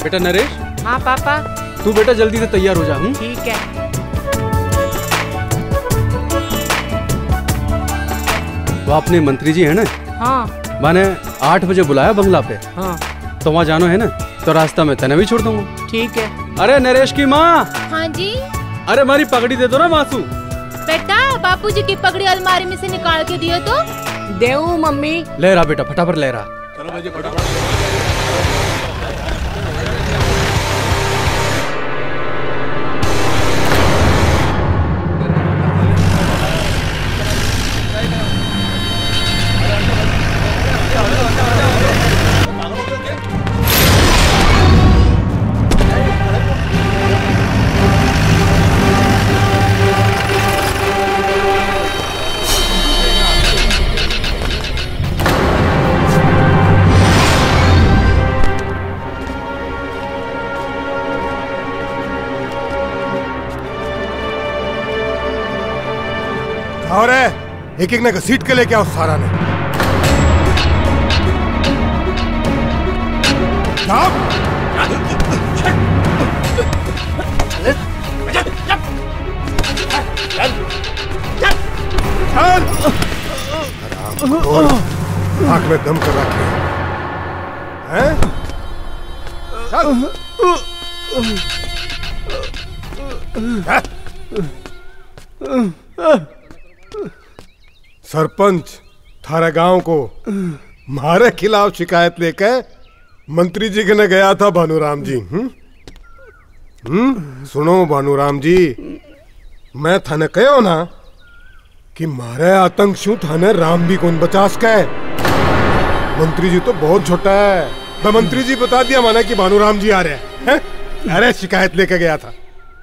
बेटा नरेश। हाँ पापा। तू बेटा जल्दी से तैयार हो जा। ठीक है। वो अपने मंत्री जी है ना? हाँ। मैंने 8 बजे बुलाया बंगला पे। हाँ। तो वहाँ जानो है ना, तो रास्ता में तने भी छोड़ दूंगा। ठीक है। अरे नरेश की माँ। हाँ जी। अरे हमारी पगड़ी दे दो ना मासू। बेटा बापूजी की पगड़ी अलमारी में से निकाल के दियो तो। देऊ मम्मी। ले रहा बेटा, फटाफट ले रहा। चलो भाई फटाफट। और एक एक ने घसीट के लेके आओ सारा ने। आंख में दम कर रखे हैं? सरपंच थारा गांव को हमारे खिलाफ शिकायत लेकर मंत्री जी के ने गया था भानुराम जी। सुनो भानुराम जी, मैं थाने कहो ना कि मारे आतंक शू थाने राम भी कौन बचास का है। मंत्री जी तो बहुत छोटा है। मैं मंत्री जी बता दिया माना कि भानुराम जी आ रहे हैं। अरे शिकायत लेके गया था।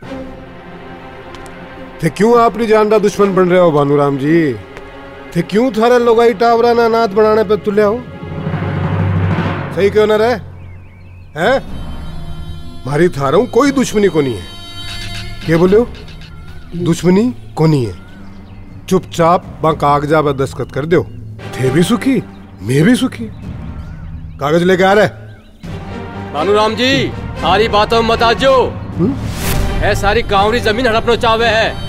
थे क्यों आपने जानदा दुश्मन बन रहे हो भानुराम जी? थे क्यों थारे लोगाई टावरा ना नाथ बनाने पे तुले हो? सही क्यों ना रहे हैं? मारी थारों कोई दुश्मनी को नहीं है। क्या बोले हो? दुश्मनी को नहीं है। चुपचाप बा कागजा पर दस्तखत कर दो। थे भी सुखी, मैं भी सुखी। कागज लेके आ रहे? भानुराम जी सारी बातों में मत आजो। है सारी गांवरी जमीन हड़पनो चावे है।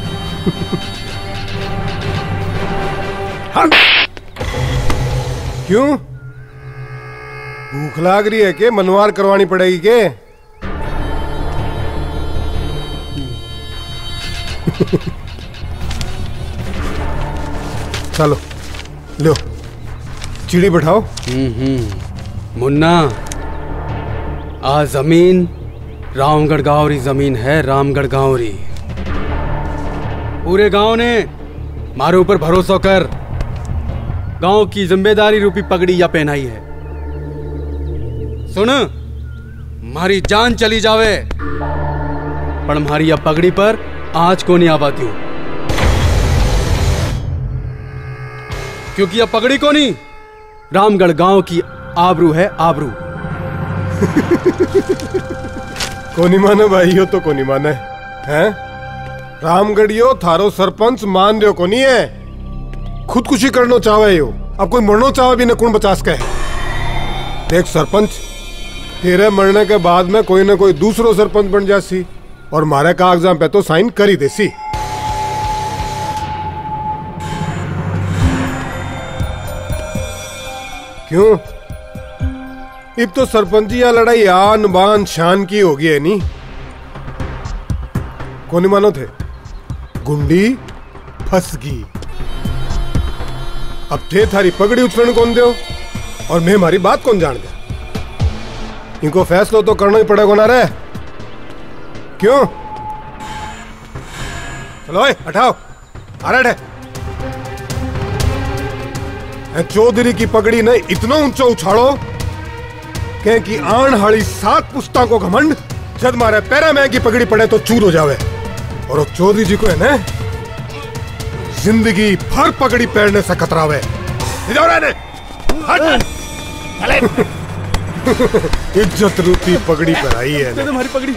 क्यों भूख लाग रही है के मनवार करवानी पड़ेगी के? चलो लो चिड़ी बैठाओ। मुन्ना आ जमीन रामगढ़ गांवरी जमीन है। रामगढ़ गांवरी पूरे गांव ने मारे ऊपर भरोसा कर गांव की जिम्मेदारी रूपी पगड़ी या पहनाई है। सुन, हमारी जान चली जावे पर हमारी या पगड़ी पर आंच को नहीं आबादी हूं, क्योंकि यह पगड़ी को नहीं रामगढ़ गांव की आबरू है। आबरू कोनी माने भाई हो तो कोनी माने हैं? रामगढ़ियो थारो सरपंच मान रहे हो कोनी है? खुदकुशी करना चाहे हो। अब कोई मरना चाहे भी न कौन बचास का है। देख सरपंच, तेरे मरने के बाद में कोई ना कोई दूसरो सरपंच बन जासी और मारे कागजाम पे तो साइन कर ही देसी। क्यों अब तो सरपंची या लड़ाई आन बान शान की होगी है नी? कौन मानो थे? गुंडी फंस गई। अब थे थारी पगड़ी उछलन कौन दो और मैं हमारी बात कौन जान दे? इनको फैसला तो करना ही पड़ेगा ना रे। क्यों? चलो हटाओ। आ रहा है चौधरी की पगड़ी ने इतना ऊंचा उछाड़ो कि आन हाली 7 पुस्ता को घमंड जब मारे पैरा में की पगड़ी पड़े तो चूर हो जावे। और वो चौधरी जी को है ना जिंदगी भर पगड़ी पहनने से खतरावे। इज्जत रूपी पगड़ी पहनाई है ना। हमारी पगड़ी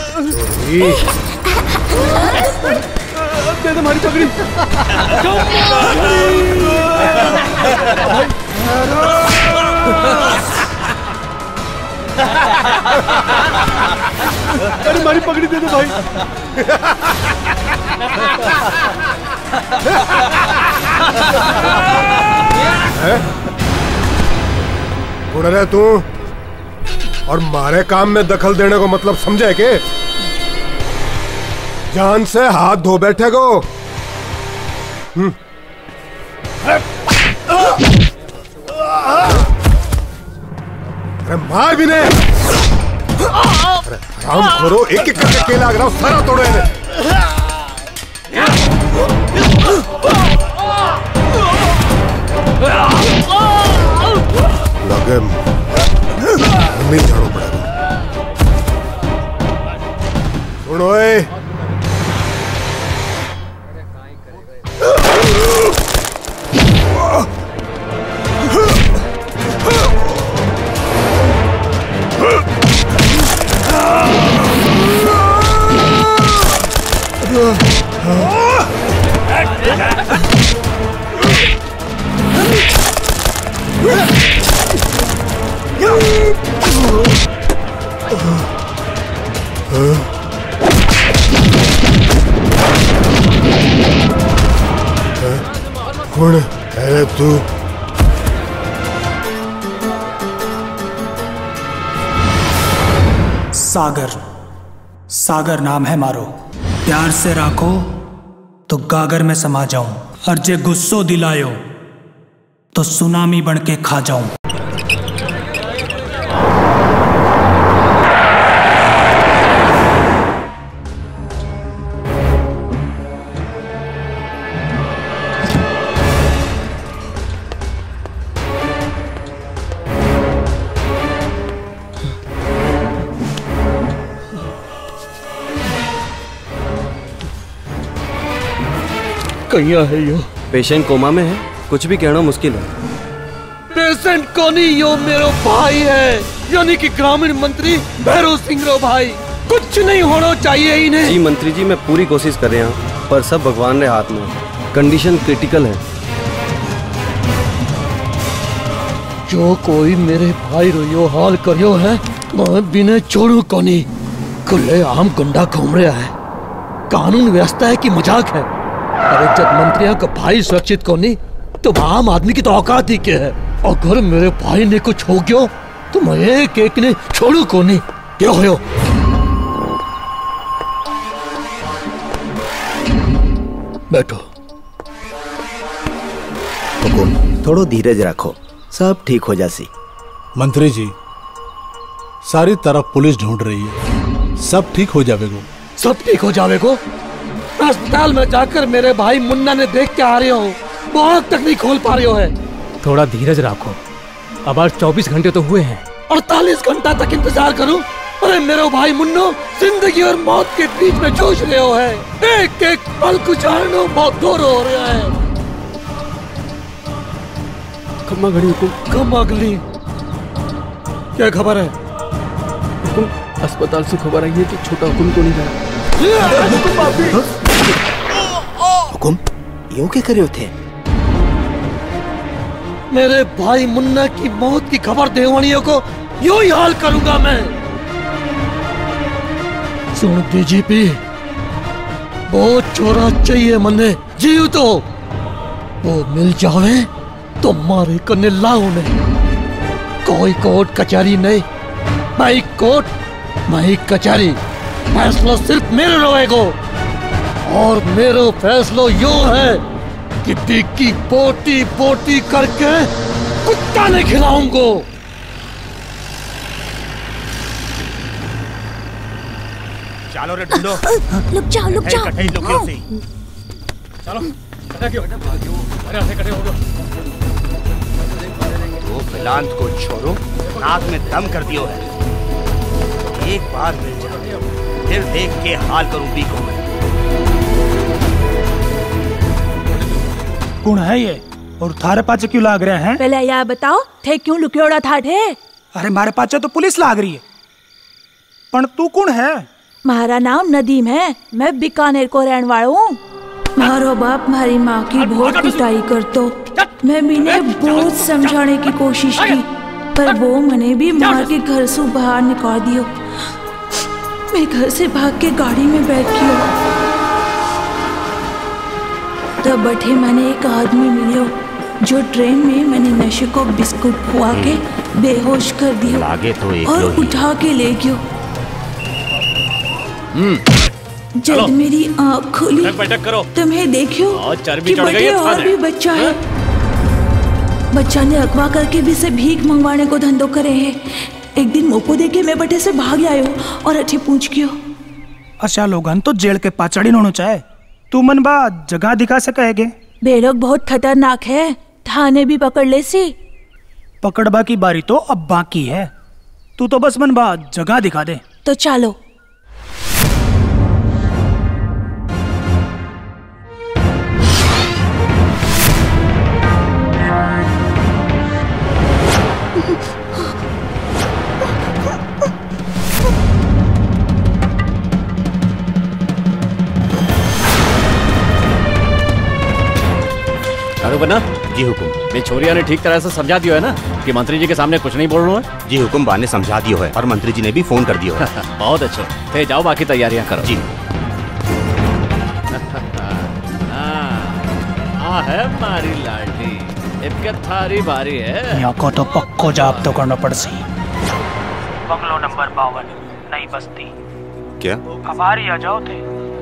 दे दे हमारी पगड़ी। अरे हमारी पगड़ी दे दो भाई। कौन है तू? और मारे काम में दखल देने को मतलब समझे के? जान से हाथ धो बैठे को। अरे मार भी नहीं। अरे राम खोरो, एक एक करके केला लग रहा हूं, सारा तोड़ो इन्हें। लगे मिल झाड़ू पड़ेगा। सुनो कौन है तू? सागर, सागर नाम है मारो। प्यार से राखो तो गागर में समा जाऊं, और जे गुस्सो दिलायो तो सुनामी बन के खा जाऊं। कहिया है यो? पेशेंट कोमा में है, कुछ भी कहना मुश्किल है। पेशेंट कौन ही यो? मेरो भाई है, यानी कि ग्रामीण मंत्री भैरव सिंह रो भाई। कुछ नहीं होना चाहिए इन्हें। जी मंत्री जी, मैं पूरी कोशिश कर रहा हूँ, पर सब भगवान के हाथ में है। कंडीशन क्रिटिकल है। जो कोई मेरे भाई रो यो हाल करियो है, मैं बिना छोड़ू कोनी। खुले आम गुंडा घूम रहा है, कानून व्यवस्था है कि मजाक है। अरे जब मंत्रियों का भाई सुरक्षित कोनी तो आम आदमी की तो औकात ही क्या है। अगर मेरे भाई ने कुछ हो गया तो मैं एक एक ने छोड़ू कोनी। क्या हो? बैठो। थोड़ो धीरज रखो, सब ठीक हो जासी। मंत्री जी, सारी तरफ पुलिस ढूंढ रही है, सब ठीक हो जावेगो। सब ठीक हो जावेगो? अस्पताल में जाकर मेरे भाई मुन्ना ने देख के आ रहे हो, बहुत तक नहीं खोल पा रहे हो है। थोड़ा धीरज रखो, अब आज 24 घंटे तो हुए हैं। 48 घंटा तक इंतजार करूं? अरे मेरे भाई मुन्नो जिंदगी और मौत के बीच में जूझ रहे हो है। एक एक पल गुजारना बहुत दूर हो रहा है। कम्मा घड़ी हुकुम। कम्मा घड़ी? क्या खबर है? हुकुम, अस्पताल से खबर आई है कि छोटा हुकुम को नहीं रहा। हुकुम, यूं क्या करे थे? मेरे भाई मुन्ना की मौत की खबर देवानियों को यूं ही हाल करूंगा मैं। सुन डीजीपी, बहुत छोरा चाहिए मने जीव तो वो मिल जावे तो मारे कने लाओ नहीं। कोई कोर्ट कचहरी नहीं, माई कोर्ट माई कचहरी। फैसला सिर्फ मेरे रहेगा, और मेरा फैसला यो है कि टिक्की पोटी पोटी करके कुत्ता नहीं खिलाऊंगा। चलो रे ढूंढो। लुक जाओ लुक जाओ। चलो वो बिलांत को छोड़ो, नाक में दम कर दियो है। एक बार मिल जाओ, फिर देख के हाल करूं बीको में। कौन है ये और थारे पाचे क्यों लाग रहे हैं? पहले यह बताओ थे क्यों लुक्योड़ा था थे? अरे मारे पाचे तो पुलिस लाग रही है, पर तू कौन है? मारा नाम नदीम है, मैं बीकानेर को रहने वाला हूँ। मारो बाप मारी माँ की बहुत पिटाई कर तो मैं भी ने बहुत समझाने की कोशिश की, पर वो मने भी मार के घर से बाहर निकाल दियो। मैं घर से भाग के गाड़ी में बैठ गयो। तब बैठे मैंने एक आदमी मिलो जो ट्रेन में मैंने नशे को बिस्कुट खुआ के बेहोश कर दियो और उठा के ले गयो। जब मेरी आँख खुली तो मैं देखियो कि बटे और भी बच्चा है। बच्चा ने अगवा करके भी से भीख मंगवाने को धंधो करे है। एक दिन मोको देखे मैं बटे से भाग आयो और अच्छे पूछ गयो। अच्छा लोगन तो जेल के पाचड़ी नोनो चाहे तू मन बा जगह दिखा सकेगे। बे लोग बहुत खतरनाक है, थाने भी पकड़ ले सी। पकड़बा की बारी तो अब बाकी है, तू तो बस मन बा जगह दिखा दे। तो चलो। बना जी हुकुम। मैं छोरिया ने ठीक तरह से समझा दिया है ना कि मंत्री जी के सामने कुछ नहीं बोलना है। जी हुकुम, बा ने समझा दियो है और मंत्री जी ने भी फोन कर दियो है। बहुत अच्छे, थे जाओ बाकी तैयारियां करो। जी है मारी लाडली, इनके थारी बारी है। यहाँ को तो पक्को जाप तो करना पड़ सी। बंगलो नंबर 52 नई बस्ती। क्या अब आ रही आ जाओ थे।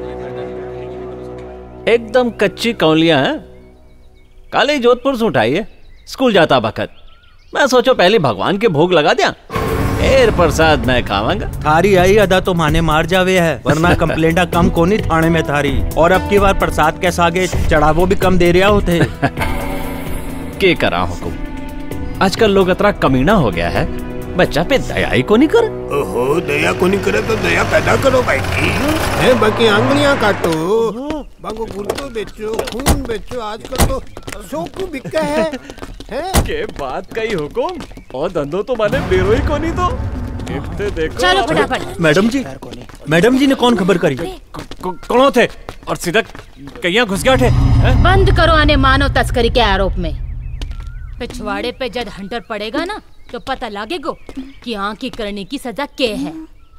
एकदम कच्ची कौलियां हैं। कल ही जोधपुर से उठाई है, स्कूल जाता बखत मैं सोचो पहले भगवान के भोग लगा दिया, फिर प्रसाद मैं खावांगा। थारी आई अदा तो माने मार जावे है, वरना कंप्लेंटा कम कोनी थाने में थारी। और अब की बार प्रसाद के सागे चढ़ावो भी कम दे रहा होते। के करा हुकुम, आजकल लोग इतना कमीना हो गया है, बच्चा पे दया ही को नहीं करे। ओहो, दया को नहीं करे तो दया पैदा करो भाई है। बाकी आंगलियां काटो, बाको गुर्दो बेचो, खून बेचो, आजकल तो शौक बिका है। के बात कही हुकुम, और धंधो तो माने बेरो ही को नहीं तो देखो। चलो फटाफट। मैडम जी ने कौन खबर करी? कौन थे और सीधा कहीं घुस गया थे। बंद करो आने मानव तस्करी के आरोप में। पिछवाड़े पे जब हंटर पड़ेगा ना तो पता लगेगा कि आंखी करने की सजा क्या है।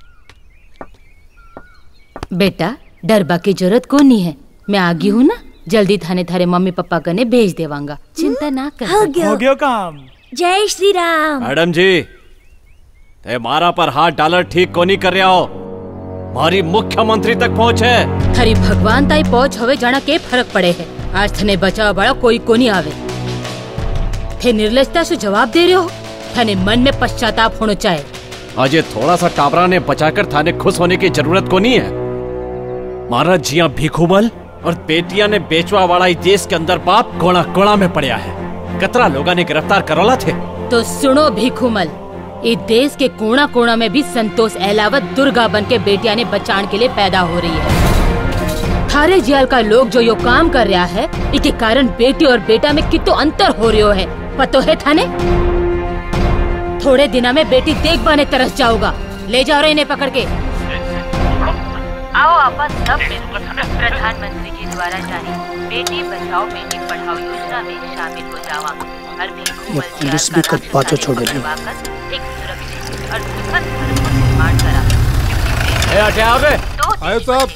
बेटा डरबा की जरूरत को नहीं है, मैं आगी हूँ ना, जल्दी थाने थारे मम्मी पापा कने भेज देवांगा, चिंता ना कर। हो गया काम। जय श्री राम। मैडम जी, ते मारा पर हाथ डालर ठीक को नहीं कर रहा हो, हमारी मुख्यमंत्री तक पहुँच है। थारी भगवान ताई पहुँच होवे जाना के फर्क पड़े है। आज थने बचाव बड़ा कोई को नहीं आवे। थे निर्लजता से जवाब दे रहे हो, थाने मन में पश्चाताप होना चाहिए। आज ये थोड़ा सा टाबरा ने बचाकर थाने खुश होने की जरूरत को नहीं है। महाराज जिया भीखुमल और बेटिया ने बेचवा वाला इस देश के अंदर बाप कोना कोना में पड़िया है। कतरा लोगों ने गिरफ्तार करोला थे। तो सुनो भीखुमल, इस देश के कोना कोना में भी संतोष अहलावत दुर्गा बन के बेटिया ने बचाने के लिए पैदा हो रही है। थारे जेल का लोग जो यो काम कर रहा है, इसके कारण बेटी और बेटा में कितो अंतर हो रही है, पतो है थाने? थोड़े दिना में बेटी देख बाने तरस जाओगा। ले जाओ रे इन्हें पकड़ के। आओ आपस सब मिलकर प्रधानमंत्री जी द्वारा जारी बेटी बचाओ बेटी पढ़ाओ योजना में शामिल हो जावा। हर पुलिस भी कद पाछो छोड़ दे। एक सुरक्षित और सुखद भारत को निर्माण करा। ए हटे आओ बे। आयो साहब।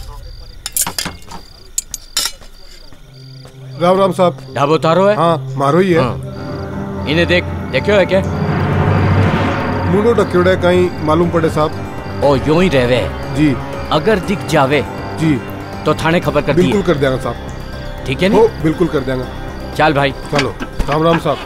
राम राम साहब। ढाबो तारो है? हाँ मारो ही है। इन्हें देखियो है क्या? मुंडो टक्योड़ा कहीं मालूम पड़े साहब। ओ यूं ही रहवे जी। अगर दिख जावे जी तो थाने खबर कर बिल्कुल कर देंगे साहब। ठीक है ना? बिल्कुल कर देंगे। चल भाई चलो। राम राम साहब।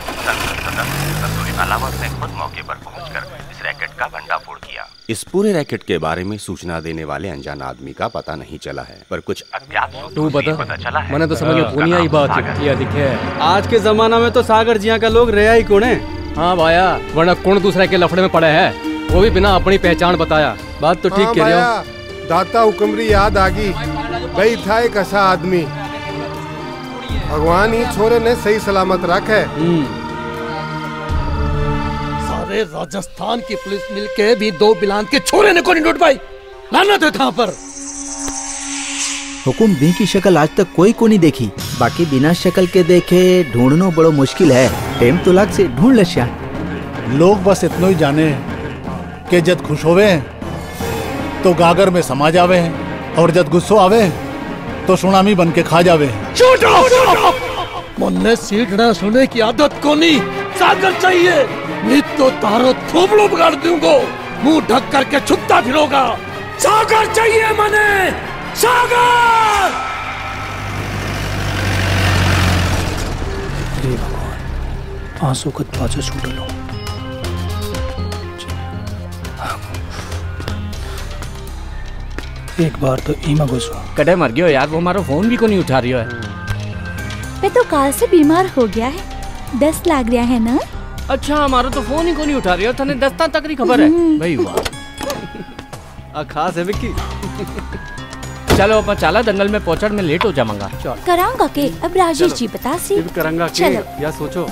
ने खुद मौके पर पहुंचकर इस रैकेट का भंडाफोड़ किया। इस पूरे रैकेट के बारे में सूचना देने वाले अनजान आदमी का पता नहीं चला है, पर कुछ अज्ञात तू पता चला है। मैंने तो समझ लिया पुनिया ही बात किया दिखे। आज के जमाना में तो सागर जिया का लोग रहा ही कौन है। हाँ भाया, वरना कौन दूसरे के लफड़े में पड़े है, वो भी बिना अपनी पहचान बताया। बात तो ठीक कह रहे हो। दाता हुक्मरी याद आ गई भाई, था एक ऐसा आदमी, भगवान ही छोरे ने सही सलामत रखे। सारे राजस्थान की पुलिस मिलके भी 2 बिलान के छोरे ने को नहीं ढूंढ पाई। लानत है था पर। हुकुम बी की शक्ल आज तक कोई को नहीं देखी, बाकी बिना शक्ल के देखे ढूंढना बड़ो मुश्किल है। टेम तो लाग से ढूंढ लश्या। लोग बस इतना ही जाने कि जब खुश होवे तो गागर में समा जावे हैं और जब गुस्सो आवे तो सुनामी बन के खा जावे हैं। मन्ने सीट ना सुने की आदत को नहीं, सागर चाहिए नहीं तो तारो थोबड़ो बिगाड़ दूंगा, मुंह ढक करके छुपता फिरोगा। सागर चाहिए मने, सागर। हे भगवान, आंसू को दरवाजा छूट लो। एक बार तो ईमा घुसो। कटे मर गयो यार, वो हमारा फोन भी को नहीं उठा रही है। मैं तो काल से बीमार हो गया है, 10 लाग रहा है ना। अच्छा, हमारा तो फोन ही को नहीं उठा रही है, तने 10 तक नहीं खबर है भाई। वाह, खास है विक्की। चलो अपन चला, दंगल में पहुंचने में लेट हो जाऊंगा। कराऊंगा के अब राजेश जी बता सी करांगा के या सोचो।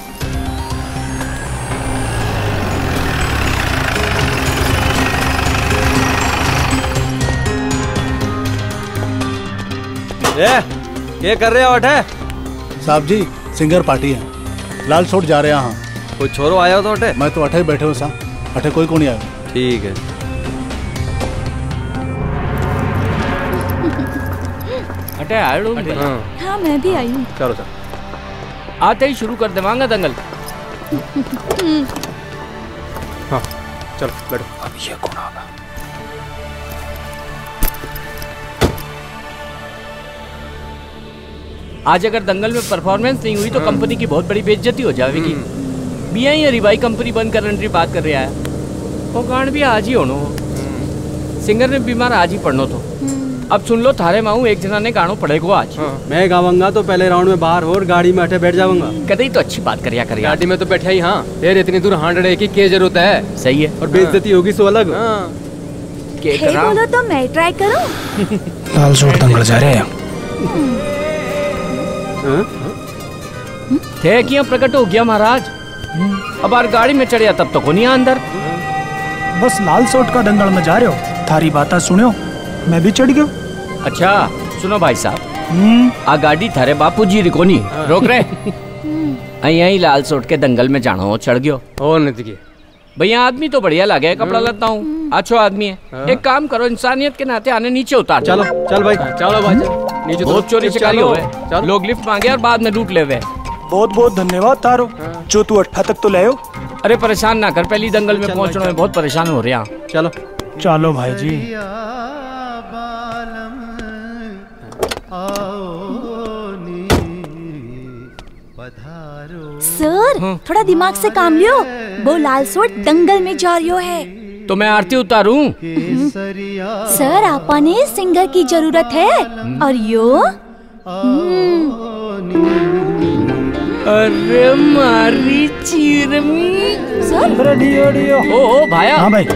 ये कर रहे हो अठे? साहब जी सिंगर पार्टी है, लाल सोट जा रहे हैं। कोई छोरो आया हो तो अठे? मैं तो अठे बैठे हूँ साहब, अठे कोई को नहीं आया। ठीक है। अटे आयो। हाँ मैं भी आई हूँ। चलो चलो, आते ही शुरू कर देवांगा दंगल। हाँ चलो बैठो। अब ये कौन आगा? आज अगर दंगल में परफॉर्मेंस नहीं हुई तो कंपनी की बहुत बड़ी बेइज्जती हो जाएगी। बिया ही रिवाई कंपनी बंद करने की बात कर रहा है, वो कारण भी आज ही होनो। सिंगर ने बीमार आज ही पढ़नो तो। अब सुन लो, थारे माऊ एक जना ने गानो पड़ेगा आज। मैं गाऊंगा तो पहले राउंड में बाहर हो और गाड़ी में अठे बैठ जाऊंगा। कदे ही तो अच्छी बात करिया करिया। गाड़ी में तो बैठा ही। हाँ फिर इतनी दूर हांडने की क्या जरूरत है? सही है। और बेइज्जती होगी सो अलग। बोलो तो मैं ट्राई करूं। लाल सूट दंगल जा रहे हैं। थे किया प्रकट हो गया महाराज। अब यार गाड़ी में चढ़िया तब तो को नहीं अंदर। बस लाल सूट का दंगल में जा रहे हो, थारी बात सुनो, मैं भी चढ़ गयो। अच्छा सुनो भाई साहब, आ गाड़ी थारे बापू जी रिकोनी रोक रहे। आई लाल सूट के दंगल में जाना हो, चढ़ गयो। और नहीं भैया आदमी तो बढ़िया लगे, कपड़ा लता हूँ, अच्छो आदमी है। एक काम करो, इंसानियत के नाते आने नीचे उतार। चलो चल भाई, चलो भाई नीचे। बहुत चोरी चकारी हुए, लोग लिफ्ट मांगे और बाद में लूट ले हुए। बहुत बहुत धन्यवाद तारो, जो तू 8 तक तो ले आओ। अरे परेशान ना कर, पहली दंगल में पहुंचने में बहुत परेशान हो रहे हैं। चलो चलो भाई जी। सर थोड़ा दिमाग से काम लियो, वो लाल सूट दंगल में जा रही है। तो मैं आरती उतारूं? सर आपने सिंगर की जरूरत है। और यो अरे मारी चीरमी सर। ओ भाया। हाँ भाई।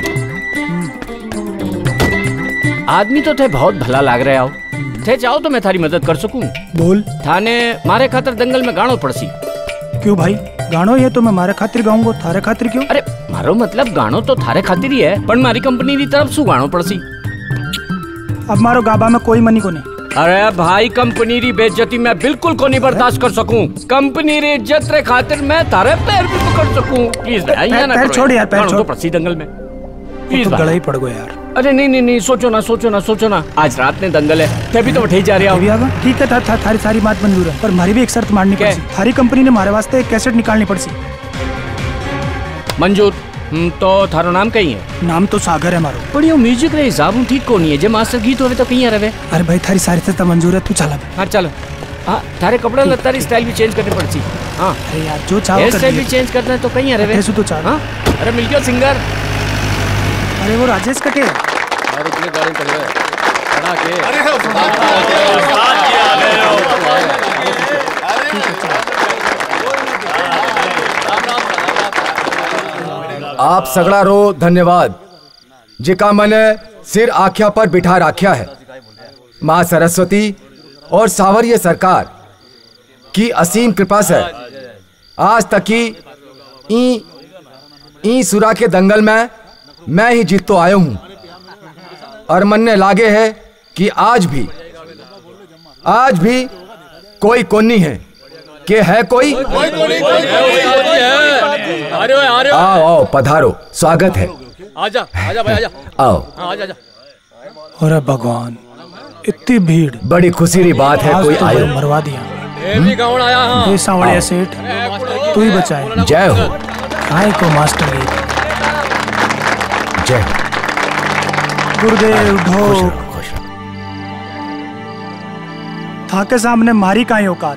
आदमी तो थे बहुत भला लाग रहे हो थे, चाहो तो मैं थारी मदद कर सकूं। बोल। थाने मारे खातिर दंगल में गानो पड़सी। क्यों भाई? गानो ये तो मैं मारे खातिर गाऊंगा, थारे खातिर क्यों? अरे मारो मतलब गानो तो थारे खातिर ही है, पर मारी कंपनी की तरफ से गानो पड़सी। अब मारो गाबा में कोई मनी को नहीं। अरे भाई कंपनी री बेइज्जती मैं बिल्कुल को नहीं बर्दाश्त कर सकूं। कंपनी री इज्जत रे खातिर मैं थारे पैर भी पकड़ सकूं। प्लीज पैर छोड़ यार, पैर छोड़। तो प्रसी दंगल में प्लीज गला ही पड़ गो यार। अरे नहीं, सोचो ना, आज रात में दंगल है, तभी तो उठे जा रहे हो। ठीक है, थारी सारी बात मंजूर है, पर हमारी भी एक शर्त माननी पड़ेगी। थारी कंपनी ने हमारे वास्ते एक कैसेट निकालनी पड़सी। मंजूर। तो थारो नाम कहीं है? नाम तो सागर है मारो। बढ़िया म्यूजिक रे हिसाब ठीक को नहीं है, जे मास्टर गीत होवे तो कहीं रहे। अरे भाई थारी सारी शर्त मंजूर है, तू चला। हाँ चलो। हाँ थारे कपड़ा लत्ता री स्टाइल भी चेंज करनी पड़सी। हाँ अरे यार जो चाहो कर स्टाइल भी चेंज करना है तो कहीं रहे। तो चाह। हाँ अरे मिल गया सिंगर। अरे वो राजेश कटे गाड़ी चल रहा है। आप सगड़ा रो धन्यवाद, जिका मैंने सिर आख्या पर बिठा राख्या है। माँ सरस्वती और सावरिया सरकार की असीम कृपा से आज तक की ई सुरा के दंगल में मैं ही जीत तो आया हूं, और मनने लागे है कि आज भी कोई कोनी है के है कोई? आओ आओ पधारो, स्वागत है। आजा आजा भाई आजा। आओ। आजा आजा। अरे भगवान, इतनी भीड़। बड़ी खुशी की बात है, कोई आयो। मरवा दिया। आया सांवड़िया सेठ, तू ही बचाए। जय हो। काय को मास्टर जय गुरुदेव। ढो था के सामने मारी का औकात,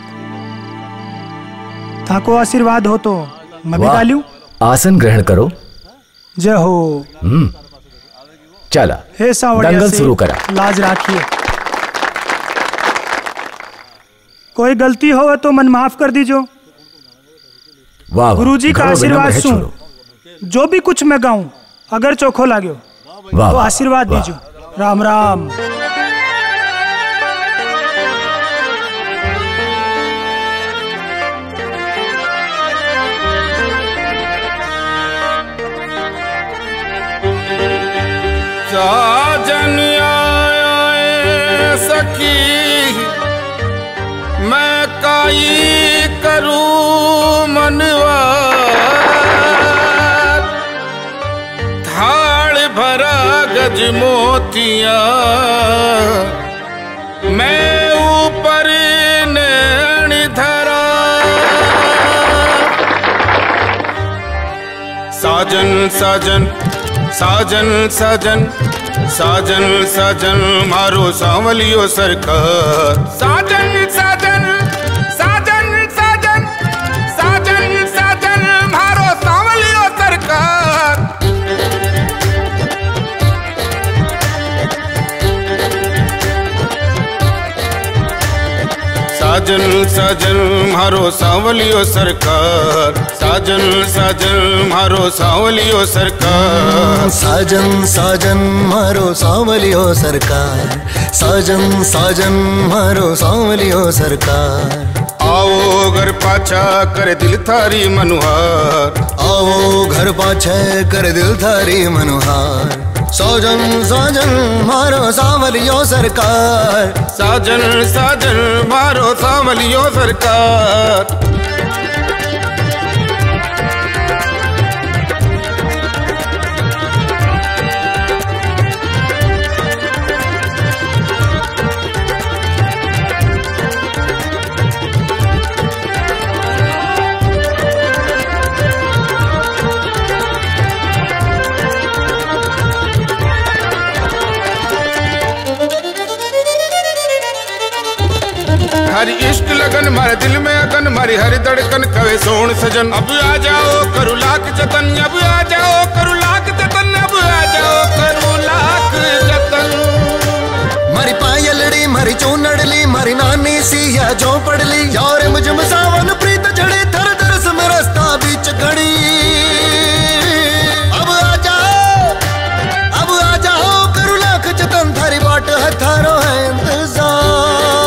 था को आशीर्वाद हो तो मैं भी डालूं। आसन ग्रहण करो। जय हो। चला हे सांवड़िया दंगल शुरू करा। लाज राखिए। कोई गलती हो तो मन माफ कर दीजो। वाह, गुरुजी का आशीर्वाद सुन, जो भी कुछ मैं गाऊं अगर चोखो लाग्यो तो आशीर्वाद दीजो। राम राम। साजन आए सखी, मैं काई करूं मनवा, थाल भरा गज मोतिया, मैं ऊपर नैन धरा। साजन साजन साजन साजन साजन साजन मारो सांवलियो सरकार। साजन साजन साजन साजन साजन साजन मारो सांवलियो सरकार। साजन साजन मारो सांवलियो सरकार। साजन साजन मारो सांवलियो सरकार। साजन साजन मारो सांवलियो सरकार। साजन साजन मारो सांवलियो सरकार। आओ घर पाछा कर दिल थारी मनुहार। आओ घर पाछे कर दिल थारी मनुहार। साजन साजन मारो सांवलियो सरकार। साजन साजन मारो सांवलियो सरकार। हरी इश्क लगन मारे दिल में अगन, मारी हरी धड़कन कवे सोन सजन। अब आ जाओ करू लाख जतन, अब आ जाओ करू लाख जतन, अब आ जाओ करू लाख जतन। मारी पायलड़ी मारी चूनड़ली मारी नानी सिया जो पड़ली, यार मुझ में सावन प्रीत जड़ी थर थर समय रास्ता बीच खड़ी। अब आ जाओ करू लाख जतन, थारी बाट है थारो है इंतजार।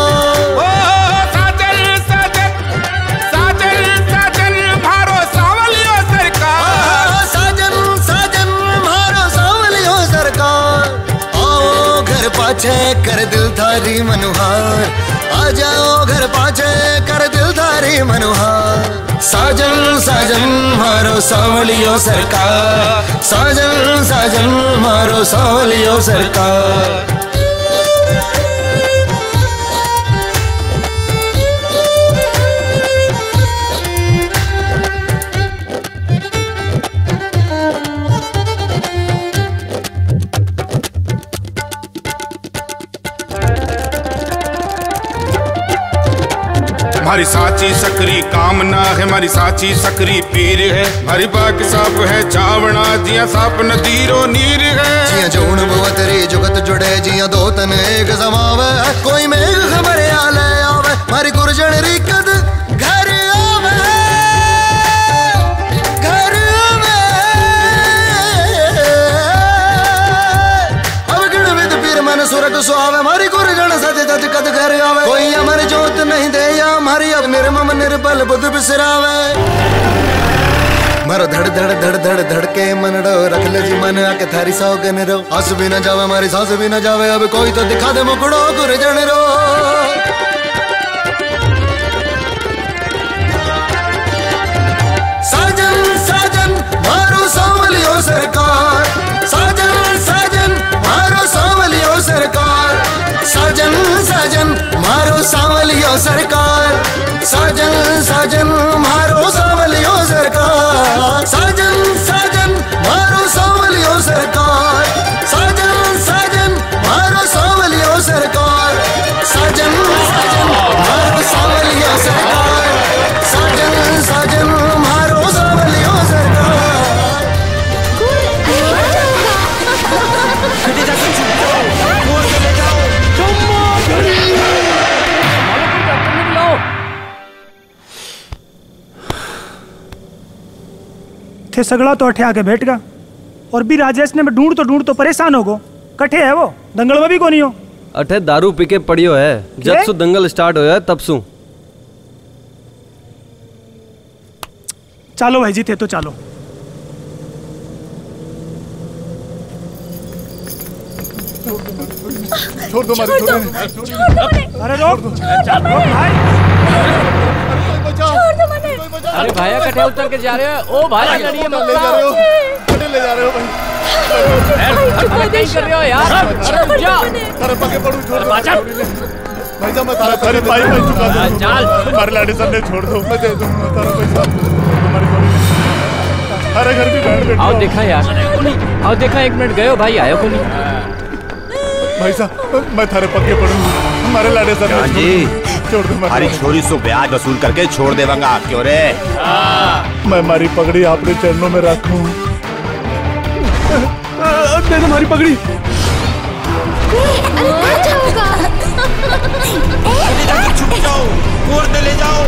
पाछे कर दिल थारी मनुहार। आ जाओ घर पाछे कर दिल थारी मनुहार। साजन साजन मारो सांवलियो सरकार। साजन साजन मारो सांवलियो सरकार। हमारी साची सकरी कामना है, हमारी साची सकरी पीर है। हमारी बाग साप है चावना, जिया साप नदीरो नीर है। जिया जोन बुवतरी जुगत जुड़े, जिया दो तन एक समावे। कोई मेघ खबरे आले आवे, हमारी गुरजन री कद घर आवे। घर आवे अब गिण विद पीर मन सुरग सुहावे, हमारी गुरजन सज तज कद घर आवे। कोई अमर जोत नहीं दे हमारी, अब निर्मम निर्बल बुध बिसरावे। मारो धड़ धड़ धड़ धड़ धड़ के मनड़ो, रख ले जी मन आके थारी सौगन रो। हंस भी न जावे हमारी सांस भी न जावे, अब कोई तो दिखा दे मुकड़ो गुरजन रो। सरकार। साजन साजन मारो सांवलियो सरकार। साजन साजन मारो सांवलियो सरकार। साजन साजन मारो सांवलियो सरकार। साजन साजन मारो सांवलियो सरकार। साजन साजन मारो सांवलियो सरकार। साजन साजन मारो सांवलियो सरकार। साजन साजन मारो सांवलियो सरकार। थे सगड़ा तो अठे आके बैठ गा और भी राजेश ने मैं ढूंढ तो परेशान हो गो। कठे है वो दंगल में भी को नहीं हो। अठे दारू पी के पड़ियो है जब सु दंगल स्टार्ट होया तब सु। चालो भाई जी थे तो चालो। छोड़ दो मारी, अरे रोक भाई। छोड़ दो मने। अरे भाई कटे उतर के जा रहे हो। ओ भाई लड़िए मत ले जा रहे हो। कटे ले जा रहे हो भाई। अरे क्या कर रहे हो यार? अरे रुक जा। अरे पगे पड़ू छोड़ दो। भाई साहब मैं तारा सारे भाई चुका दूं। चल हमारे लाडी साहब ने छोड़ दो। मैं दे दूंगा तारा पैसा। हमारी अरे घर भी बैठ आओ देखा यार। आओ देखा 1 मिनट गयो भाई आयो को नहीं। भाई साहब मैं थारे पक्के पड़ूंगा। हमारे लाडे सर जी छोड़ दो। हमारी छोरी से ब्याज वसूल करके छोड़ देवांगा। क्यों रे? मैं हमारी पगड़ी आपने चरणों में रखूं। दे दो हमारी पगड़ी। अरे कहाँ जाओगा? छुप जाओ, गोद में ले जाओ।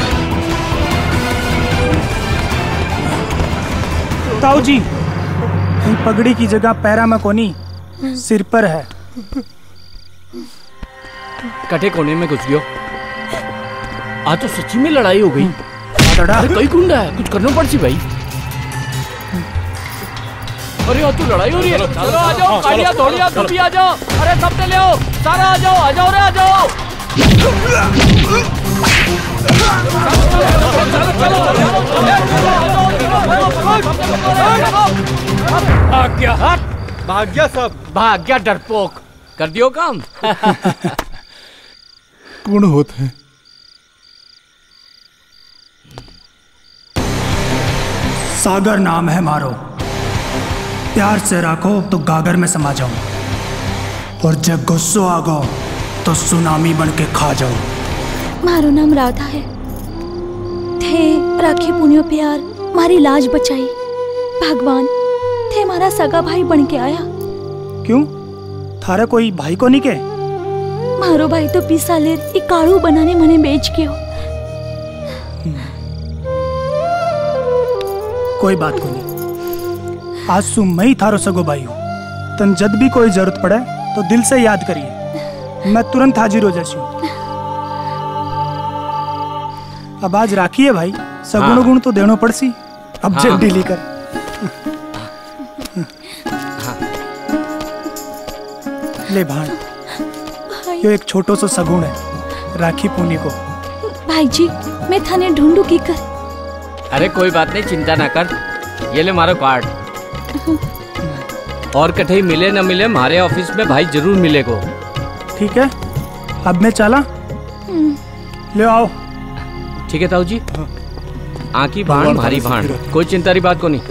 ताऊ जी ये पगड़ी की जगह पैरा में कोनी सिर पर है। कटे कोने में घुस गयो। आज तो सच्ची में लड़ाई हो गई। अरे कई गुंडा है कुछ करना पड़सी भाई। अरे आज तो लड़ाई हो रही है। चलो आ जाओ कालिया धोलिया तुम भी आ जाओ। अरे सबने ले आओ सारा आ जाओ रे आ जाओ। भाग गया सब। भाग गया डरपोक। कर दियो काम। कौन होते हैं? सागर नाम है मारो। प्यार से राखो तो गागर में समा जाऊं और जब गुस्सो आ गो तो सुनामी बन के खा जाऊं। मारो नाम राधा है। थे राखी पुण्यो प्यार मारी लाज बचाई। भगवान थे मारा सगा भाई बन के आया। क्यों थारा कोई भाई को नहीं के? मारो भाई तो 20 सालेर एक काड़ू बनाने मने बेच के हो। कोई बात को नहीं। आज सु मैं थारो सगो भाई हूँ। तन जब भी कोई जरूरत पड़े तो दिल से याद करिए। मैं तुरंत हाजिर हो जाती हूँ। अब आज राखी है भाई सगुण गुण तो देनो पड़सी। अब जेब ढीली कर। ले भाण यो एक छोटो सो सगुण है राखी पुनी को। भाई जी मैं थाने ढूंढू की कर। अरे कोई बात नहीं चिंता ना कर। ये ले मारो कार्ड। और कठे मिले न मिले हमारे ऑफिस में भाई जरूर मिलेगो। ठीक है अब मैं चला। ले आओ। ठीक है ताऊ जी। आँखी भाण भारी भाण कोई चिंता की बात को नहीं।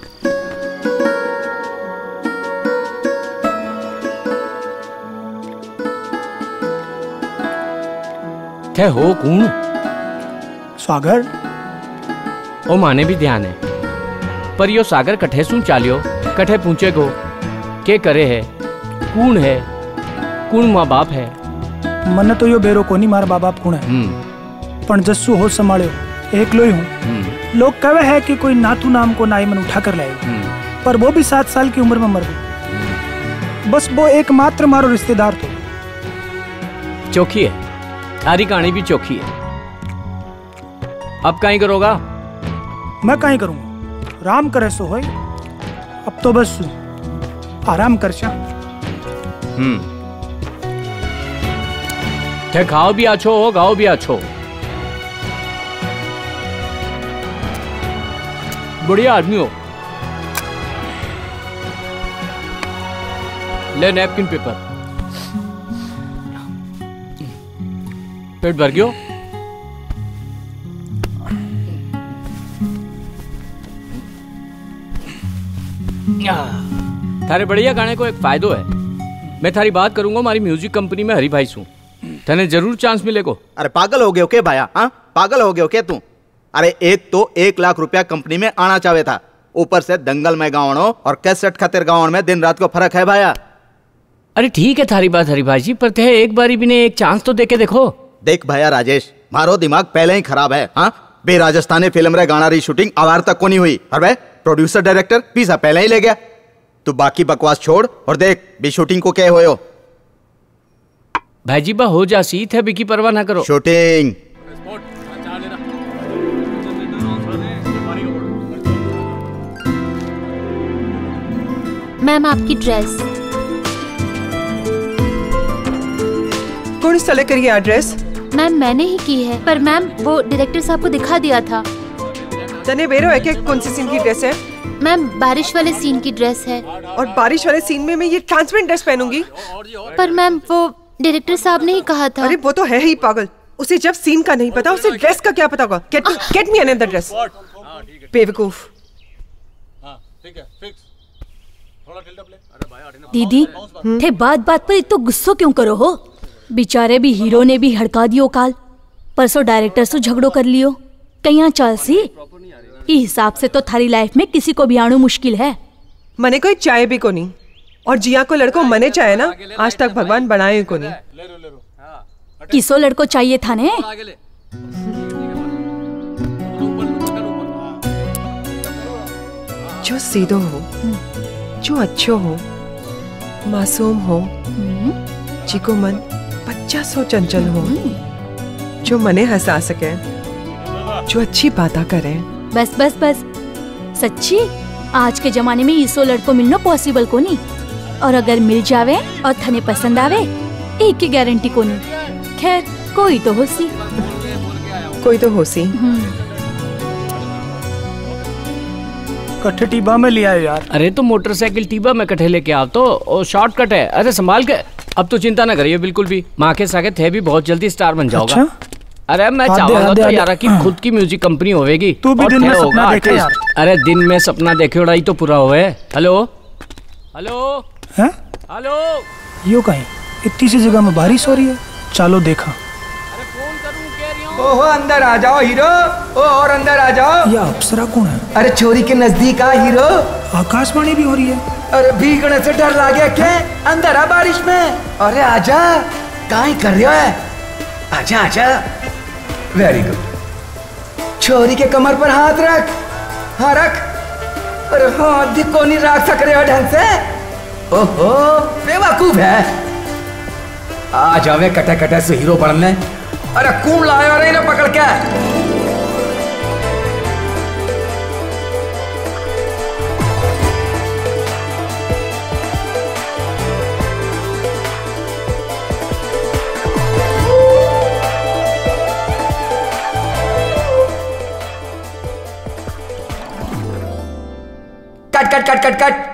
थे हो कौन? सागर। ओ माने भी ध्यान है पर यो सागर कठे सू चालियो कठे पूछे गो के करे है कौन है कौन माँ बाप है। मन तो यो बेरो कोनी मार बाप बाप कौन है। पण जस्सू हो संभालो एकलो ही हूँ। लोग कहे है कि कोई नाथू नाम को नाई मन उठा कर लाए पर वो भी 7 साल की उम्र में मर गई। बस वो एकमात्र मारो रिश्तेदार तो। चौकी है तारी कहानी भी चौकी है। अब कहीं करोगा? मैं कहीं करूंगा राम करे सो होए। अब तो बस आराम कर चा। थे खाओ भी अच्छो हो गाओ भी अच्छो। बढ़िया आदमी हो। ले नैपकिन पेपर। पेट भर गयो? थारे बढ़िया गाने को एक फायदो है, मैं थारी बात करूंगा हमारी म्यूजिक कंपनी में हरी भाई सू, तने जरूर चांस मिलेगो। अरे पागल हो गए क्या भाया? हाँ पागल हो गए क्या तू? अरे एक तो 1 लाख रुपया कंपनी में आना चाहे था, ऊपर से दंगल में गावनो और कैसेट खातिर गावन में दिन रात को फर्क है भाया। अरे ठीक है थारी बात हरी भाई जी, पर ते एक बारी भी ने एक चांस तो देके देखो। देख भैया राजेश, मारो दिमाग पहले ही खराब है। हाँ बे राजस्थानी फिल्म रे गाना री शूटिंग आवार तक को नहीं हुई, और भाई प्रोड्यूसर डायरेक्टर पीसा पहले ही ले गया। तू बाकी बकवास छोड़ और देख भी शूटिंग को क्या होयो। भाई जी बा हो जा सीत है, बिकी परवाह ना करो। शूटिंग मैम आपकी ड्रेस। कौन सेलेक्ट करी है ड्रेस? मैम मैंने ही की है, पर मैम वो डायरेक्टर साहब को दिखा दिया था। तने बेरो है कि कौन सी सीन की ड्रेस है? मैम बारिश वाले सीन की ड्रेस है। और बारिश वाले सीन में मैं ये ट्रांसपेरेंट ड्रेस पहनूंगी? पर मैम वो डायरेक्टर साहब ने ही कहा था। अरे वो तो है ही पागल, उसे जब सीन का नहीं पता उसे ड्रेस का क्या पता होगा। Get me another dress. बेवकूफ। दीदी थे बात बात पर इतना गुस्सा क्यों करो हो? बेचारे भी हीरो ने भी हड़का दियो काल, परसों डायरेक्टर से झगड़ो कर लियो। कहीं चल सी इस हिसाब से तो थारी लाइफ में किसी को भी आना मुश्किल है। मने कोई चाय भी को नहीं, और जिया को लड़को मने चाहे ना आज तक भगवान बनाए को नहीं। किसो लड़को चाहिए था ने? जो सीधो हो, जो अच्छो हो, मासूम हो, जिको मन बच्चा सो चंचल हो, जो मने हंसा सके, जो अच्छी बातें करे। बस बस बस, सच्ची आज के जमाने में इसो लड़को मिलना पॉसिबल को नहीं, और अगर मिल जावे और थने पसंद आवे एक की गारंटी को नहीं। खैर कोई तो होसी, कोई तो होसी। कट्ठे टीबा में ले आयो यार। अरे तो मोटरसाइकिल टीबा में कट्ठे लेके आओ तो शॉर्टकट है। अरे संभाल के, अब तो चिंता ना करिए बिल्कुल भी। माँ के सागे थे भी बहुत जल्दी स्टार बन जाओगा। अच्छा? अरे मैं चाहूंगा तो यार की खुद की म्यूजिक कंपनी होगी। तू भी दिन में सपना देखे यार। अरे दिन में सपना देखे उड़ाई तो पूरा होवे। हेलो हेलो हेलो, यो कहीं इतनी सी जगह में बारिश हो रही है, चलो देखा। ओहो अंदर आ जाओ हीरो, ओ और अंदर आ जाओ। ये अप्सरा कौन है? अरे छोरी के नजदीक आ हीरो। आकाशवाणी भी हो रही है। अरे भीगने से डर लगे क्या? अंदर आ बारिश में। अरे आजा, काई कर रहे हो? आजा आजा। Very good. छोरी के कमर पर हाथ रख। हाँ रख। अरे हाथ भी को नहीं रख सक रहे हो ढंग से। ओहो बेवकूफ है। आ जावे कटे कटे से हीरो बनने। अरे कौन लाया रे इन्हें पकड़ के? Cut cut cut cut cut.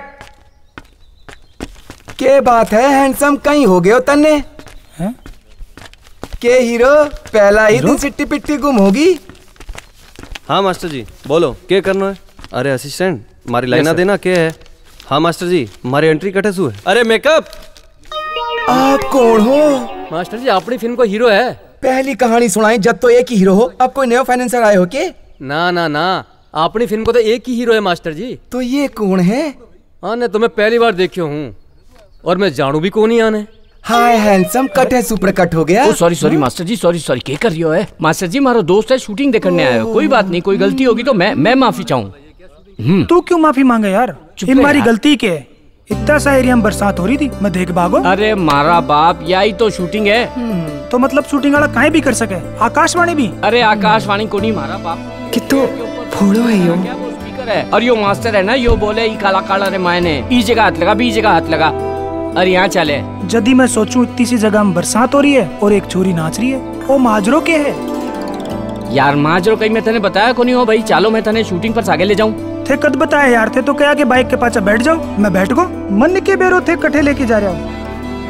के बात है हैंडसम, कहीं हो गए हो तन्ने? हैं? के हीरो पहला ही दिन सिट्टी पिट्टी गुम होगी। हाँ मास्टर जी बोलो क्या करना है? अरे असिस्टेंट हमारी लाइना देना क्या है? हाँ मास्टर जी हमारी एंट्री कटे सु है। अरे मेकअप। आप कौन हो? मास्टर जी अपनी फिल्म को हीरो है। पहली कहानी सुनाई जब तो एक ही हीरो हो, अब कोई नया फाइनेंसर आए हो के? ना ना ना, अपनी फिल्म को तो एक ही हीरो है मास्टर जी। तो ये कौन है? हाँ ने तो मैं पहली बार देखियो हूँ और मैं जानू भी कौन ही आने। हाय हैंडसम, कट है सुपर कट हो गया। Sorry sorry master ji, sorry sorry क्या कर रही हो है? मास्टर जी हमारा दोस्त है, शूटिंग देखने आया हो। कोई बात नहीं, कोई गलती होगी तो मैं माफी चाहूँ। तू क्यों माफी मांगे यार? हमारी गलती के इतना सा एरिया में बरसात हो रही थी, मैं देख भागो। अरे मारा बाप, यही तो शूटिंग है। तो मतलब शूटिंग वाला कहीं भी कर सके, आकाशवाणी भी? अरे आकाशवाणी को नहीं मारा बाप, कितो फोड़ो है यो। स्पीकर है और यो मास्टर है ना, यो बोले ई काला काला रे मायने ई जगह हाथ लगा, बी जगह हाथ लगा। अरे यहाँ चले। यदि मैं सोचूं इतनी सी जगह में बरसात हो रही है और एक छोरी नाच रही है, वो माजरो के है? यार माजरो कहीं मैं तने बताया को नहीं हो भाई। चलो मैं तने शूटिंग पर आगे ले जाऊं। थे कद बताया यार, थे तो क्या कि बाइक के पाछे बैठ जाओ, मैं बैठ गो। मन के बेरो थे कट्ठे लेके जा रहा हूँ।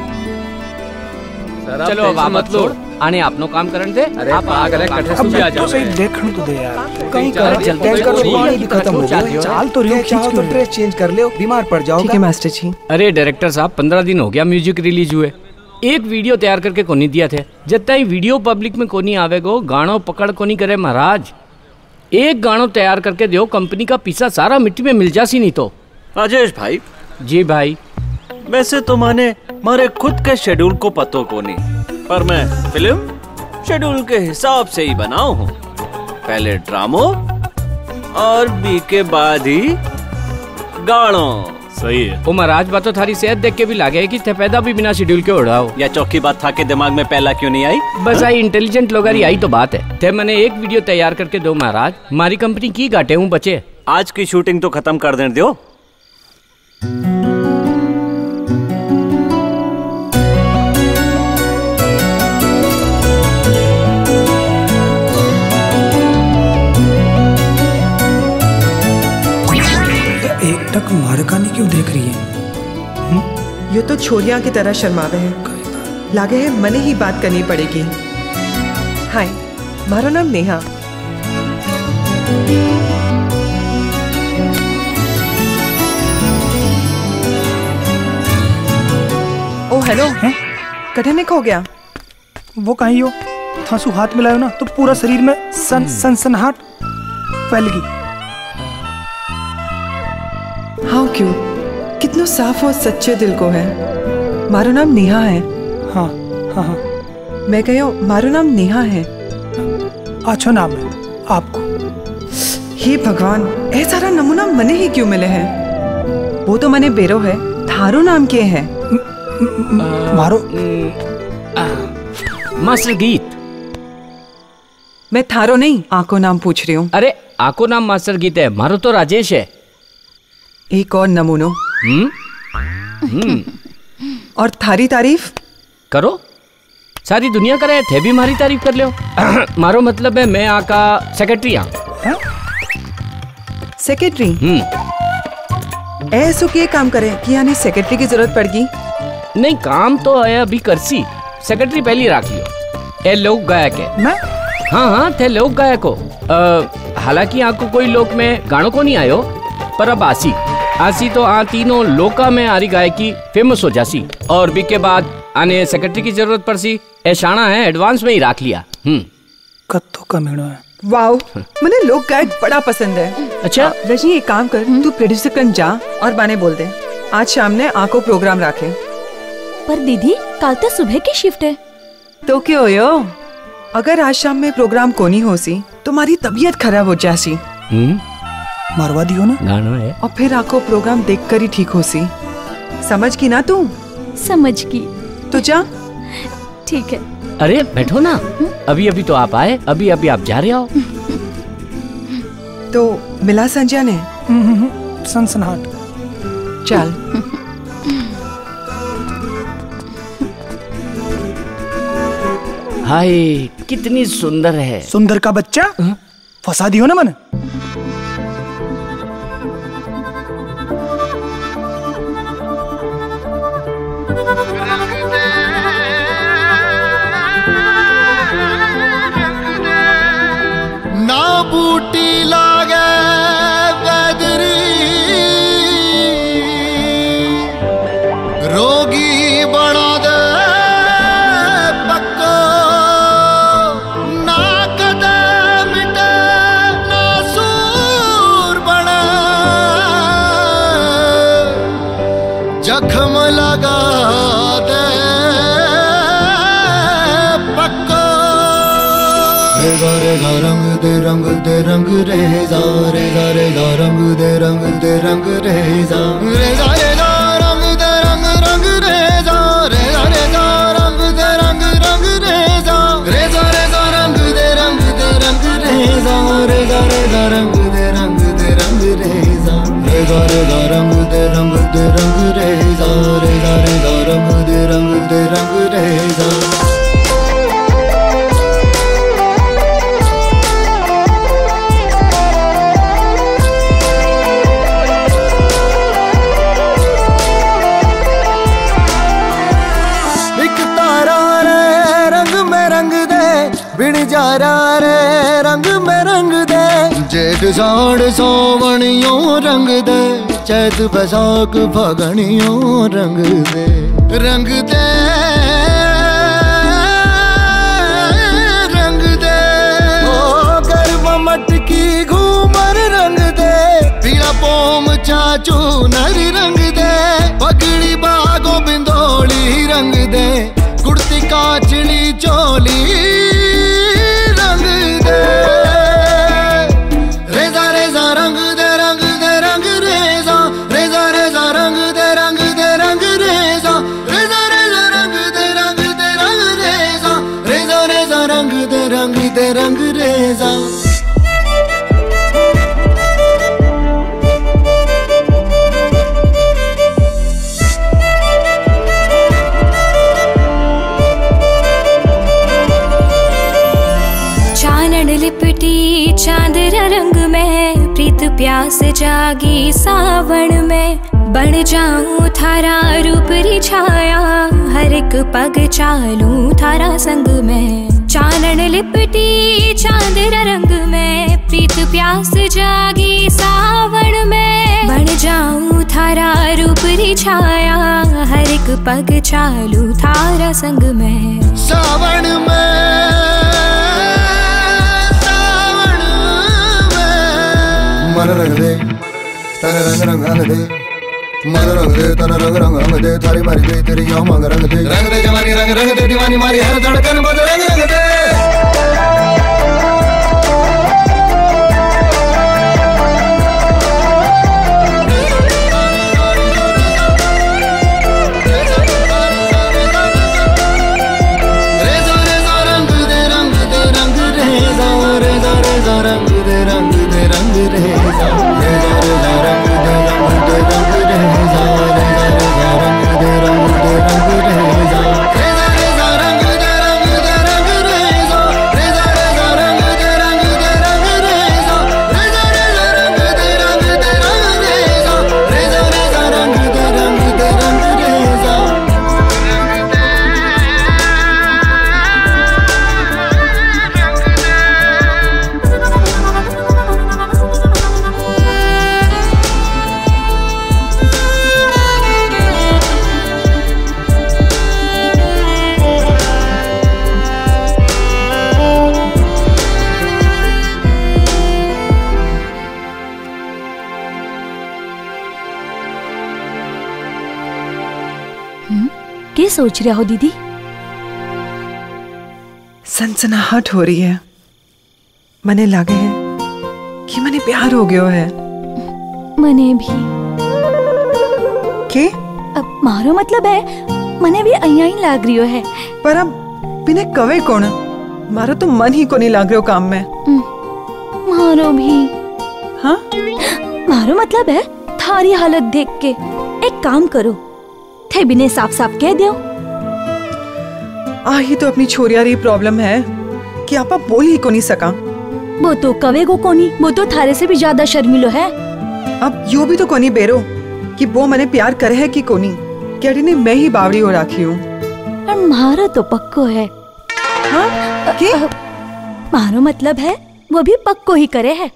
चलो अब आप मत लो, आने आपनो काम करन दे। अरे आप आ गए कट्ठे सुन आ जाओ। सही देखण तो दे यार, कहीं कर जल्दी पानी भी खत्म हो गया। चाल तो रियो चाहो तो ड्रेस चेंज कर ले, बीमार पड़ जाओगे। ठीक है मास्टर जी। अरे डायरेक्टर साहब 15 दिन हो गया म्यूजिक रिलीज हुए, एक वीडियो तैयार करके कोनी दिया थे। जब तक वीडियो पब्लिक में कोनी आवेगो, गानो पकड़ कोनी करे महाराज। एक गानो तैयार करके दो, कंपनी का पैसा सारा मिट्टी में मिल जासी नहीं तो। राजेश भाई। जी भाई। वैसे तो मारे खुद के शेड्यूल को पतो को नहीं, पर मैं फिल्म शेड्यूल के हिसाब से ही बनाऊ हूँ। पहले ड्रामो और बी के बाद ही गानो। सही है। ओ महाराज बात तो थारी सेहत देख के भी लागे कि थे पैदा भी बिना शेड्यूल के उड़ाओ। या चौकी बात था के दिमाग में पहला क्यों नहीं आई? बस आई इंटेलिजेंट लोग आई तो बात है। थे मैंने एक वीडियो तैयार करके दो महाराज, हमारी कंपनी की गाटे हूँ बचे। आज की शूटिंग तो खत्म कर देने दो। एक टक मारकानी क्यों देख रही है? ये तो छोरियां की तरह शर्मावे है, लागे है मने ही बात करनी पड़ेगी। हाय, मारो नाम नेहा। ओ हेलो, कठे ने खो गया? वो कहीं हो, थांसू हाथ मिलायो ना तो पूरा शरीर में सनसनाहट फैल गई। हाँ क्यों, कितना साफ और सच्चे दिल को है। मारो नाम नेहा है। हाँ हाँ हाँ। मैं कहो मारो नाम नेहा है। अच्छा नाम है आपको। हे भगवान, ऐसा सारा नमूना मने ही क्यों मिले हैं? वो तो मने बेरो है, थारो नाम के है? मारो मास्टर गीत। मैं थारो नहीं, आको नाम पूछ रही हूँ। अरे आको नाम मास्टर गीत है, मारो तो राजेश है। एक और नमूनो। और थारी तारीफ करो, सारी दुनिया करे, थे भी हमारी तारीफ कर लो। मारो मतलब है मैं आका सेक्रेटरी हाँ। सेक्रेटरी? ऐसो के काम करे कि यानी सेक्रेटरी की जरूरत पड़गी? नहीं, काम तो है अभी करसी, सेक्रेटरी पहले रख लियो। ए लोक गायक है मैं? हाँ थे लोक गायक हो। हालांकि आपको कोई लोक में गानों को नहीं आयो, पर अब आसी तो तीनों लोका में आरी गायकी फेमस हो जासी। और भी के बाद आने सेक्रेटरी की जरूरत पड़सी, ऐशाना है एडवांस में ही रख लिया। कत्तो का मेड़ो है। वाओ, मुझे लोक गायक बड़ा पसंद है। अच्छा रजनी, एक काम कर, तू प्रोड्यूसर कन जा और बाने बोल दे आज शाम ने आको प्रोग्राम रखे। पर दीदी कल तो सुबह की शिफ्ट है। तो क्यों यो, अगर आज शाम में प्रोग्राम को नहीं होसी तो हमारी तबीयत खराब हो जासी। मरवा दियो ना। गाना है। और फिर आको प्रोग्राम देखकर ही ठीक होसी। समझ की ना तू? समझ की। तो जा। ठीक है। अरे बैठो ना, अभी अभी तो आप आए, अभी अभी आप जा रहे हो। तो मिला संजय ने? सनसनाहट। चल। हाय कितनी सुंदर है। सुंदर का बच्चा फंसा दियो ना मन। ना बूटी लागे बदरी रोगी बना दे पक्को, ना कदे मिटे ना सूर बने, जख्म लगा दे पक्को। रेगा रंग दे रंग दे रंग रेजा, रेजा रेजा रंग दे रंग दे रंग रेजा, रेजा रेजा रंग दे रंग रंग रेजा, रेजा रेजा रंग दे रंग रंग रेजा, रेजा रेजा रंग दे रंग दे रंग रेजा, रेजा रेजा रंग दे रंग दे रंग रेजा, रेजा रेजा रंग दे रंग दे रंग रेजा, रेजा रेजा रंग दे रंग दे रंग रेजा। प्यारा रे रंग में रंग दे, जेठ साढ़ सावणियों रंग दे, चैत बैसाख फगणियों रंग दे, रंग दे रंग दे। ओ गरबा मटकी घूमर रंग दे, पीला पोम चाचू नरी रंग दे, पगड़ी बागो बिंदोली रंग दे, कुर्ती काचली चोली रंग दे, रेजा रेजा रंग दे रंग दे रंग रेजा, रेजा रेजा रंग दे रंग दे रंग रेजा, रेजा रेजा रंग दे रंग दे रंग रेजा, रेजा रेजा रंग दे रंग दे रंग रेजा। लिपटी चांदरा रंग में, प्रीत प्यास जागी सावन में, बन जाऊं थारा रूप रिछाया, हर एक पग चालूं थारा संग में। चानन लिपटी चांदरा रंग में, प्रीत प्यास जागी सावन में, बन जाऊं थारा रूप रिछाया, हर एक पग चालूं थारा संग में। सावन में मन रंग दे तन रंग रंग रंग दे, मन रंग दे तन रंग रंग रंग दे, थारी मारी दे तेरी यो मांग रंग दे, रंग दे जवानी रंग रंग दे, दीवानी मारी हर धड़कन बद रंग रंग दे। रेजा रेजा रंग दे रंग दे रंग रेजा, रेजा रेजा रंग दे रंग दे रंग रेजा, रेजा रेजा रंग दे रंग दे रंग रेजा, रेजा रेजा रंग दे रंग दे रंग रेजा, रेजा रेजा रंग दे रंग दे रंग रेजा, रेजा रेजा रंग दे रंग दे रंग रेजा, रेजा रेजा रंग दे रंग दे रंग रेजा, रेजा रेजा रंग दे रंग दे रंग रेजा। क्या सोच रहा हो दीदी? सनसनाहट हो रही है, मने लागे है कि मने प्यार हो गयो है। मने भी के अब मारो मतलब है मने भी अइया ही लाग रियो है। पर अब बिने कवे कौन, मारो तो मन ही को नहीं लाग रहो काम में। मारो भी। हाँ मारो मतलब है थारी हालत देख के एक काम करो, थे बिने साफ साफ कह दो। ही तो अपनी छोरियारी प्रॉब्लम है कि आपा बोल ही को नहीं सका। वो तो कवे को कोनी, वो तो थारे से भी ज्यादा शर्मिलो है। अब यो भी तो कोनी बेरो कि वो मने प्यार करे है कि कोनी, क्या ने मैं ही बावड़ी हो राखी हूँ। मारो तो पक्को है। हाँ? कि? मारो मतलब है वो भी पक्को ही करे है।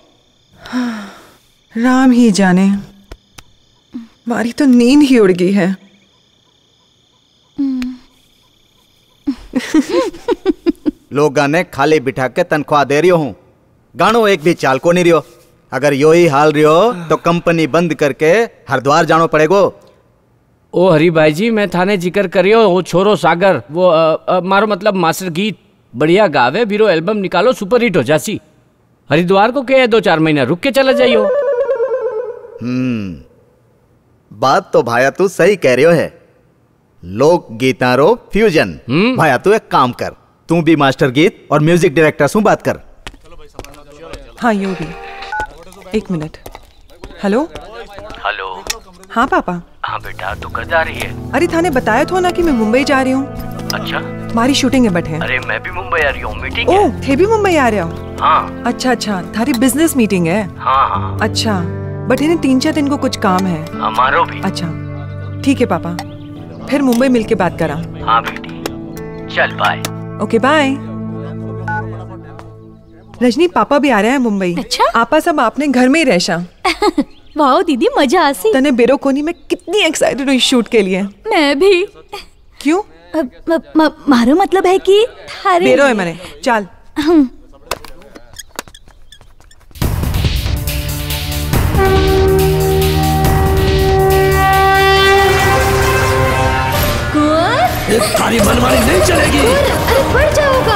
राम ही जाने, मारी तो नींद ही उड़ गई है। लोग गाने खाली बिठा के तनख्वाह दे रियो हूँ, गानो एक भी चाल को नहीं रियो। अगर यो ही हाल रियो तो कंपनी बंद करके हरिद्वार जानो पड़ेगो। ओ हरी भाई जी, मैं थाने जिक्र करियो वो छोरो सागर, वो मारो मतलब मास्टर गीत बढ़िया गावे, बीरो एल्बम निकालो, सुपर हिट हो जासी। हरिद्वार को क्या है, 2-4 महीना रुक के चला जाइयो। बात तो भाया तू सही कह रही हो है, लोक गीतारो फ्यूजन। भाया तू एक काम कर, तू भी मास्टर गीत और म्यूजिक डायरेक्टर से बात कर। हाँ यो भी, एक मिनट। Hello hello. हाँ पापा। हाँ बेटा, तू कब जा रही है? अरे थाने बताया था ना कि मैं मुंबई जा रही हूँ। अच्छा, हमारी शूटिंग है बैठे। अरे मैं भी मुंबई आ रही हूँ, मीटिंग है। ओह, थे भी मुंबई आ रहे हो? हाँ। अच्छा अच्छा, थारी बिजनेस मीटिंग है? हाँ हाँ। अच्छा, बट इन्हें 3-4 दिन को कुछ काम है। हमारो भी। अच्छा ठीक है पापा, फिर मुंबई मिलके बात करा। हाँ बेटी, चल बाय। Okay bye. रजनी पापा भी आ रहे हैं मुंबई। अच्छा? आपा सब आपने घर में ही रहशा। वाह दीदी मजा आसी। तने बेरो कोनी में कितनी एक्साइटेड हुई शूट के लिए। मैं भी। क्यों? मारो मतलब है कि थारे बेरो है मैंने। चल। थारी मनमानी नहीं चलेगी। अरे बढ़ जाओगा।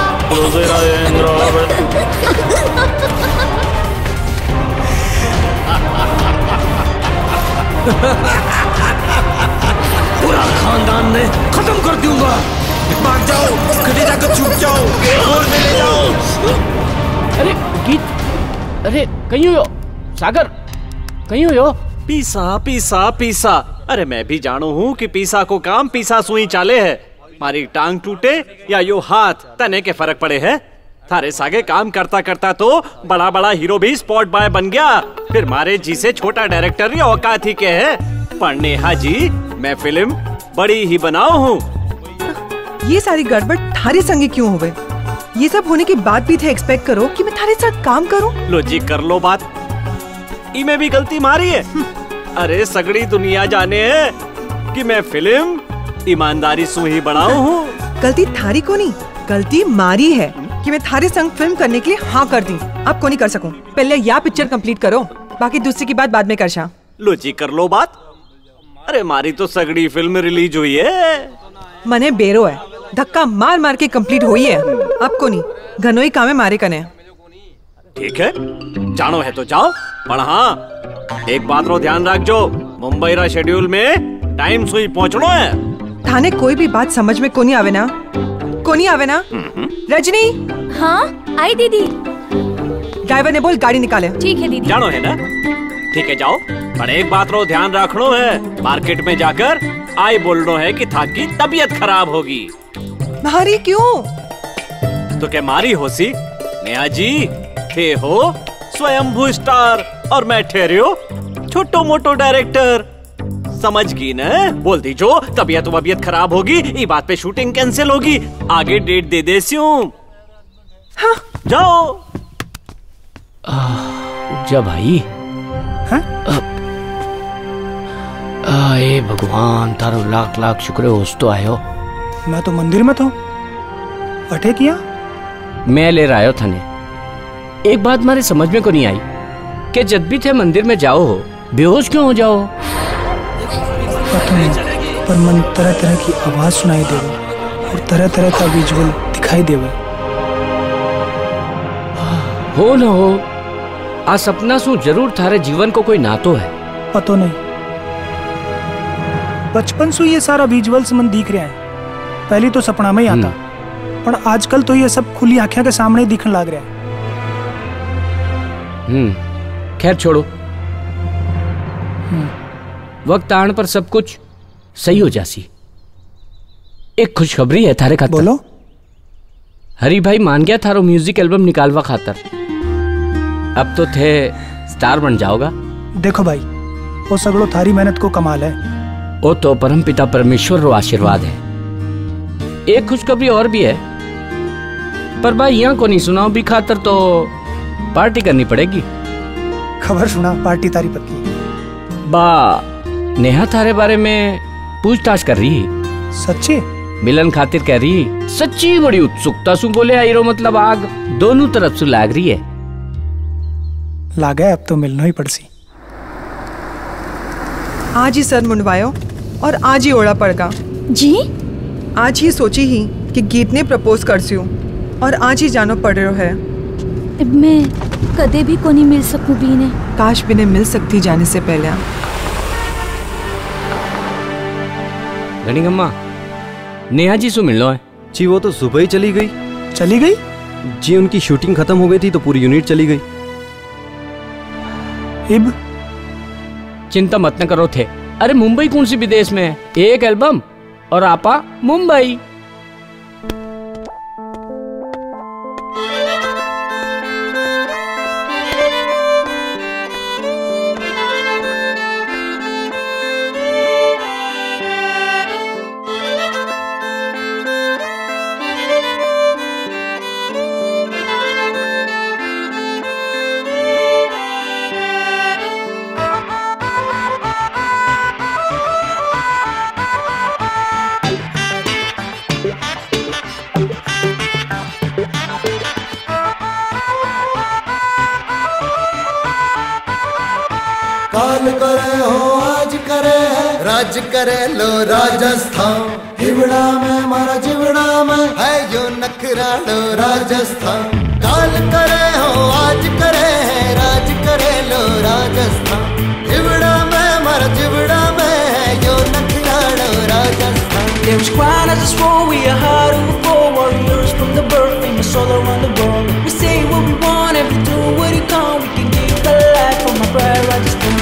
पूरा खानदान ने खत्म कर दूंगा। भाग जाओ, खटीरा को छुप जाओ, और में ले जाओ। अरे गीत, अरे कहीं हो सागर, कहीं हो? पीसा पीसा पीसा। अरे मैं भी जानू हूँ कि पीसा को काम पीसा सुई चाले है। मारी टांग टूटे या यो हाथ तने के फर्क पड़े है। थारे सागे काम करता करता तो बड़ा बड़ा हीरो भी स्पॉट बॉय बन गया। फिर मारे जी से छोटा डायरेक्टर या औकात ही के है। पर नेहा जी, मैं फिल्म बड़ी ही बनाऊ हूँ। ये सारी गड़बड़ थारे संगे क्यों हो गए? ये सब होने के बाद भी थे एक्सपेक्ट करो कि मैं थारे साथ काम करूं। लो जी कर लो बात। इमे भी गलती मारी है। अरे सगड़ी दुनिया जाने है कि मैं फिल्म ईमानदारी से ही बनाऊ हूँ। गलती थारी को नहीं, गलती मारी है कि मैं थारे संग फिल्म करने के लिए हाँ कर दी। अब को नहीं कर सकूं। पहले या पिक्चर कंप्लीट करो, बाकी दूसरी की बात बाद में कर शा। लो जी कर लो बात। अरे मारी तो सगड़ी फिल्म रिलीज हुई है। मने बेरो है, धक्का मार मार के कंप्लीट हुई है। अब को नहीं, घनोई काम है मारे कने। ठीक है, जानो है तो जाओ। पर हाँ एक बात रो ध्यान रख जो, मुंबई रा शेड्यूल में टाइम सुई पहुँचनो है। थाने कोई भी बात समझ में कोनी आवे ना, कोनी आवे ना। रजनी। हाँ आई दीदी। ड्राइवर ने बोल गाड़ी निकाले। ठीक है दीदी। जानो है ना? ठीक है जाओ। पर एक बात रो ध्यान रखनो है, मार्केट में जाकर आई बोलनो है कि था की तबीयत खराब होगी। मारी क्यों? तो क्या मारी होसी? नेहा जी थे हो स्वयंभू स्टार और मैं ठहरियो छोटो मोटो डायरेक्टर। समझ गई न? बोल दी जो तबीयत खराब होगी, ये बात पे शूटिंग कैंसिल होगी, आगे डेट दे दे स्यूं। हाँ जाओ। जा भाई। हाँ? ए भगवान तारो लाख लाख शुक्र होश तो आयो। मैं तो मंदिर में था। अटे किया? मैं ले रहा थाने। एक बात मारे समझ में को नहीं आई कि जब भी थे मंदिर में जाओ हो, बेहोश क्यों हो जाओ? पता नहीं, पर मन तरह तरह की आवाज सुनाई देवे और तरह तरह का विजुअल दिखाई देवे। हो न हो, आ सपना सु जरूर थारे जीवन को कोई नातो है। पतो नहीं, बचपन से ये सारा विजुअल्स मन दिख रहा है। पहले तो सपना में ही आता, पर आजकल तो ये सब खुली आंखें के सामने ही दिखने लग रहा है। खैर छोड़ो, वक्त आने पर सब कुछ सही हो जासी। एक खुशखबरी है थारे खातर। बोलो। हरी भाई मान गया थारो म्यूजिक एल्बम निकालवा खातर। अब तो थे स्टार बन जाओगा। देखो भाई, वो सगड़ो थारी मेहनत को कमाल है। वो तो परम पिता परमेश्वर रो आशीर्वाद है। एक खुशखबरी और भी है, पर भाई यहाँ को नहीं सुनाओ भी खातर तो पार्टी करनी पड़ेगी। खबर सुना, पार्टी तारी पक्की। बा नेहा थारे बारे में पूछताछ कर रही। सच्ची? मिलन खातिर कह रही। सच्ची बड़ी उत्सुकता सु बोले आई रो, मतलब आग दोनों तरफ से लाग रही है। लागे अब तो मिलना ही पड़सी। आज ही सर मुंडवायो और आज ही ओढ़ा पड़गा। जी? आज ही सोची ही कि गीत ने प्रपोज कर सियो और आज ही जानो पड़ रहा है। मैं कदे भी को नहीं मिल सकूं बीने। काश बिने मिल सकती जाने से पहले। गणिगम्मा, नेहा जी से मिलना है। जी वो तो सुबह ही चली गई। चली गई? जी उनकी शूटिंग खत्म हो गई थी तो पूरी यूनिट चली गई। इब चिंता मत न करो थे। अरे मुंबई कौन सी विदेश में है? एक एल्बम और आपा मुंबई। राज करे लो राजस्थान। हिवड़ा में मारा जिवड़ा में है यो नखरा लो राजस्थान। काल करे हो आज करे है राज करे लो राजस्थान। हिवड़ा में मारा जिवड़ा में है यो नखरा लो Rajasthan. There's quiet as a swore, we are hard to fall. Warriors from the birth, famous all around the world. We say what we want and we do what we can. We can give the life from my pride, Rajasthan.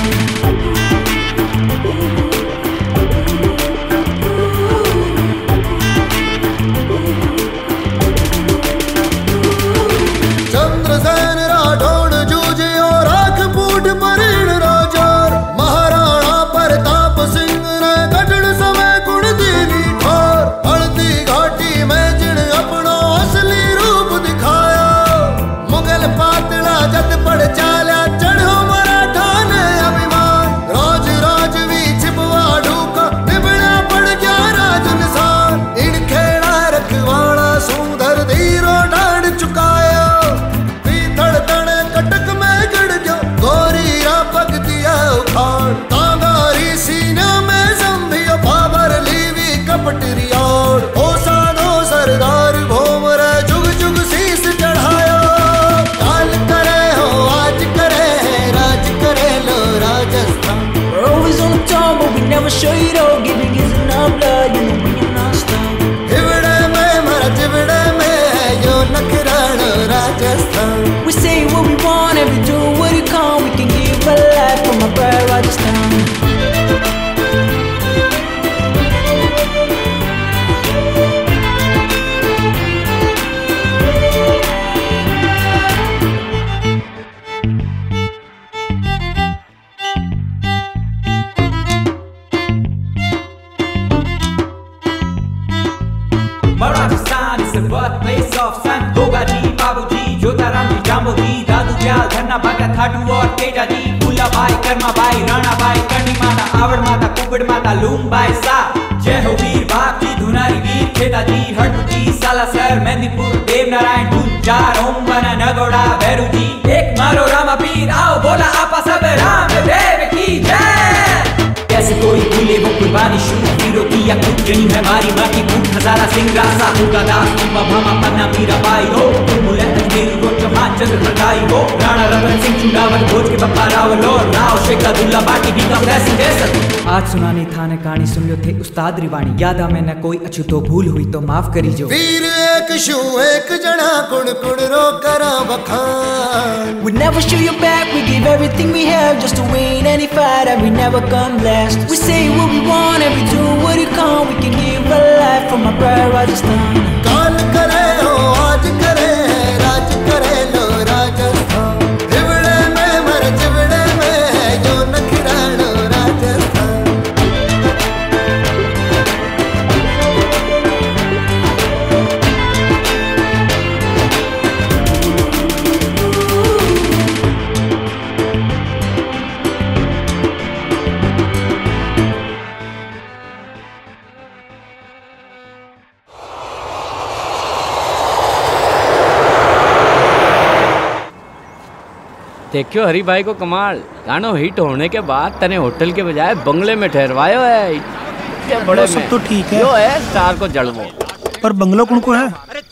Chandrasen Rathore जूझे और आंख फूट परीण राजा। महाराणा प्रताप सिंह ने कठिन समय गुण दीनी ठार। हल्दी घाटी में जिन अपना असली रूप दिखाया। मुगल पातला जद पड़ चाला चढ़ो मराठा ने अभिमान। राज राजवी छिपवा ढूका निबड़ा पड़ गया राज निशान। इन खेड़ा रखवाड़ा सुंदर धीरो डांड चुकाया। कटक में गड़ गया गोरी पग दिया उखाड़। तांगारी सीना में संभियो बाबर लीवी कपटरी और ओ साधो सरदार भोमर जुग जुग शीस चढ़ाया। काल करे हो आज करे है राज करे लो Rajasthan. We're always on the top but we never show you though. Giving is enough blood, you know we are not stop. हिवड़े में मरा जिवड़े में है यो नखरा लो Rajasthan. We say what we want and we do what we can. We can give a life from my pride, Rajasthan. Rajasthan is the birthplace of Sant Gogaji, Babuji, Jyotaramji, Jamboji, Dadu Dayal, Dhanna Bhagat, Thadu और तेजा जी। फूला बाई, कर्मा बाई, राणा बाई, करनी माता, आवड़ माता, कुबड़ माता, loom by सा। जय हो वीर बाप जी, धुनारी वीर, खेता जी, हटू जी, सालासर, मेहंदीपुर, देव नारायण, गुंजार, ओम बना, नगोड़ा, भैरू जी। एक मारो रामा पीर, आओ बोला आपा सब राम देव की जय। कैसे कोई भूले वो कुर्बानी शुरू हीरो की या खुद गई है मारी माँ की भूख। हजारा सिंह रासा होगा दास तुम्बा भामा पन्ना मीरा बाई हो। मुलत मेरू को चौहान चंद्र प्रदाई हो। राणा रतन सिंह चुनावर भोज के बप्पा रावल और राव शेख अब्दुल्ला बाटी भी कम ऐसी जैसा। आज सुनानी था न कहानी सुन लो थे उस्ताद रिवाणी। याद आ मैं न कोई अच्छी तो भूल हुई तो माफ करी जो। वीर एक शू एक जना कुण कुण रो करा बखान। We never show you back, we give everything we have just to win any fight and we never come last. We say what we want and we do what we can. We can give a life from my pride, Rajasthan. काल करे हो आज करे है राज करे लो राजस्थान। हिवड़े में मर जिवड़े में है यो नखरा लो राजस्थान। देखियो हरी भाई को कमाल। गानो हिट होने के बाद तने होटल के बजाय बंगले में ठहरवायो है। क्या बड़े सब तो ठीक है। जो है स्टार को जड़वो। पर बंगलो कौन को है?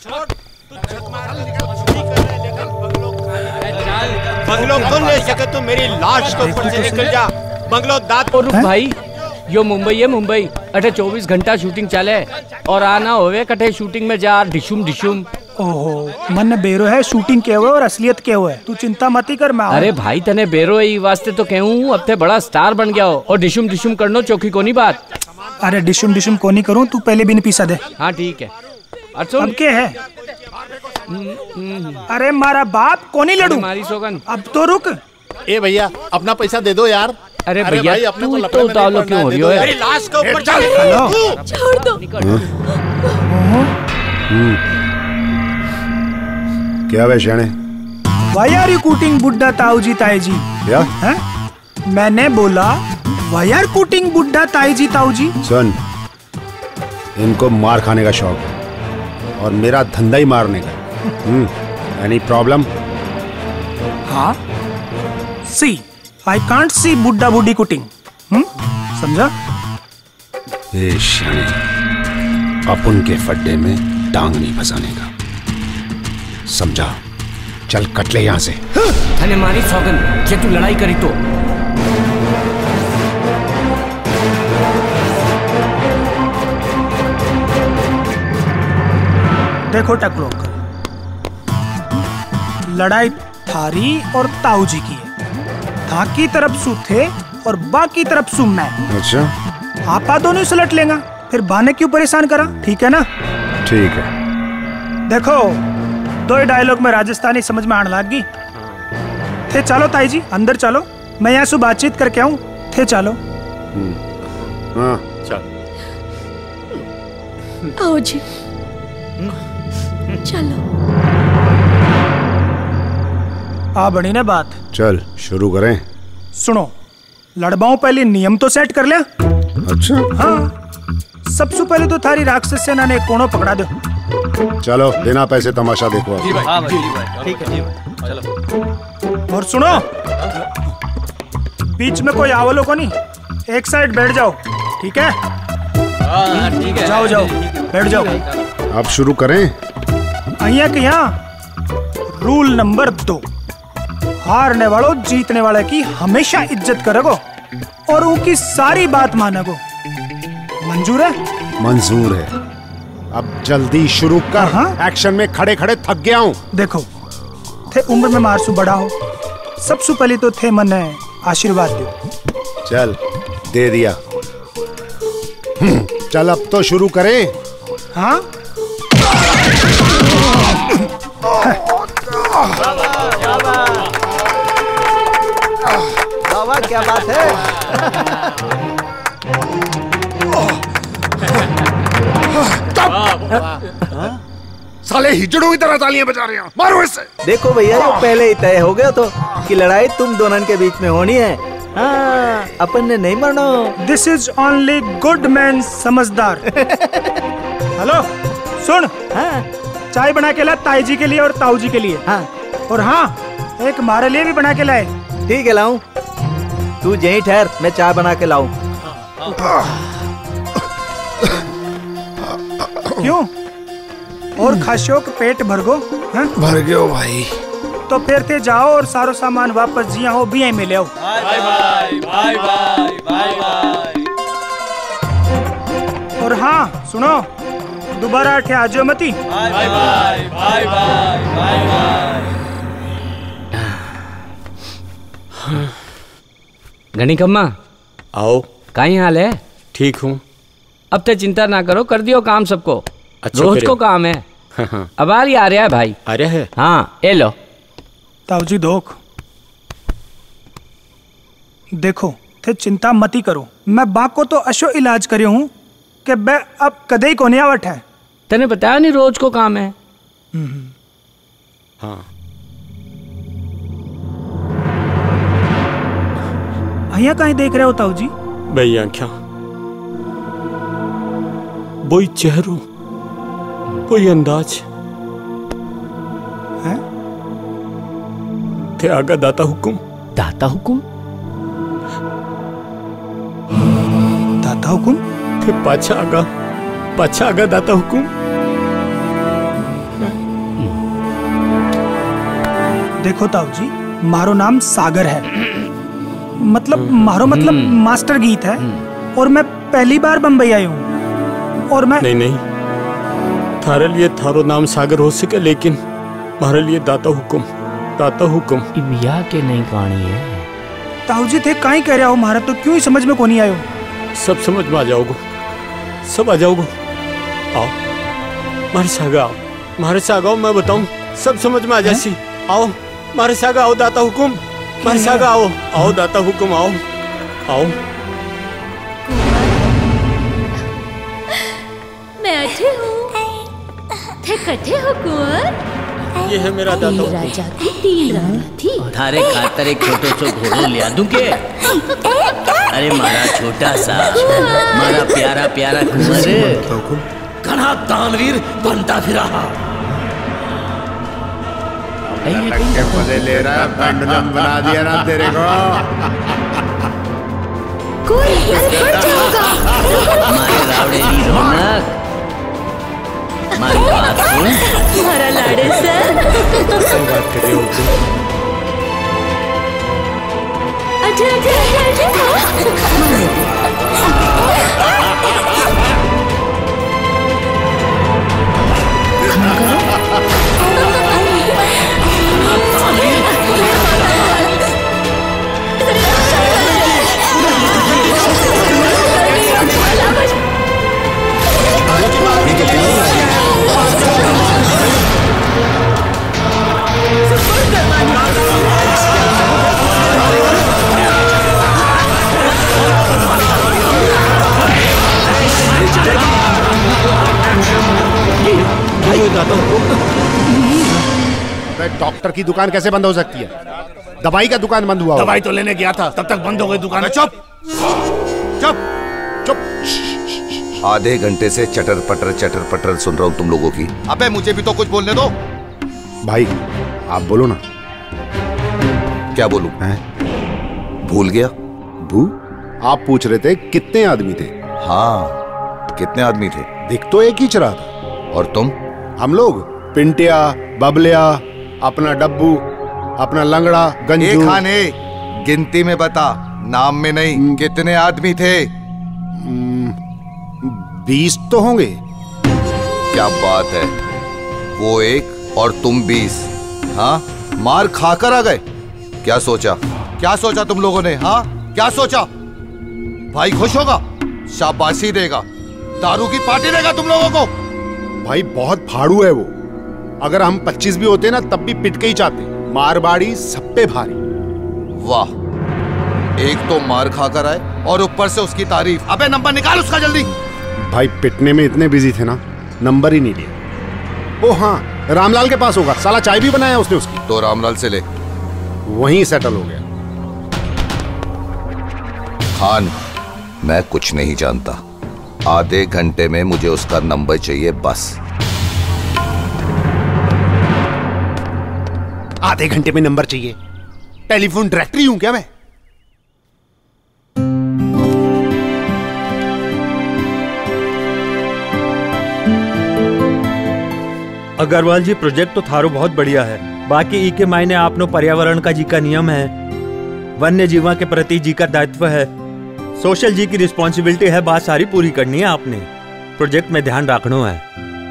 बंगलो कौन ले सके? तू मेरी लाश को ऊपर से निकल जा। बंगलो दांत और रुक भाई, यो मुंबई है मुंबई। अठे 24 घंटा शूटिंग चले और आना होवे कठे शूटिंग में जा डिशुम डिशुम। ओहो मन बेरो है शूटिंग के हुए और असलियत के हुए। तू चिंता मत ही कर मैं। अरे भाई तने बेरो है वास्ते तो कहूँ अब ते बड़ा स्टार बन गया हो और डिशुम डिशुम करनो चौकी कोनी बात। अरे डिशुम डिशुम कोनी करूँ तू पहले भी नहीं पीसा दे। हाँ ठीक है। अब के है? अरे मारा बाप कोनी लड़ू मारी सोगन। अब तो रुक। ए भैया अपना पैसा दे दो यार। अरे भैया तू तो उतावलो क्यों हो रही हो? मेरी लाश को ऊपर चल। छोड़ दो। क्या वे शाने? Why are you cooking बुड्ढा ताऊ जी ताई जी? क्या? हैं? मैंने बोला Why are cooking बुड्ढा ताई जी ताऊ जी? सुन, इनको मार खाने का शौक है और मेरा धंधा ही मारने का। Any problem? हाँ। See, I can't see बुड्ढा बुड्ढी कुटिंग। समझा? ए शानी, अपन के फड्डे में टांग नहीं फंसाने का, समझा? चल कट ले यहाँ से। थाने मारी सौगन, जे तू लड़ाई करी तो। देखो टकलो, लड़ाई थारी और ताऊ जी की है। था की तरफ सु थे और बाकी तरफ सु मैं। अच्छा, आपा दोनों ही सुलट लेगा, फिर बाने क्यों परेशान करा? ठीक है ना? ठीक है। देखो, दो ही डायलॉग में राजस्थानी समझ में आने लगी। थे चलो ताई जी, अंदर चलो, मैं यहाँ से बातचीत करके आऊँ। थे चलो। हाँ चल। आओ जी, चलो। आ बनी ना बात। चल शुरू करें। सुनो, लड़बाओं पहले नियम तो सेट कर लिया। अच्छा। हाँ, सबसे पहले तो थारी राक्षस सेना ने कोणों पकड़ा दो। चलो बिना पैसे तमाशा देखो। जी भाई, हाँ भाई, जी भाई, ठीक है जी भाई, चलो। और सुनो, बीच में कोई आवलो को नहीं, एक साइड बैठ जाओ, ठीक है? हाँ ठीक है। जाओ जाओ, बैठ जाओ। अब शुरू करें। अहिया के यहाँ रूल नंबर 2, हारने वालों जीतने वाले की हमेशा इज्जत करोगो और उनकी सारी बात मानोगो। मंजूर है? मंजूर है। अब जल्दी शुरू कर। एक्शन में खड़े खड़े थक गया हूँ। देखो, थे उम्र में मारसू बड़ा हो, सबसे पहले तो थे मन आशीर्वाद दो। चल दे दिया। चल अब तो शुरू करें। हाँ? बाबा क्या बात है? साले हिजड़ों की तरह तालियां बजा रहे हैं। मारो इससे। देखो भैया, ये पहले ही तय हो गया तो कि लड़ाई तुम दोनों के बीच में होनी है। हाँ, अपन ने नहीं मानो। This is only good man समझदार। हेलो सुन, हाँ? चाय बना के ला ताई जी के लिए और ताऊ जी के लिए। हाँ। और हाँ, एक हमारे लिए भी बना के लाए। ठीक है, लाऊं। तू यहीं ठहर, मैं चाय बना के लाऊं। क्यों? और खासियों का पेट भर गो? भर गयो भाई। तो फिर थे जाओ और सारो सामान वापस जिया हो भी में ले आओ। Bye bye bye bye bye bye. और हाँ सुनो, दोबारा अठे आ जाओ मती। Bye bye bye bye bye bye. Ganikamma, आओ। कहीं हाल है? ठीक हूँ। अब तो चिंता ना करो, कर दियो काम सबको। अच्छा, रोज को काम है। अब आ रहा है भाई। आ रहा है? हाँ, ये लो। ताऊ जी धोख। देखो, थे चिंता मती करो, मैं बाप को तो अशो इलाज करे हूँ कि बे अब कदे ही कोने आवट है। तेने बताया नहीं रोज को काम है। हाँ। अहिया कहीं देख रहे हो ताऊ जी? भाई आँखियाँ, वही चेहरों, वही अंदाज है। थे आगा दाता हुकुम। दाता हुकुम? दाता हुकुम? थे पाछा आगा दाता हुकुम। देखो ताऊ जी, मारो नाम सागर है, मतलब मारो मतलब मास्टर गीत है, और मैं पहली बार बम्बई आई हूँ। और मैं नहीं, थारे लिए थारो नाम सागर हो सके, लेकिन हमारे लिए दाता हुकुम। इबिया के नहीं कहानी है। ताऊ जी थे काई कह रहे हो, मारा तो क्यों ही समझ में को नहीं आयो? सब समझ में आ जाओगे, सब आ जाओगे। आओ मारे सागा आओ, मैं बताऊं, सब समझ में आ जासी। आओ मारे सागा आओ, दाता हुकुम। मारे सागा आओ दाता हुकुम, आओ। मैं अच्छे हूँ। थे कटे हो कुंवर? ये है मेरा दाता हुकुम। राजा की तीर थी। थारे खातर एक छोटो सो घोड़ो लिया दूं के? अरे मारा छोटा सा, मारा प्यारा प्यारा कुंवर, घना दानवीर बनता फिरा। मजे ले रहा है, पेंडुलम बना दिया ना तेरे को। कोई अरे फट जाऊंगा। हमारे रावड़ेली रौनक, हमारी बात सुन। हमारा लाड़े सर। सही बात कर रही हो तुम। अच्छा अच्छा डॉक्टर की दुकान कैसे बंद हो सकती है? दवाई का दुकान बंद हुआ। दवाई तो लेने गया था, तब तक बंद हो गई दुकान। चुप चुप चुप। आधे घंटे से चटर पटर सुन रहा हूँ तुम लोगों की। अबे मुझे भी तो कुछ बोलने दो। भाई आप बोलो ना। क्या बोलूं? भूल गया। आप पूछ रहे थे कितने आदमी थे? हाँ, कितने आदमी थे? दिख तो एक ही रहा था। और तुम? हम लोग पिंटिया, बबलिया, अपना डब्बू, अपना लंगड़ा, गंजू। खाने गिनती में बता, नाम में नहीं। कितने आदमी थे? 20 तो होंगे। क्या बात है, वो 1 और तुम 20। हाँ, मार खाकर आ गए। क्या सोचा तुम लोगों ने? हाँ, क्या सोचा? भाई खुश होगा, शाबाशी देगा, दारू की पार्टी देगा तुम लोगों को। भाई बहुत फाड़ू है वो। अगर हम 25 भी होते ना तब भी पिट के ही चाहते। मारवाड़ी सब पे भारी। वाह, एक तो मार खाकर आए और ऊपर से उसकी तारीफ। अबे नंबर निकाल उसका जल्दी। भाई पिटने में इतने बिजी थे ना, नंबर ही नहीं लिया। ओ हाँ, रामलाल के पास होगा, साला चाय भी बनाया उसने उसकी। तो रामलाल से ले, वहीं सेटल हो गया। खान, मैं कुछ नहीं जानता। आधे घंटे में मुझे उसका नंबर चाहिए बस। आधे घंटे में नंबर चाहिए? टेलीफोन डायरेक्टरी हूं क्या मैं? अग्रवाल जी, प्रोजेक्ट तो थारो बहुत बढ़िया है। बाकी ई के मायने आपनो पर्यावरण का जी का नियम है, वन्य जीवा के प्रति जी का दायित्व है, सोशल जी की रिस्पॉन्सिबिलिटी है। बात सारी पूरी करनी है आपने। प्रोजेक्ट में ध्यान रखना है।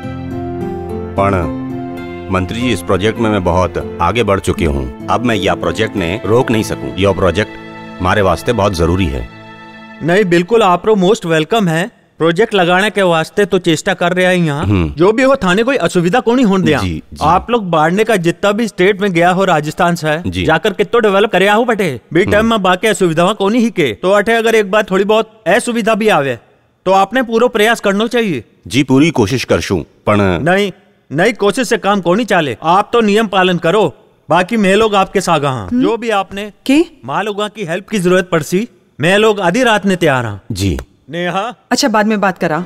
पण मंत्री जी, इस प्रोजेक्ट में मैं बहुत आगे बढ़ चुकी हूँ। अब मैं यह प्रोजेक्ट ने रोक नहीं सकूं। यह प्रोजेक्ट हमारे वास्ते बहुत जरूरी है। नहीं, बिल्कुल आप मोस्ट वेलकम है। प्रोजेक्ट लगाने के वास्ते तो चेष्टा कर रहे हैं यहाँ। जो भी हो, थाने कोई असुविधा को नहीं होने दिया। आप लोग बाढ़ने का जितना भी स्टेट में गया हो, राजस्थान से जाकर कितो डेवलप करे हो बटे बी टाइम में बाकी असुविधा को नहीं ही के। तो अठे अगर एक बार थोड़ी बहुत असुविधा भी आवे तो आपने पूरा प्रयास करना चाहिए। जी, पूरी कोशिश करशूं, पण नहीं कोशिश से काम को नहीं चाले। आप तो नियम पालन करो, बाकी मैं लोग आपके सागा हाँ। जो भी आपने माँ लोगों की हेल्प की जरूरत पड़सी, मैं लोग आधी रात ने तैयार हाँ। जी नेहा। अच्छा, बाद में बात करा।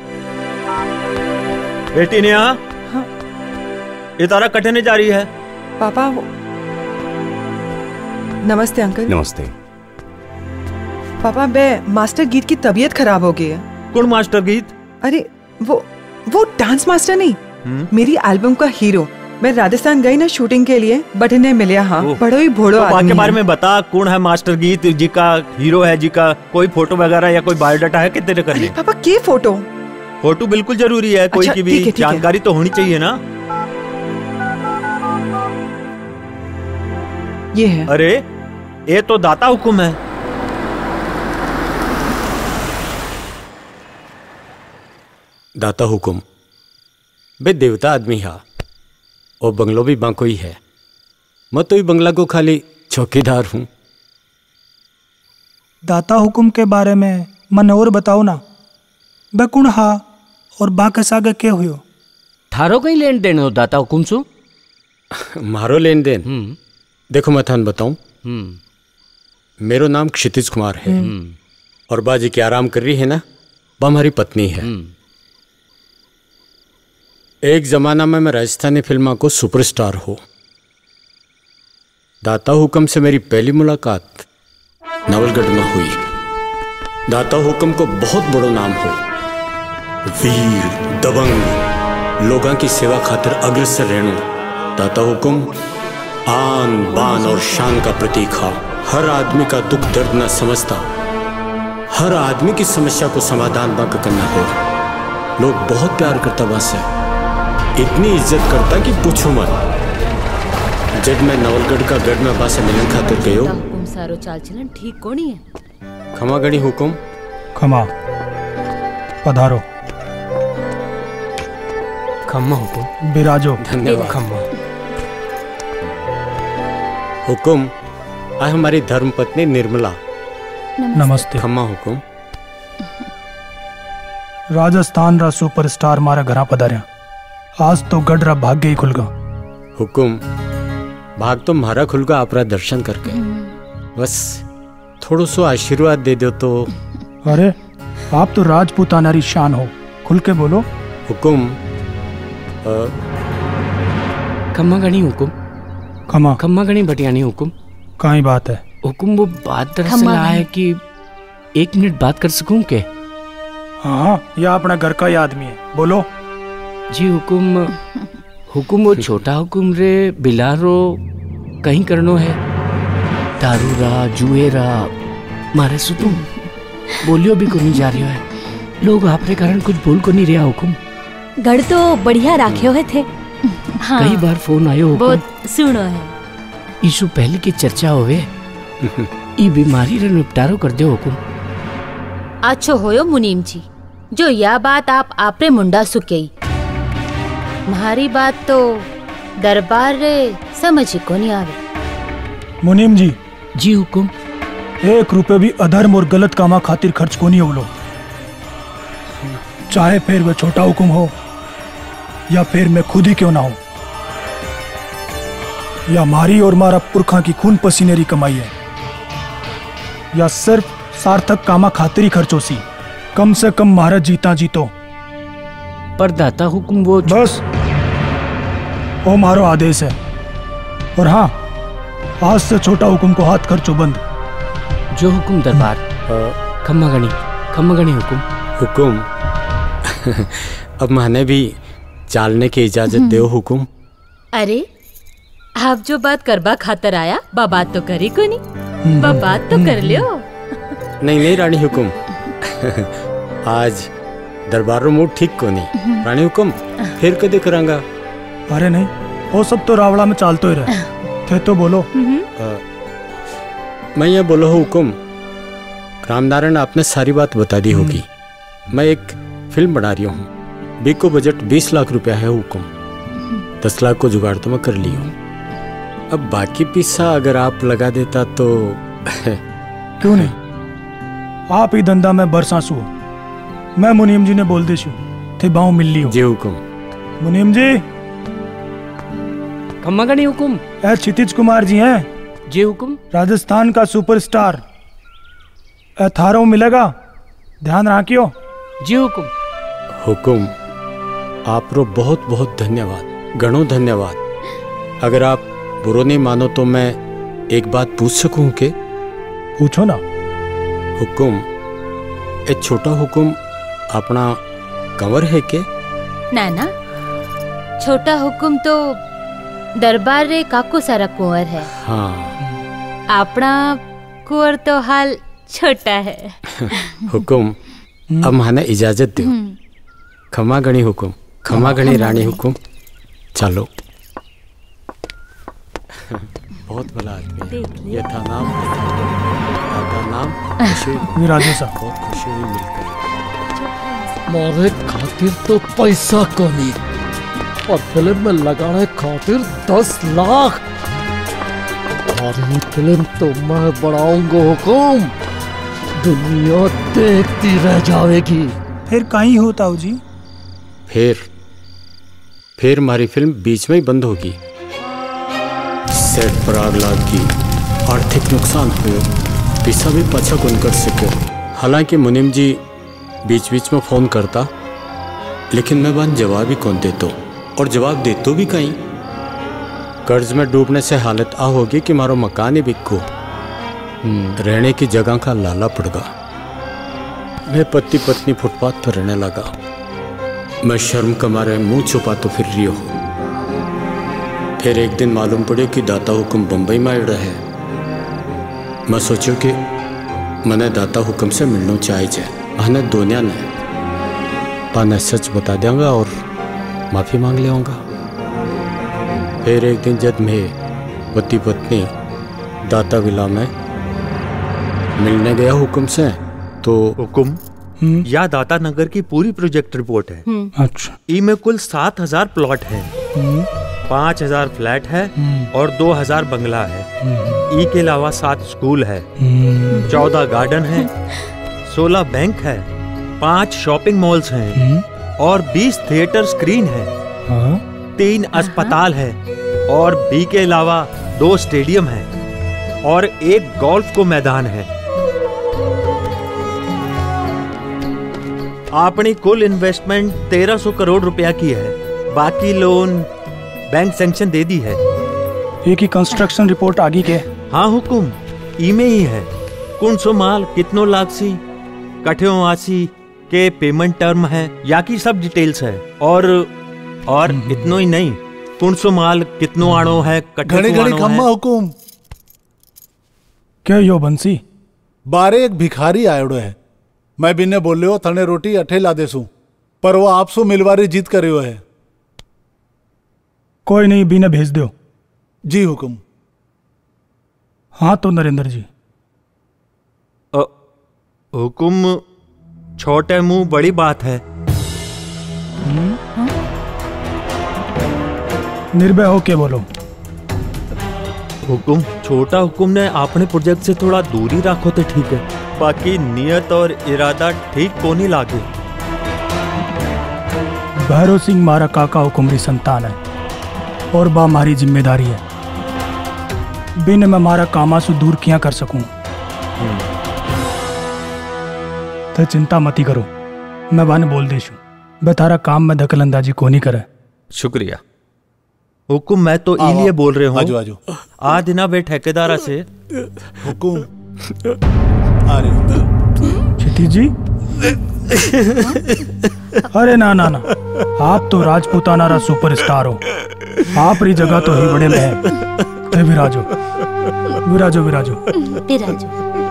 बेटी नेहा, हाँ? ये तारा कटने जा रही है। पापा वो... नमस्ते अंकल। नमस्ते पापा, मास्टर गीत की तबीयत खराब हो गई है। कौन मास्टर गीत? अरे वो डांस मास्टर नहीं, मेरी एल्बम का हीरो। मैं राजस्थान गई ना शूटिंग के लिए, बट इन्हें मिले। हाँ, बड़ो ही भोड़ो आदमी के बारे में बता। कौन है मास्टर गीत जी का हीरो है? जी का कोई फोटो वगैरह या कोई बायोडाटा है कितने करने? पापा के फोटो बिल्कुल जरूरी है। कोई की भी जानकारी तो होनी चाहिए ना। ये है। अरे ये तो दाता हुकुम है। दाता हुकुम बे देवता आदमी हा, और बंगलो भी बांको ही है। मैं तो ही बंगला को खाली चौकीदार हूँ। दाता हुकुम के बारे में मन और बताओ ना। बकुण हा और बाके सागे के हुयो? थारो कहीं लेन देन हो दाता हुकुम सु? मारो लेन देन? देखो मैं थान बताऊं। मेरो नाम क्षितिज कुमार है और बाजी की आराम कर रही है ना, वह हमारी पत्नी है। एक जमाना में मैं राजस्थानी फिल्मों को सुपरस्टार हो। दाता हुक्म से मेरी पहली मुलाकात नवलगढ़ में हुई। दाता हुक्म को बहुत बड़ो नाम हो, वीर दबंग लोगों की सेवा खातिर अग्रसर रहनो। दाता हुक्म आन बान और शान का प्रतीक है। हर आदमी का दुख दर्द न समझता, हर आदमी की समस्या को समाधान न करना हो। लोग बहुत प्यार करता बस है, इतनी इज्जत करता कि पूछो मत। जब मैं नवलगढ़ का गढ़ में बासे मिलन खातिर गयो, हुकुम सारो चाल चलन ठीक कोनी है। खमा गणी हुकुम। खमा पधारो। खम्मा हुकुम। बिराजो। धन्यवाद। खम्मा हुकुम। आज हमारी धर्म पत्नी निर्मला। नमस्ते। खम्मा हुकुम। राजस्थान रा सुपरस्टार मारा घरा पधार्या। आज तो गढ़ रा भाग्य ही खुलगा। हुकुम भाग तो मारा खुलगा आपरा दर्शन करके। बस थोड़ो सो आशीर्वाद दे दो तो। अरे आप तो राजपूतानारी शान हो, खुल के बोलो। हुकुम। खम्मा गणी हुकुम। खमा खम्मा गणी बटियानी हुकुम। काई बात है हुकुम? वो बात दरअसल है कि 1 मिनट बात कर सकूं के? हाँ, यह अपना घर का ही आदमी है, बोलो। जी हुकुम। हुकुम वो छोटा हुकुम रे बिलारो कहीं करनो है, दारू रा जुए रा मारे सु तुम बोलियो भी को नहीं जा रही है। लोग आपरे कारण कुछ बोल को नहीं रहा हुकुम। गढ़ तो बढ़िया राखे हुए थे। हाँ, कई बार फोन आयो हुकुम। बहुत सुनो है इशू पहले की चर्चा होवे, ई बीमारी रे निपटारो कर दो हुकुम। अच्छो होयो मुनीम जी, जो यह बात आप आपरे मुंडा सुकेई। तुम्हारी बात तो दरबार रे समझ ही को नहीं आवे। मुनीम जी। जी हुकुम। 1 रुपए भी अधर्म और गलत कामा खातिर खर्च को नहीं होलो, चाहे फिर वह छोटा हुकुम हो या फिर मैं खुद ही क्यों ना हो, या मारी और मारा पुरखा की खून पसीने री कमाई है, या सिर्फ सार्थक कामा खातिर ही खर्चो सी। कम से कम महाराज जीता जीतो। पर दाता हुकुम वो बस वो मारो आदेश है। और हाँ, आज से छोटा हुकुम को हाथ खर्चो बंद। जो हुकुम दरबार। खम्मा गणी हुकुम। हुकुम। अब माने भी चालने की इजाजत दो हुकुम। अरे आप जो बात करबा खातर आया, बात तो करी को नहीं, बात तो कर लियो। नहीं रानी हुकुम। आज दरबार रो मूड ठीक को नहीं। रानी हुकुम फिर कदे करांगा? अरे नहीं, वो सब तो रावड़ा में चालतो ही रहे थे। तो बोलो। मैं ये बोलो हुकुम, रामनारायण आपने सारी बात बता दी होगी। मैं एक फिल्म बना रही हूँ, बी को बजट 20 लाख रुपया है हुकुम। 10 लाख को जुगाड़ तो मैं कर ली हूँ। अब बाकी पैसा अगर आप लगा देता तो। क्यों नहीं, आप ही धंधा में बरसासू हो। मैं मुनीम जी ने बोल देशु थे बाऊ मिल ली हो। जी हुकुम। मुनीम जी। खम्मा गणी हुकुम। क्षितिज कुमार जी हैं। जी हुकुम। राजस्थान का सुपरस्टार थारो मिलेगा, ध्यान रखियो। जी हुकुम। हुकुम आपरो बहुत बहुत धन्यवाद, घणो धन्यवाद। अगर आप बुरो नहीं मानो तो मैं एक बात पूछ सकूं के? पूछो ना। हुकुम एक छोटा हुकुम अपना कंवर है के? ना ना, छोटा हुकुम तो दरबार रे काको सारा कुंवर है। हाँ। अपना कुंवर तो हाल छोटा है। हुकुम अब माने इजाजत दो। खमा गणी हुकुम। खमा गणी रानी हुकुम। चलो। बहुत भला आदमी। ये था नाम, विराजो साहब। बहुत खुशी हुई मिलकर। मारे खातिर तो पैसा को नहीं, और फिल्म में लगाने खातिर 10 लाख। हमारी फिल्म तो मैं बढ़ाऊंगा हुकुम, दुनिया देखती रह जाएगी। फिर कहीं होता हो जी? फिर हमारी फिल्म बीच में ही बंद होगी। सेट पर आग लगी, आर्थिक नुकसान हुए, पैसा भी पाछा कौन कर सके। हालांकि मुनीम जी बीच बीच में फोन करता, लेकिन मैं बात जवाब ही कौन देतो, और जवाब देतो भी कहीं। कर्ज में डूबने से हालत आ होगी कि मारो मकान ही बिको, रहने की जगह का लाला पड़गा। मैं पति पत्नी फुटपाथ पर रहने लगा। मैं शर्म का मारे मुंह छुपा तो फिर रही हूँ। फिर एक दिन मालूम पड़े कि दाता हुक्म बम्बई में रहे। मैं सोचो कि मैंने दाता हुक्म से मिलना चाहिए। आने दोनिया ने पाने सच बता देंगा और माफी मांग लेऊंगा। फिर एक दिन जब मैं पति पत्नी दाता विला में मिलने गया हुक्म से, तो हुक्म या दाता नगर की पूरी प्रोजेक्ट रिपोर्ट है। अच्छा। में कुल 7,000 प्लॉट है, 5,000 फ्लैट है और 2,000 बंगला है। के अलावा 7 स्कूल है, 14 गार्डन है, 16 बैंक है, 5 शॉपिंग मॉल्स हैं और 20 थिएटर स्क्रीन है, 3 अस्पताल है और बी के अलावा 2 स्टेडियम है और 1 गोल्फ को मैदान है। अपनी कुल इन्वेस्टमेंट 1300 करोड़ रुपया की है। बाकी लोन बैंक सैंक्शन दे दी है। एक ही कंस्ट्रक्शन रिपोर्ट आगे के? हाँ हुकुम, में ही है। कौन सो माल कितनो लाख सी कठे आसी के पेमेंट टर्म है या की सब डिटेल्स है। और इतनो ही नहीं, कौन सो माल कितनो आनो है, घड़ी घड़ी खम्मा हुकुम। क्या यो बंसी? बारे एक भिखारी आयोडो है। मैं बिने बोले हो थने रोटी अठे ला देसू, पर वो आपसो मिलवारी जीत करियो है। कोई नहीं, बिना भेज दो। जी हुकुम। हाँ तो नरेंद्र जी। हुकुम, छोटे मुंह बड़ी बात है। निर्भय होके बोलो। हुकुम, छोटा हुकुम ने अपने प्रोजेक्ट से थोड़ा दूरी रखो तो ठीक है, बाकी नियत और इरादा ठीक को नहीं लागे। भैरव सिंह मारा काका हुकुमरी संतान है और बा मारी जिम्मेदारी है। बिन मैं मारा कामासु दूर किया कर सकूं। तो चिंता मती करो, मैं बाने बोल देशू। बेतारा काम में दखल अंदाजी को नहीं करे। शुक्रिया हुकुम, मैं तो इलिए बोल रहे हूँ। आजो आज ना वे ठेकेदारा से हुकुम आ रहे। क्षितिज जी, अरे ना ना ना, आप तो राजपूताना रा सुपरस्टार हो। आप री जगह तो ही बड़े में है। विराजो विराजो विराजो विराजो।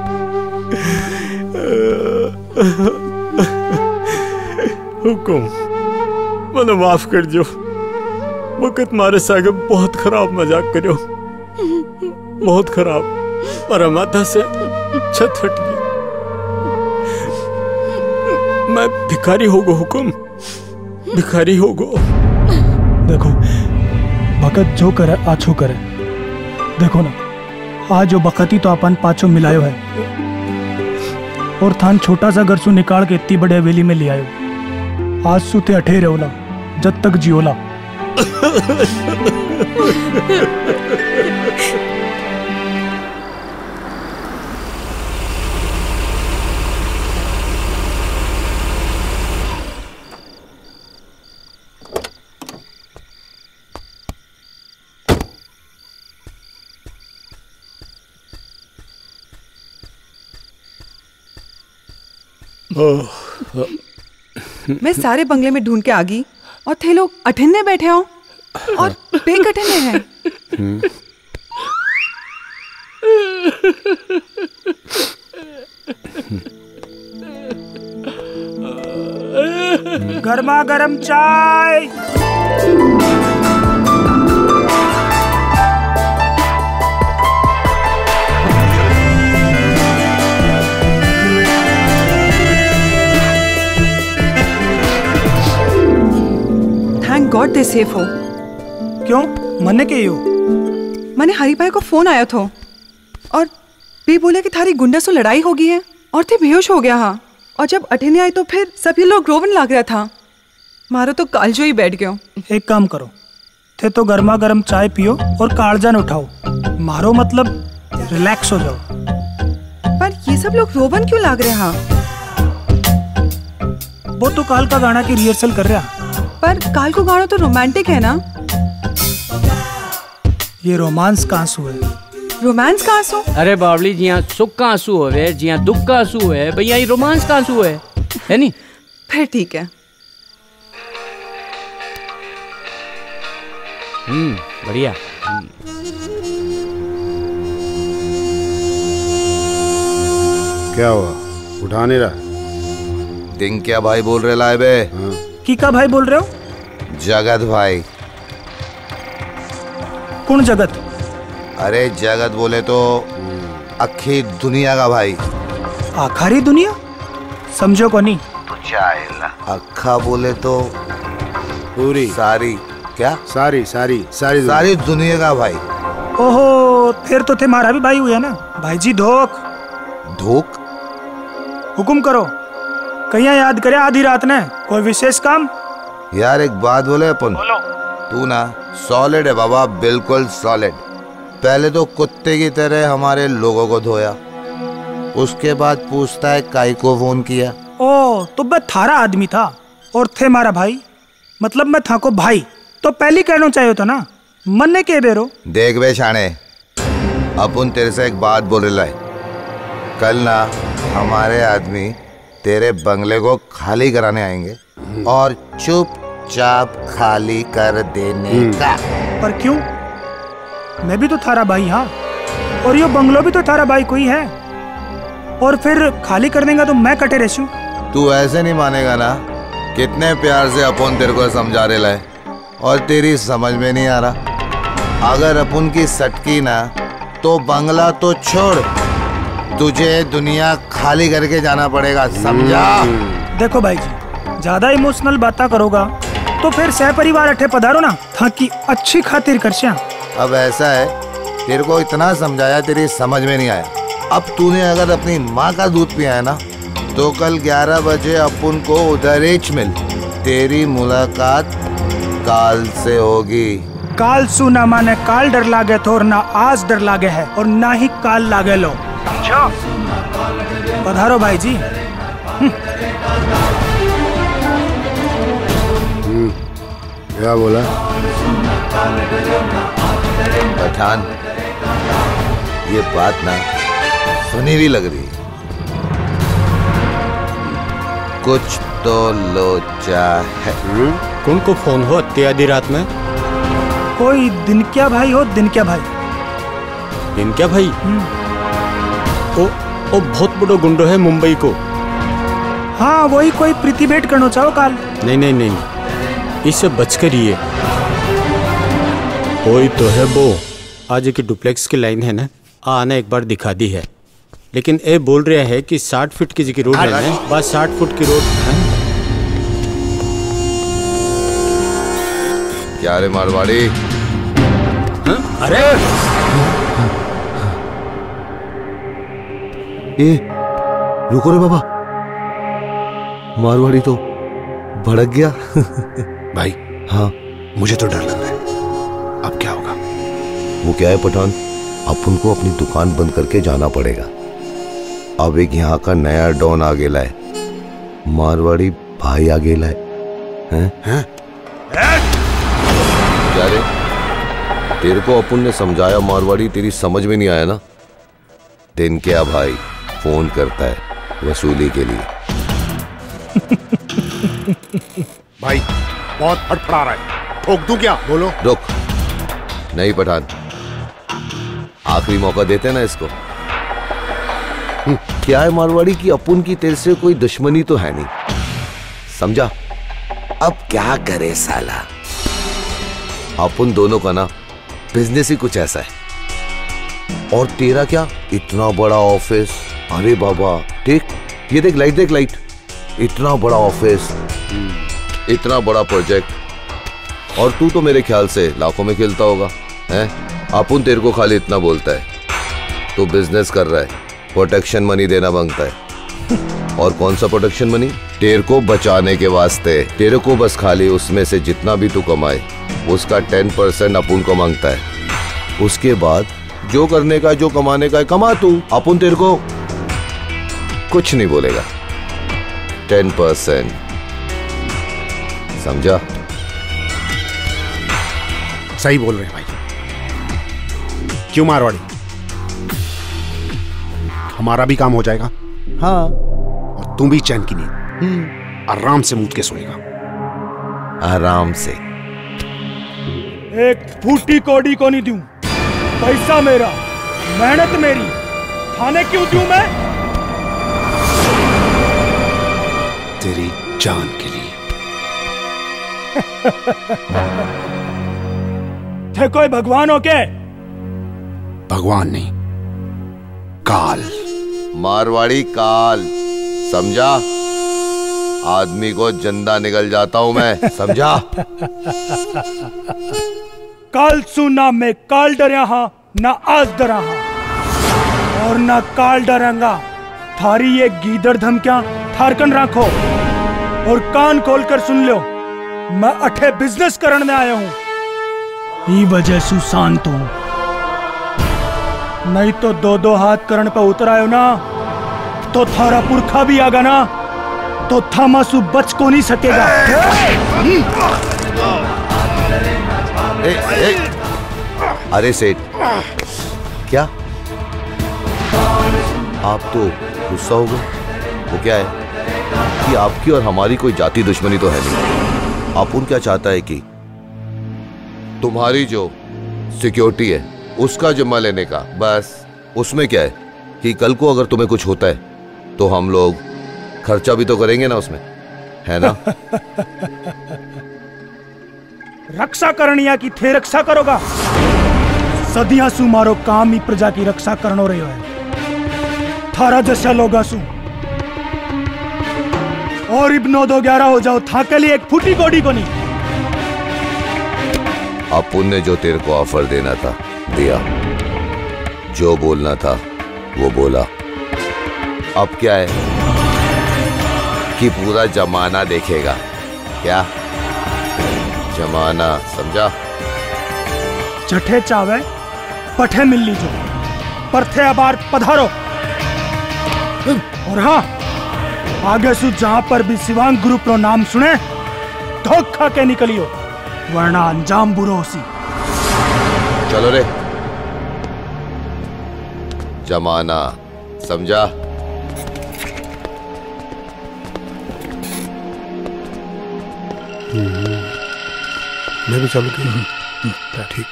हुकुम, मने माफ कर जो। वक्त मारे सागे बहुत खराब मजाक करो, बहुत खराब। मारा माथा से छत हट गई। मैं भिखारी हो गो हुकुम, भिखारी हो गो। देखो भगत जो करे आछो करे। देखो ना, आज जो बखती तो अपन पाछो मिलायो है और थान छोटा सा घर सु निकाल के इतनी बड़े हवेली में ले आयो। आज सुते अठे रहोला जब तक जियोला। मैं सारे बंगले में ढूंढ के आ गई और थे लोग अठन्ने बैठे हो और बेक अठन्ने हैं। गर्मा गर्म चाय। थैंक गॉड दे सेफ हो। क्यों मन्ने के हो? मैंने हरी भाई को फोन आया था और भी बोले कि थारी गुंडा से लड़ाई हो गई है और थे बेहोश हो गया। हाँ, और जब अठेने आई तो फिर सभी लोग रोवन लग रहा था। मारो तो कालजो ही बैठ गयो। एक काम करो, थे तो गर्मा गर्म चाय पियो और कालजान उठाओ। मारो मतलब रिलैक्स हो जाओ। पर ये सब लोग रोवन क्यों लग रहे? हाँ, वो तो काल का गाना की रिहर्सल कर रहा। पर काल को गाना तो रोमांटिक है ना। ये रोमांस का आंसू है, रोमांस का आंसू? अरे बावली, जिया सुख का आंसू होवे, जिया दुख का आंसू है, भैया ये रोमांस का आंसू है नी? फिर ठीक है। बढ़िया। क्या हुआ, उठा नहीं रहा? दिन क्या भाई बोल रहे लाए बे? कीका भाई बोल रहे हो? जगत भाई। कौन जगत? अरे जगत बोले तो अखी दुनिया का भाई। आखिरी दुनिया समझो को नहीं? अखा बोले तो पूरी सारी। क्या? सारी सारी सारी सारी दुनिया का भाई। ओहो, फिर तो थे मारा भी भाई हुआ ना। भाई जी धोख धोख। हुकुम करो, कहीं याद करे आधी रात ने कोई विशेष काम? यार एक बात बोले अपन। तू ना सॉलिड है बाबा, बिल्कुल सॉलिड। पहले तो कुत्ते की तरह हमारे लोगों को धोया, उसके बाद पूछता है काई को फोन किया। ओ तो मैं थारा आदमी था और थे मारा भाई, मतलब मैं था को भाई तो पहले कहना चाहिए था ना, मन्ने के बेरो। देख बे शाने, अपन तेरे से एक बात बोल रहा है। कल ना हमारे आदमी तेरे बंगले को खाली कराने आएंगे और चुपचाप खाली कर देने का। पर क्यों? मैं भी तो थारा भाई। हाँ, और यो बंगलो भी तो थारा भाई कोई है, और फिर खाली कर देगा तो मैं कटे रहूं। तू ऐसे नहीं मानेगा ना। कितने प्यार से अपन तेरे को समझा रहे है और तेरी समझ में नहीं आ रहा। अगर अपन की सटकी ना तो बंगला तो छोड़, तुझे दुनिया खाली करके जाना पड़ेगा, समझा? देखो भाई जी, ज्यादा इमोशनल बातें करोगा तो फिर सह परिवार अठे पधारो ना, ताकि अच्छी खातिर करश्या। अब ऐसा है, तेरे को इतना समझाया, तेरी समझ में नहीं आया। अब तूने अगर अपनी माँ का दूध पिया है ना, तो कल 11 बजे अपन को उधर ही मिल। तेरी मुलाकात काल से होगी। काल सुना माने काल डर लागे तो, और ना आज डर लागे है और ना ही काल लागे लो। पधारो भाई जी। क्या बोला? पठान, ये बात ना सुनी हुई लग रही है। कुछ तो लोचा है। कौन को फोन हो इतनी आधी रात में? कोई दिन क्या भाई हो, दिन क्या भाई। दिन क्या भाई? ओ बहुत बड़ो गुंडो है मुंबई को। हाँ, वही कोई प्रीति भेंट करना चाहो काल। नहीं नहीं नहीं, इससे बच कर ही है। कोई तो है वो आज की डुप्लेक्स की लाइन है ना, आना एक बार दिखा दी है, लेकिन ये बोल रहा है कि 60 फुट की जगह रोड है ना, बस 60 फुट की रोड है। क्या रे मारवाड़ी? अरे ए, रुको रे बाबा, मारवाड़ी तो भड़क गया। भाई हाँ, मुझे तो डर लग रहा है। अब क्या होगा? वो क्या है पठान, अपन को अपनी दुकान बंद करके जाना पड़ेगा। अब एक यहाँ का नया डॉन आ गेला है, मारवाड़ी भाई आ गेला है। हैं? क्या रे, तेरे को अपन ने समझाया मारवाड़ी, तेरी समझ में नहीं आया ना? दिन क्या भाई फोन करता है वसूली के लिए। भाई बहुत फड़फड़ा रहा है, ठोक दूं क्या? बोलो। रुक, नहीं पठान, आखिरी मौका देते ना इसको। क्या है मारवाड़ी की अपन की तेरे से कोई दुश्मनी तो है नहीं, समझा? अब क्या करे साला, अपन दोनों का ना बिजनेस ही कुछ ऐसा है। और तेरा क्या इतना बड़ा ऑफिस, अरे बाबा देख, ये देख लाइट, देख लाइट, इतना बड़ा ऑफिस, इतना बड़ा प्रोजेक्ट, और तू तो मेरे ख्याल से लाखों में खेलता होगा हैं? अपन तेरे को खाली इतना बोलता है, तू बिजनेस कर रहा है, प्रोटेक्शन मनी देना मांगता है। और कौन सा प्रोटेक्शन मनी? तेरे को बचाने के वास्ते। तेरे को बस खाली उसमें से जितना भी तू कमाए उसका 10% अपन को मांगता है। उसके बाद जो करने का, जो कमाने का है कमा तू, अपन तेरे को कुछ नहीं बोलेगा। 10%, समझा? सही बोल रहे हैं भाई। क्यों मारवाड़ी, हमारा भी काम हो जाएगा। हाँ, और तुम भी चैन की नींद आराम से मूत के सोएगा। आराम से। एक फूटी कौड़ी को नहीं दूं। पैसा मेरा, मेहनत मेरी, खाने क्यों दूं मैं? तेरी जान के लिए। थे कोई भगवान हो के? भगवान नहीं, काल। मारवाड़ी काल, समझा? आदमी को जंदा निकल जाता हूं मैं, समझा? काल सुना में काल डरा हाँ, ना आज डरा हाँ, और ना काल डरांगा। थारी ये गीदड़ धमकियां थारकन रखो और कान खोलकर सुन लो। मैं अठे बिजनेस करने में आया हूं, ई वजह से शांत हूं। नहीं तो दो दो हाथ करण पे उतर आयो ना, तो थारा पुरखा भी आगा ना, तो थामासु बच को नहीं सकेगा। अरे सेठ, क्या आप तो गुस्सा हो गए? वो क्या है कि आपकी और हमारी कोई जाति दुश्मनी तो है नहीं। अपुन क्या चाहता है कि तुम्हारी जो सिक्योरिटी है उसका जिम्मा लेने का। बस उसमें क्या है कि कल को अगर तुम्हें कुछ होता है तो हम लोग खर्चा भी तो करेंगे ना उसमें, है ना? रक्षा करनिया की थे रक्षा करोगा। सदियां सु मारो काम ही प्रजा की रक्षा करनो रहे है। थारा जैसा लोगा सु और इब्नो 2-11 हो जाओ था के लिए एक फूटी कौड़ी को नहीं। अपुन ने जो तेरे को ऑफर देना था दिया, जो बोलना था वो बोला। अब क्या है कि पूरा जमाना देखेगा। क्या जमाना, समझा? चठे चावे पठे मिल लीजो, परथे अबार पधारो। और हाँ, आगे सु जहां पर भी शिवांग ग्रुप रो नाम सुने धोखा के निकलियो, वरना अंजाम बुरो सी। चलो रे, जमाना, समझा? मैं भी चालू किया। ठीक।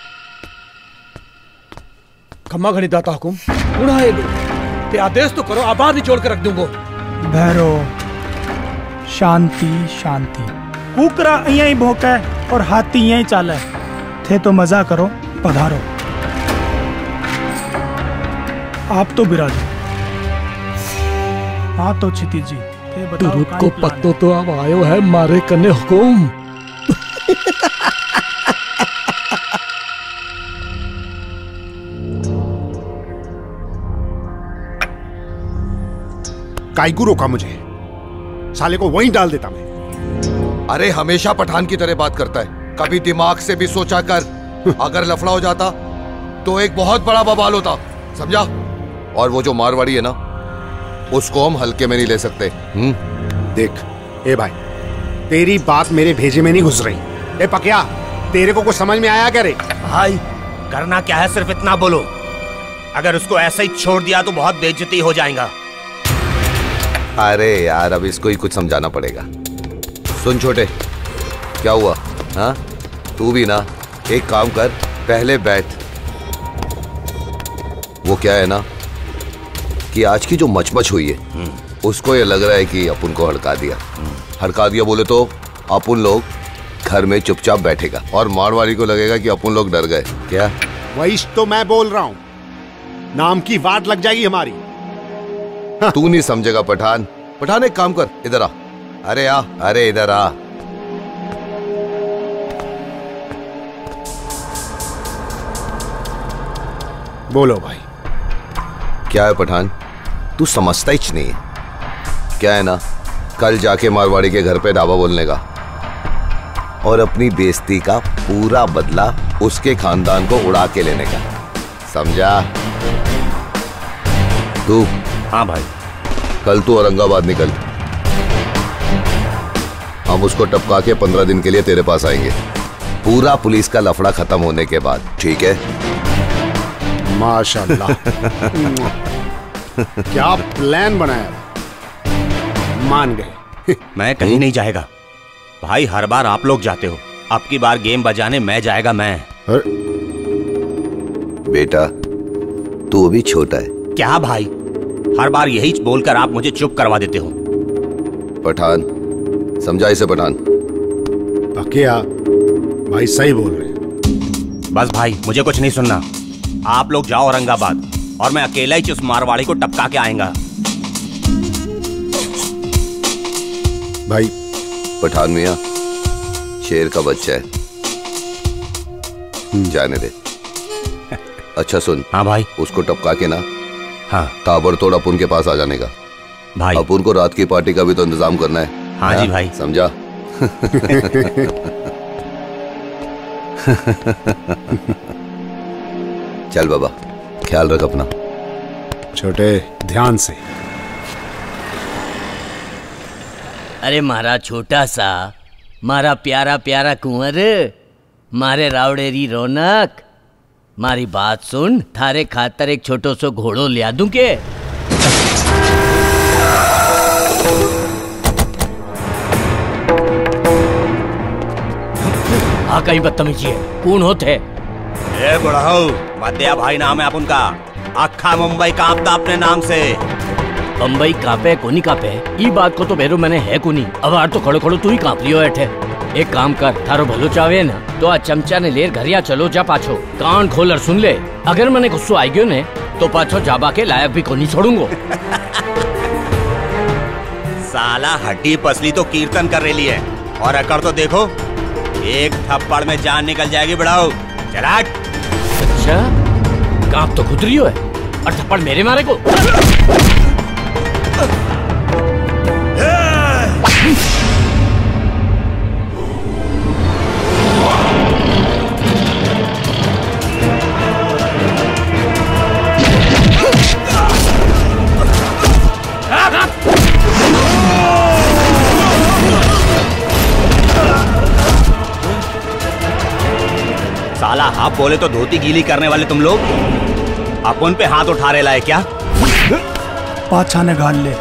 खम्मा घनी दाता हुकुम उड़ा ते आदेश तो करो, आबाद निचोड़ के रख दूंगो। भैरो, शांति शांति। कुकरा यहीं ही भौंके और हाथी यहीं ही चाले। थे तो मजा करो, पधारो। आप तो बिराजो। हाँ तो क्षितिज जी, थे बताओ तुरुत को पत्तो तो अब आयो है मारे कने हुकुम। काईगू रोका मुझे, साले को वहीं डाल देता मैं। अरे हमेशा पठान की तरह बात करता है, कभी दिमाग से भी सोचा कर। अगर लफड़ा हो जाता तो एक बहुत बड़ा बवाल होता, समझा? और वो जो मारवाड़ी है ना, उसको हम हल्के में नहीं ले सकते। देख ए भाई, तेरी बात मेरे भेजे में नहीं घुस रही। ए पकिया, तेरे को कुछ समझ में आया क्या रे? भाई करना क्या है, सिर्फ इतना बोलो। अगर उसको ऐसे ही छोड़ दिया तो बहुत बेइज्जती हो जाएगा। अरे यार, अब इसको ही कुछ समझाना पड़ेगा। सुन छोटे, क्या हुआ? हाँ, तू भी ना एक काम कर, पहले बैठ। वो क्या है ना कि आज की जो मचमच हुई है, उसको ये लग रहा है कि अपन को हड़का दिया। हड़का दिया बोले तो अपन लोग घर में चुपचाप बैठेगा और मारवाड़ी को लगेगा कि अपन लोग डर गए। क्या? वही तो मैं बोल रहा हूँ, नाम की वाट लग जाएगी हमारी। तू नहीं समझेगा पठान। पठान एक काम कर, इधर आ। अरे आ, अरे इधर आ। बोलो भाई। क्या है पठान, तू समझता ही नहीं है। क्या है ना, कल जाके मारवाड़ी के घर पे दावा बोलने का और अपनी बेइज्जती का पूरा बदला उसके खानदान को उड़ा के लेने का, समझा? तू? हाँ भाई। कल तू औरंगाबाद निकल, हम उसको टपका के 15 दिन के लिए तेरे पास आएंगे, पूरा पुलिस का लफड़ा खत्म होने के बाद, ठीक है? माशाल्लाह। क्या प्लान बनाया? मान गए। मैं कहीं नहीं जाएगा भाई, हर बार आप लोग जाते हो, अब की बार गेम बजाने मैं जाएगा। मैं बेटा तू अभी छोटा है। क्या भाई, हर बार यही बोलकर आप मुझे चुप करवा देते हो। पठान समझा इसे। पठान पकिया भाई सही बोल रहे हैं। बस भाई मुझे कुछ नहीं सुनना, आप लोग जाओ औरंगाबाद और मैं अकेला ही उस मारवाड़ी को टपका के आएगा। भाई पठान मियां शेर का बच्चा है, जाने दे। अच्छा सुन। हाँ भाई। उसको टपका के ना, हाँ, ताबड़तोड़ अपुन के पास आ जाने का भाई। अपुन को रात की पार्टी का भी तो इंतजाम करना है। हाँ जी भाई। समझा? चल बाबा, ख्याल रख अपना। छोटे ध्यान से। अरे मारा छोटा सा, मारा प्यारा प्यारा कुंवर, मारे रावड़ेरी रौनक, मारी बात सुन। थारे खातर एक छोटो सो घोड़ो लिया दूं के? हाँ कहीं बदतमीजी है, कौन होते? ए बुढ़ाऊ, मध्या भाई नाम है अपन का, अखा मुंबई कांपता अपने नाम से। बम्बई कांपे कोनी कांपे, ई बात को तो बेरो मैंने है कोनी। अब आर तो खड़ो खड़ो तू ही कांप लियो बैठे। एक काम कर, थारो भलो चावे ना तो आ चमचा ने लेर घरिया चलो जा पाछो, कान खोलर सुन ले। अगर मैंने गुस्सो आई गयो ने तो पाछो जाबा के लायक भी कोनी छोड़ूंगो। साला हड्डी पसली तो कीर्तन कर रही है और अकड़ तो देखो, एक थप्पड़ में जान निकल जाएगी बुढ़ाऊ। चला। अच्छा कांप तो खुद रही हो है और थप्पड़ मेरे मारे को। साला आप बोले तो धोती गीली करने वाले तुम लोग अपन पे हाथ उठा रहे लाए क्या? पाछा ने घाल ले,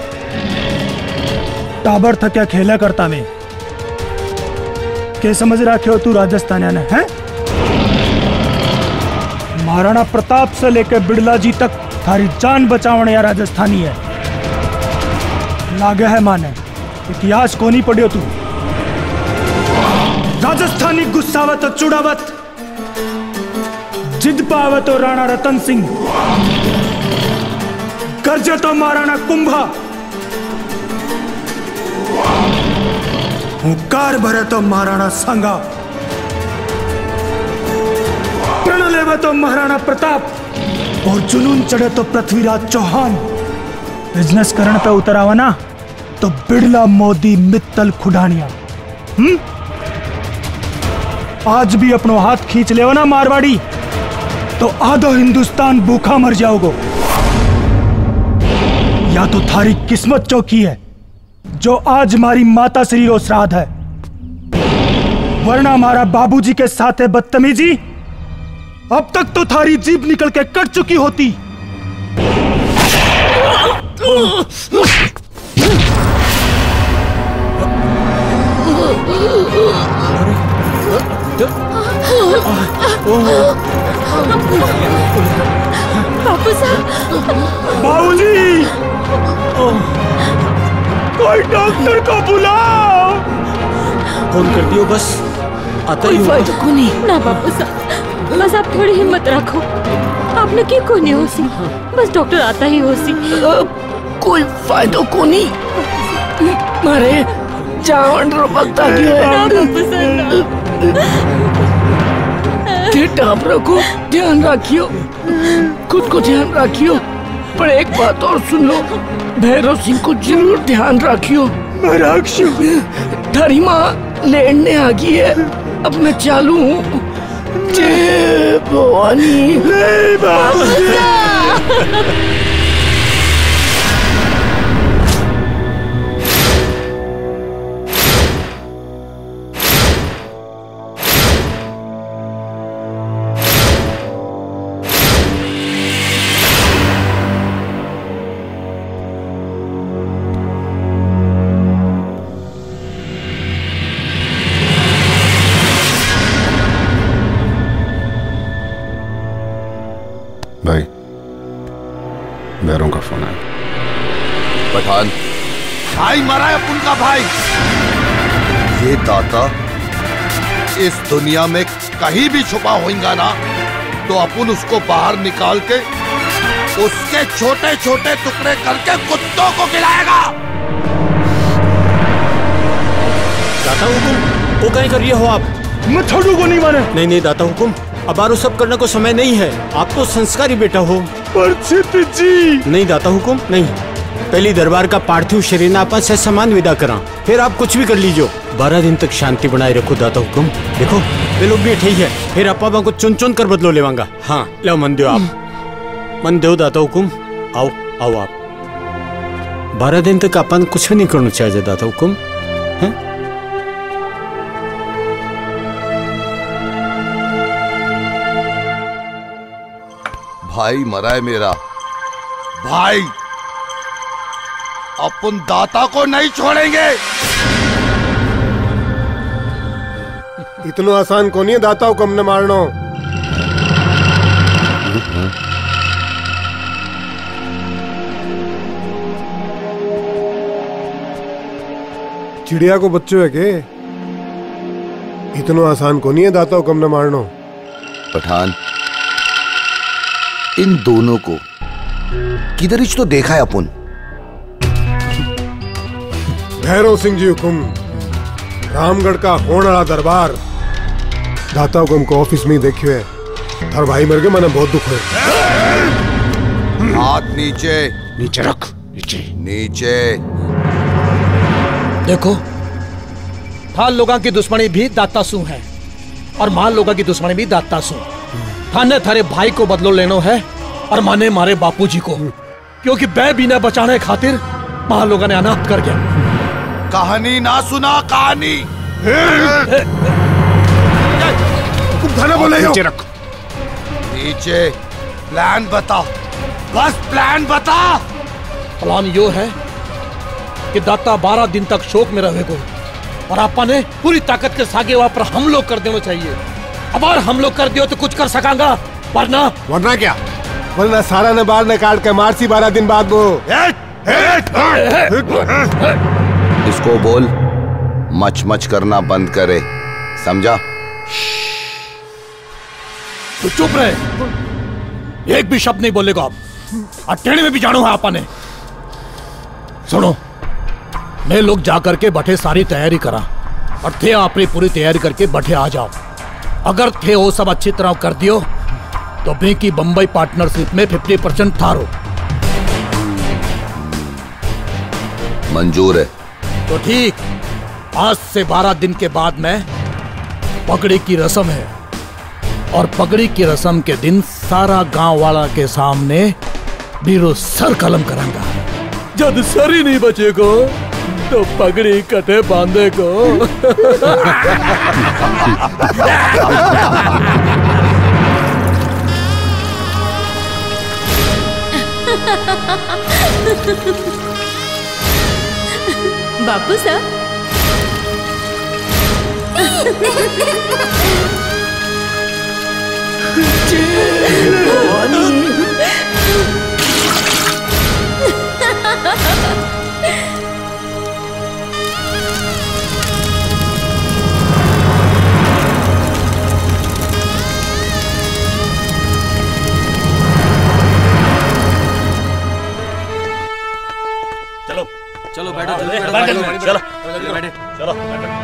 टाबर था क्या खेला करता में? क्या समझ रखे हो तू राजस्थानिया ने है? महाराणा प्रताप से लेकर बिड़ला जी तक थारी जान बचावने या राजस्थानी है। लागे है माने इतिहास को नहीं पढ़ियो तू। राजस्थानी गुस्सावत और चुड़ावत, जिद पावे तो राणा रतन सिंह, गर्जे तो महाराणा कुंभा, हुंकार भरे तो महाराणा संगा, प्रण लेवे तो महाराणा प्रताप और जुनून चढ़े तो पृथ्वीराज चौहान। बिजनेस करने पे उतरावा ना तो बिड़ला मोदी मित्तल खुडानिया। आज भी अपनो हाथ खींच ले ना मारवाड़ी तो आधो हिंदुस्तान भूखा मर जाओगे। या तो थारी किस्मत चौकी है जो आज मारी माता श्री रो श्राद्ध है, वरना हमारा बाबूजी के साथ है बदतमीजी, अब तक तो थारी जीभ निकल के कट चुकी होती। बापू साहब, बाबूजी, कोई डॉक्टर को बुलाओ। फोन कर दियो, बस आता ही कोई फायदा को नहीं ना बापू साहब, बस आप थोड़ी हिम्मत रखो। आपने की को नहीं होसी, बस डॉक्टर आता ही होसी। कोई फायदा को नहीं, मारे जान रो बता टाबरों को ध्यान रखियो, खुद को ध्यान रखियो, पर एक बात और सुन लो, भैरव सिंह को जरूर ध्यान रखियो। थारी माँ लेने आ गई है, अब मैं चालू हूँ। जय भवानी। पठान, भाई मरा है अपन का भाई। ये दाता इस दुनिया में कहीं भी छुपा होगा ना, तो अपन उसको बाहर निकाल के उसके छोटे छोटे टुकड़े करके कुत्तों को खिलाएगा। दाता हुकुम, वो कहीं कर रही हो आप? मैं छोड़ू को नहीं माने। नहीं नहीं दाता हुकुम, अब आरो सब करने को समय नहीं है। आप तो संस्कारी बेटा हो। पर जी नहीं दाता हुकुम नहीं, पहली दरबार का पार्थिव शरीर आपा से समान विदा करा, फिर आप कुछ भी कर लीजिए। 12 दिन तक शांति बनाए रखो दाता हुकुम। देखो वे लोग भी ठीक है, फिर आपा को चुन चुन कर बदलो लेवांगा। हाँ लो मन दो, आप मन दो दाता हुकुम। आओ आओ आप। 12 दिन तक अपन कुछ भी नहीं करना चाहिए दाता हुकुम। भाई मरा है मेरा भाई, अपन दाता को नहीं छोड़ेंगे। इतना आसान को नहीं है दाता को हमने मारना। चिड़िया को बच्चों है के? इतना आसान को नहीं है दाता को हमने मारना। पठान, इन दोनों को किधर ही तो देखा है अपन। भैरव सिंह जी हुकुम, रामगढ़ का होने वाला दरबार दाता हुकुम को ऑफिस में ही देखियो है। थार भाई मर गए, मैंने बहुत दुख है। हाथ नीचे। नीचे रख, नीचे नीचे। देखो, थाल लोगों की दुश्मनी भी दातासू है और माल लोगों की दुश्मनी भी दातासू। थाने थारे भाई को बदलो लेनो है और माने मारे बापूजी को, क्योंकि बै बिना बचाने खातिर माल लोगों ने अनाथ कर गया। कहानी ना सुना कहानी। थाना बोले नीचे रख। नीचे। प्लान बता, बस प्लान बता। प्लान यो है कि दाता 12 दिन तक शोक में रहेगो और आपा ने पूरी ताकत के सागे वहां पर हम लोग कर देना चाहिए। अब और हम लोग कर दियो तो कुछ कर सकांगा, वरना क्या? वरना सारा ने बाहर ने काट के मारसी 12 दिन बाद वो। इसको बोल मच मच करना बंद करे, समझा? तो चुप रहे, एक भी शब्द नहीं बोलेगा आप। अटेने में भी जानो है आपा ने। सुनो, मैं लोग जाकर के बैठे सारी तैयारी करा और थे आपने पूरी तैयारी करके बैठे आ जाओ। अगर थे वो सब अच्छी तरह कर दियो तो की बम्बई पार्टनरशिप में 50% थारो। मंजूर है। तो ठीक, आज से 12 दिन के बाद में पगड़ी की रस्म है और पगड़ी की रस्म के दिन सारा गांव वाला के सामने बीरो सर कलम करांगा। जब सर ही नहीं बचेगा तो पगड़ी कटे बांधे को। बापू साहब, चलो बैठो, चलो चलो।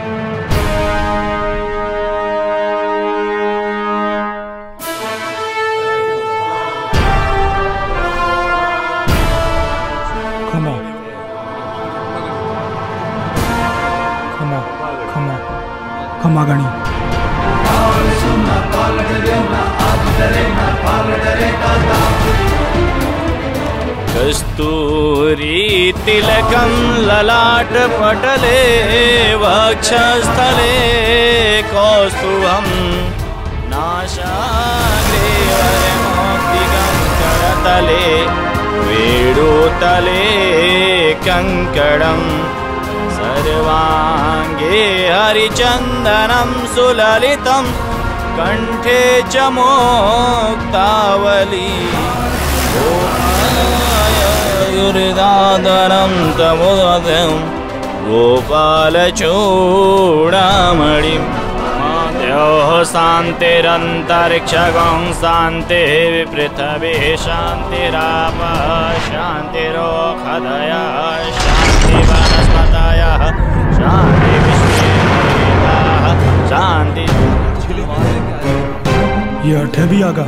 खमा गणी कस्तूरी तिलकं ललाट पटले वक्षस्थले कौस्तुभं नासाग्रे वरमौक्तिकं करतले वेणुतले कंकणं सर्वांगे हरिचन्दनं सुललितं कंठे च मोक्तावली गिरिदाधरं तमुदं गोपालचूडामणिं द्योः शान्तिरन्तरिक्षगं शान्तिः पृथिवी शान्तिरापः शान्तिरोषधयः शान्तिवनस्पतयः शान्तिविश्वेदेवाः शान्ति। ये अठे भी आगा।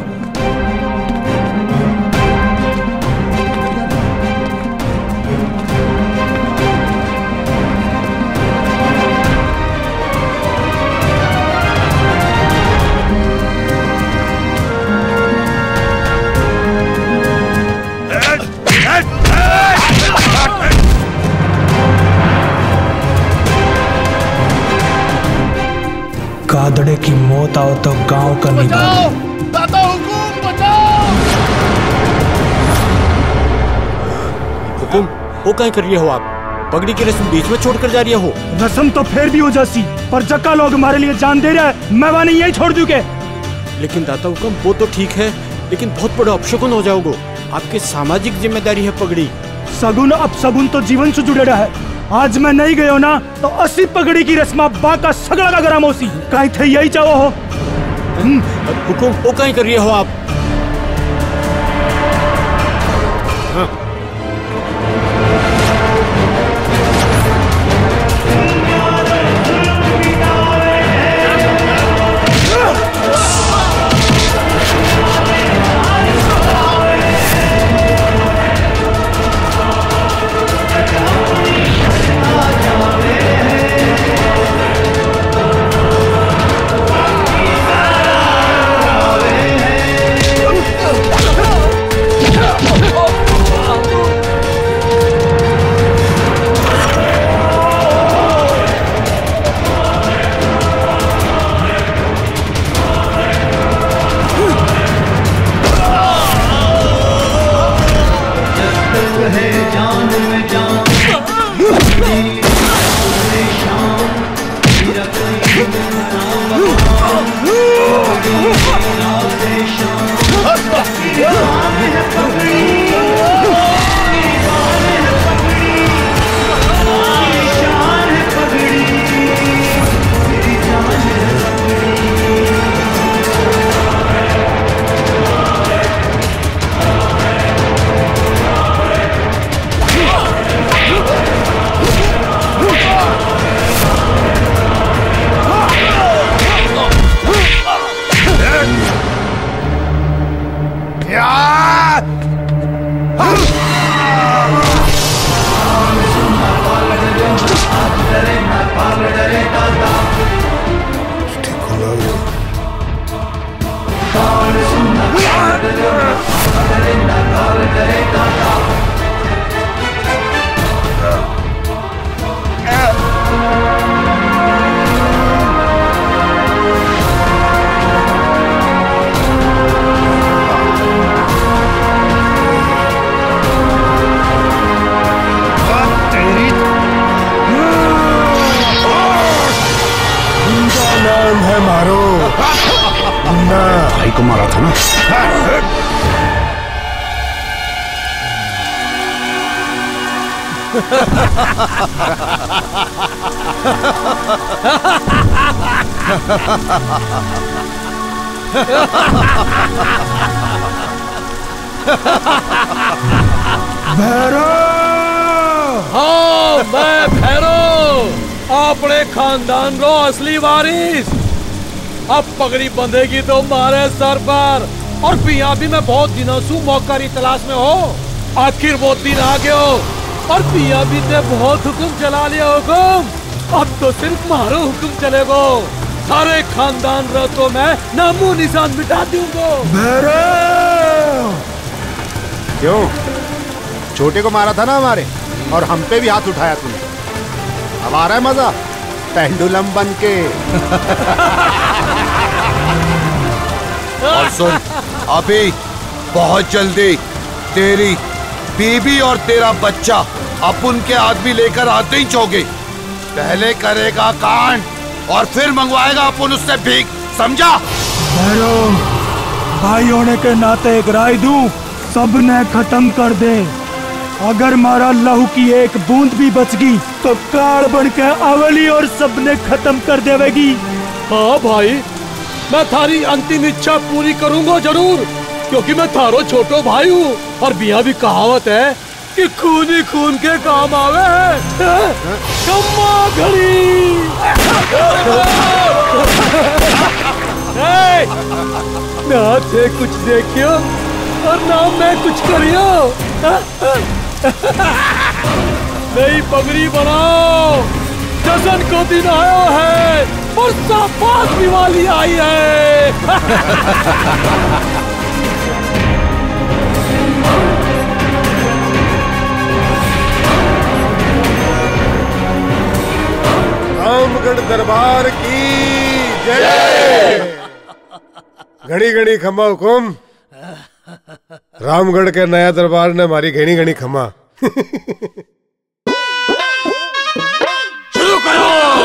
गादड़े की मौत आओ तो गांव का निभाओ। दादा हुकुम बचाओ। हुकुम वो क्या कर रही हो आप? पगड़ी की रस्म बीच में छोड़कर जा रही हो? रस्म तो फिर भी हो जासी, पर जक्का लोग हमारे लिए जान दे रहा है, मैं वानी यही छोड़ दूं के। लेकिन दाता हुकुम वो तो ठीक है, लेकिन बहुत बड़ा अपशकुन हो जाओगे। आपकी सामाजिक जिम्मेदारी है पगड़ी। सगुन अब सगुन तो जीवन से जुड़े रहा है। आज मैं नहीं गयो ना तो 80 पगड़ी की रस्मा बाका सगड़ा का गरम होसी। कहीं थे यही चाहो हो। हुकुम वो कहीं कर रही हो आप? हाँ। भाई को मारा था ना। भैरो, हाँ मैं भैरो, अपने खानदान रो असली वारिस। अब पगड़ी बंधेगी तो मारे सर पर। और पिया भी मैं बहुत दिनों से मौका की तलाश में हो। आखिर वो दिन आ गए हो और पिया भी ने बहुत हुक्म चला लिया। हुक्म अब तो सिर्फ मारो हुक्म चलेगो। सारे खानदान रो तो मैं नामो निशान मिटा दूंगा। क्यों? छोटे को मारा था ना हमारे, और हम पे भी हाथ उठाया तूने। अब आ रहा है मजा पेंडुलम बन के। और सुन, अभी बहुत जल्दी तेरी बीबी और तेरा बच्चा अपन के आदमी लेकर आते ही चौगे। पहले करेगा कांड और फिर मंगवाएगा अपन उससे भीख, समझा? भाई होने के नाते एक राय दूं, सब ने खत्म कर दे। अगर मारा लहू की एक बूंद भी बच गई तो काल बन के अवली और सबने खत्म कर देवेगी। हाँ भाई, मैं थारी अंतिम इच्छा पूरी करूंगा जरूर, क्योंकि मैं थारो छोटो भाई हूँ। और बिया भी कहावत है कि खून ही खून के काम आवे है। कम्मा घड़ी ना थे कुछ देखियो और ना मैं कुछ करियो। नई पगड़ी बनाओ, जश्न को दिन आयो है और साफ दिवाली आई है। रामगढ़ दरबार की जय। घड़ी घड़ी खम्मा हुकुम। रामगढ़ के नया दरबार ने हमारी घनी घनी खम्मा। शुरू करो।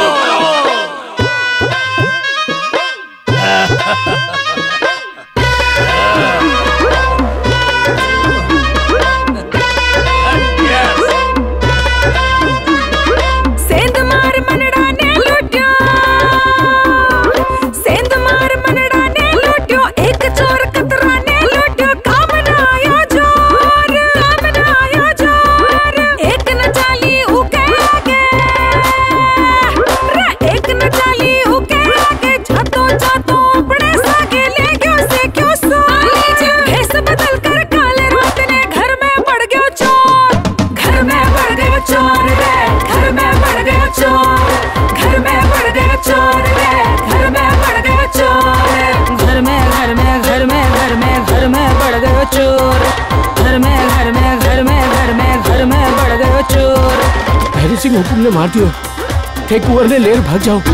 सेंध मार मनड़ा ने लुट्यो, सेंध मार मनड़ा ने लुट्यो, एक चोर कतरा ने लुट्यो, काम ना आयो जोर, काम ना आयो जोर। एक न चाली उके आगे, एक न चाली उके आगे, जातो जातो अपने सागे ले गयो से क्यों सो। भेस बदल कर काले रात ने घर में बढ़ गयो चोर, घर में बढ़ गयो चोर रे, घर में बढ़ गयो चोर, घर में बढ़ गयो चोर रे, घर में बढ़ गयो चोर। घर में घर में घर में घर में घर में बढ़ गयो चोर, घर में घर में घर में घर में घर में बढ़ गयो चोर। हरि सिंह हुकुम ने मार दियो, थे कुंवर ने लेर भाग जाओ।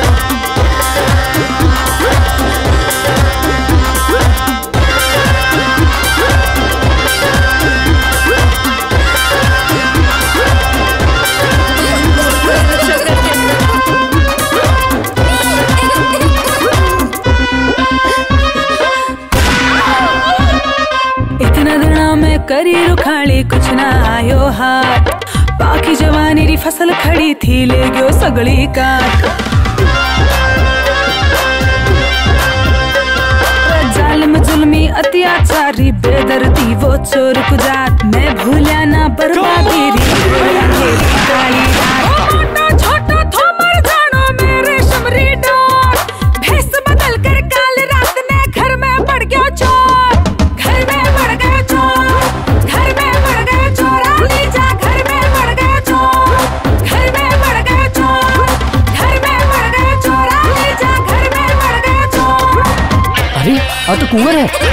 इतना दिना में करी रुखाली कुछ ना आयो हाथ, बाकी जवानी री फसल खड़ी थी ले गयो सगली काट। जालिम जुल्मी अत्याचारी बेदर्दी वो चोर कुजात, मैं भूलिया ना बर्बादी री काली रात। छोटा छोटा थो मर जानो मेरे शमरी डोर, भेस बदल कर काल रात ने घर में बढ़ गया चोर, घर में बढ़ गया चोर, घर में बढ़ गया चोर। आली जा घर में बढ़ गया चोर, घर में बढ़ गया चोर, घर में बढ़ गया चोर। आली जा घर में बढ़ गया चोर। अरे आ तो कुंवर है।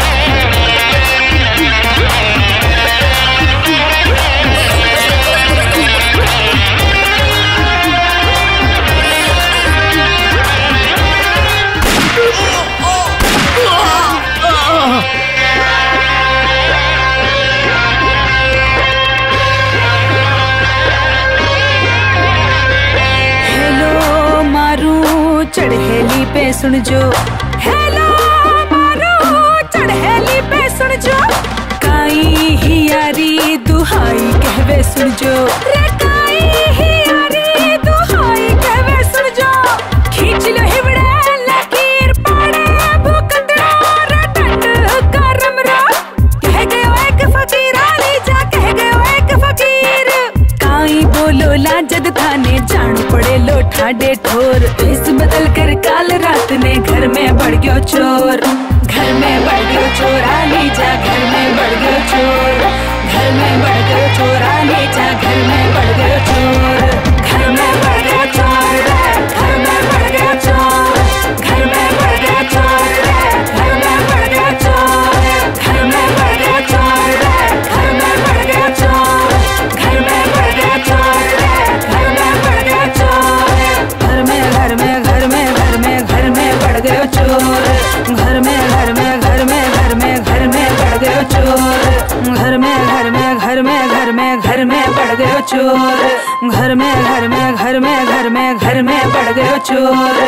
हेलो मारू चढ़ेली पे सुन जो, हेलो मारू चढ़ेली पे सुन जो, काई ही यारी दुहाई कहवे सुन जो रे, काई ही यारी दुहाई कहवे सुन जो। खींच लो हिवड़े लकीर पाड़े भूकंदरा रे, टंड का रमरा कह गयो एक फकीर। आली जा कह गयो एक फकीर, काई बोलो लाजद थाने जान पड़े लो ठाडे ठोर। भेस बदल कर काल रात ने घर में बढ़ गयो चोर, घर में बढ़ गयो चोर। आली जा घर में बढ़ गयो चोर, घर में बढ़ गयो चोर। आली जा घर में बढ़ गयो चोर, घर में बढ़ गयो चोर रे, घर में बढ़ गयो चोर, घर में बढ़ गयो चोर रे, घर में बढ़ गयो चोर, घर में बढ़ गयो चोर रे, घर में बढ़ गयो चोर, घर में बढ़ गयो चोर रे, घर में बढ़ गयो चोर। घर में घर में घर में घर में घर में बढ़ गयो चोर, घर में घर में घर में घर में घर में बढ़ गयो चोर। घर में घर में घर में घर में घर में बढ़ गयो चोर, घर में घर में घर में घर में घर में बढ़ गयो चोर।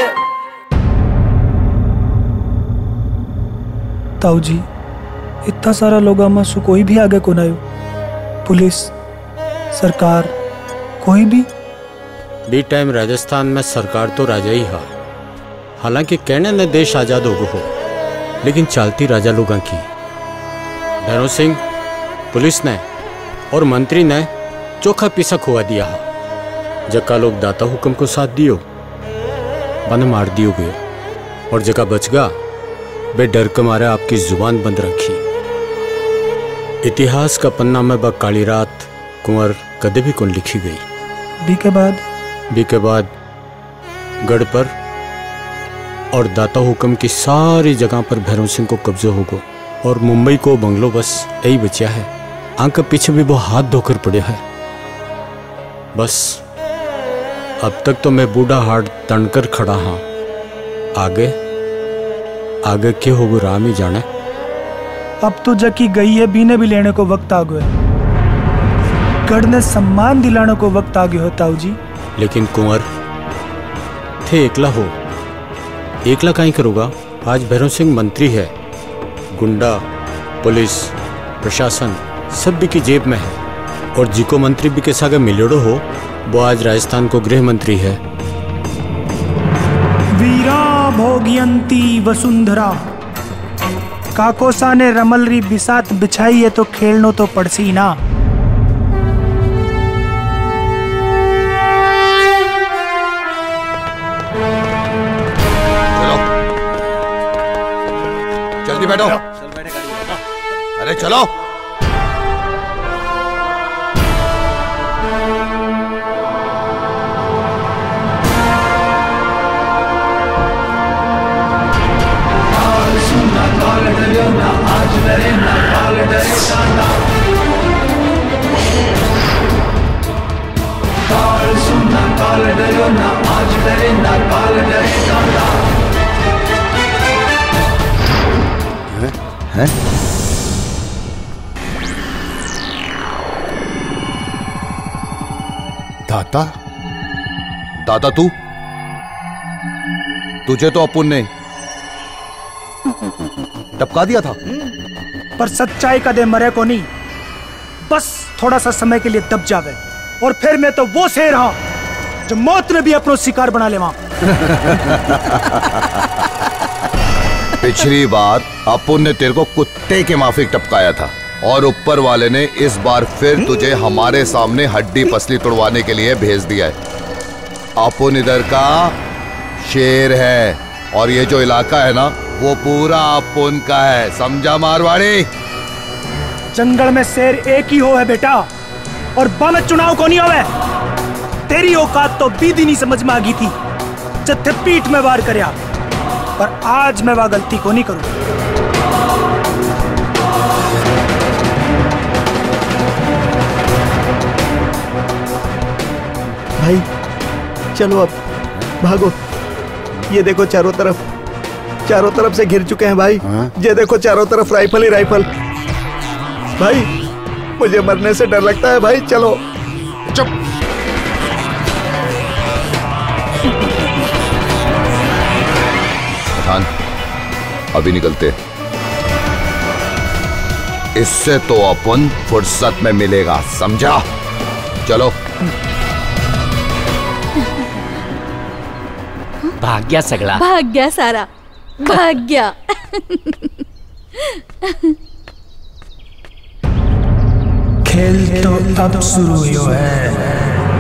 ताऊ जी, इतना सारा लोग आमा सु कोई भी आगे को ना आयो। पुलिस सरकार कोई भी बी टाइम राजस्थान में सरकार तो राजा ही हा। हालांकि कहने ने देश आजाद हो गो, लेकिन चालती राजा लोगों की। भैरव सिंह पुलिस ने और मंत्री ने चोखा पीसा खुआ दिया हा। जका लोग दाता हुक्म को साथ दियो बन मार दियो गयो, और जका बच गा बे डर के मारे आपकी जुबान बंद रखी। इतिहास का पन्ना में बा काली रात कुंवर कदे भी कौन लिखी गई। बी के बाद गढ़ पर और दाता हुक्म की सारी जगह पर भैरव सिंह को कब्जा होगा, और मुंबई को बंगलो बस यही बचा है। आंख के पीछे भी वो हाथ धोकर पड़े है। बस अब तक तो मैं बूढ़ा हाथ तनकर खड़ा हाँ। आगे आगे क्या होगा राम ही जाने। अब तो जकी गई है बीने भी लेने को वक्त आ गया। गढ़ ने सम्मान दिलाने को वक्त आ गया हो ताऊ जी। लेकिन कुंवर थे एकला हो, एकला कहीं करूँगा। आज भैरव सिंह मंत्री है, गुंडा पुलिस प्रशासन सब भी की जेब में है, और जिको मंत्री भी के सागे मिलेड़ो हो वो आज राजस्थान को गृह मंत्री है। वीरा भोगियंती वसुंधरा काकोसा ने रमलरी बिसात बिछाई है तो खेलनो तो पड़सी ना। जल्दी बैठो। अरे चलो। हैं? दाता दाता तुझे तो अपुन ने टपका दिया था, पर सच्चाई का दे मरे को नहीं, बस थोड़ा सा समय के लिए दब जावे, और फिर मैं तो वो शेर हाँ जो मौत ने भी अपनो शिकार बना ले। वहां पिछली बार अपुन ने तेरे को कुत्ते के माफिक टपकाया था, और ऊपर वाले ने इस बार फिर तुझे हमारे सामने हड्डी पसली तोड़वाने के लिए भेज दिया है। अपुन इधर का शेर है, और ये जो इलाका है ना वो पूरा अपुन का है, समझा मारवाड़ी। जंगल में शेर एक ही हो है बेटा, और बालक चुनाव को नहीं होवे। तेरी औकात तो बीदी नहीं समझ में आ गई थी जब थे पीठ में वार करया, पर आज मैं वह गलती को नहीं करूं। भाई चलो अब भागो। ये देखो चारों तरफ से घिर चुके हैं भाई। ये देखो चारों तरफ राइफल ही राइफल। भाई मुझे मरने से डर लगता है भाई, चलो। चुप। पठान अभी निकलते, इससे तो अपन फुर्सत में मिलेगा, समझा। चलो। भाग गया सगला, भाग गया सारा, भाग गया। खेल तो अब शुरू हुआ है।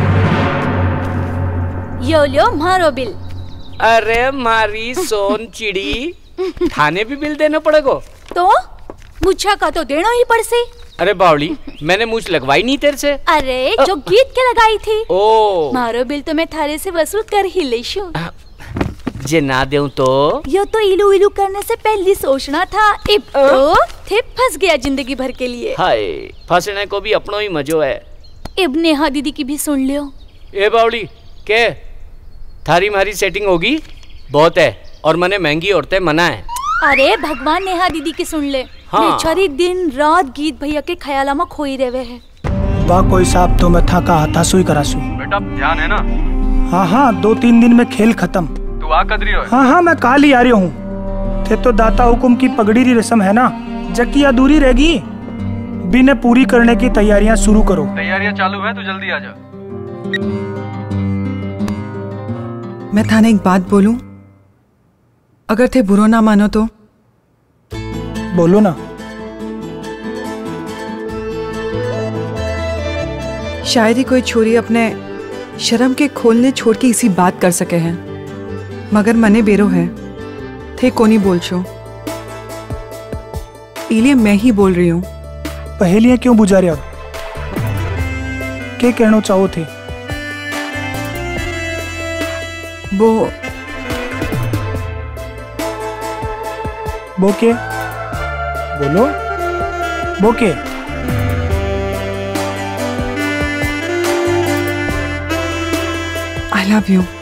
यो लो मारो बिल। अरे मारी सोन चिड़ी, थाने भी बिल देना पड़ेगा तो मुझा का तो देना ही पड़ से। अरे बावली, मैंने मूछ लगवाई नहीं तेरे से। अरे जो गीत के लगाई थी। ओ मारो बिल तो मैं थारे से वसूल कर ही लेशू। जे ना दूं तो यो तो इलू इलू करने से पहले सोचना था। इब तो थे फंस गया जिंदगी भर के लिए। हाय, फंसने को भी अपनो ही मजो है। इब नेहा दीदी की भी सुन लियो। ए बावली के थारी मारी सेटिंग होगी बहुत है, और मने महंगी औरतें मना है। अरे भगवान नेहा दीदी की सुन ले। हाँ। बेचारी दिन रात गीत भैया के ख्याला में खोई रेवे है। वाह कोई साहब तो मैं थका हाथा सुई करासू। बेटा ध्यान है ना? हाँ हाँ 2-3 दिन में खेल खत्म। तू आ कदरी हो? हाँ हाँ मैं काल ही आ रही हूँ। थे तो दाता हुकुम की पगड़ी री रस्म है ना, जकी अधूरी रहेगी। भी ने पूरी करने की तैयारियां शुरू करो। तैयारियां चालू है तो जल्दी आ जा। मैं थाने एक बात बोलूं? अगर थे बुरो ना मानो तो। बोलो ना। शायद ही कोई छोरी अपने शर्म के खोलने छोड़ के इसी बात कर सके हैं, मगर मने बेरो है थे कोनी बोल छो, इलिए मैं ही बोल रही हूँ। पहेलियां क्यों बुझा रहे हो? क्या कहना चाहो थे? वो के बोलो, वो के आई लव यू।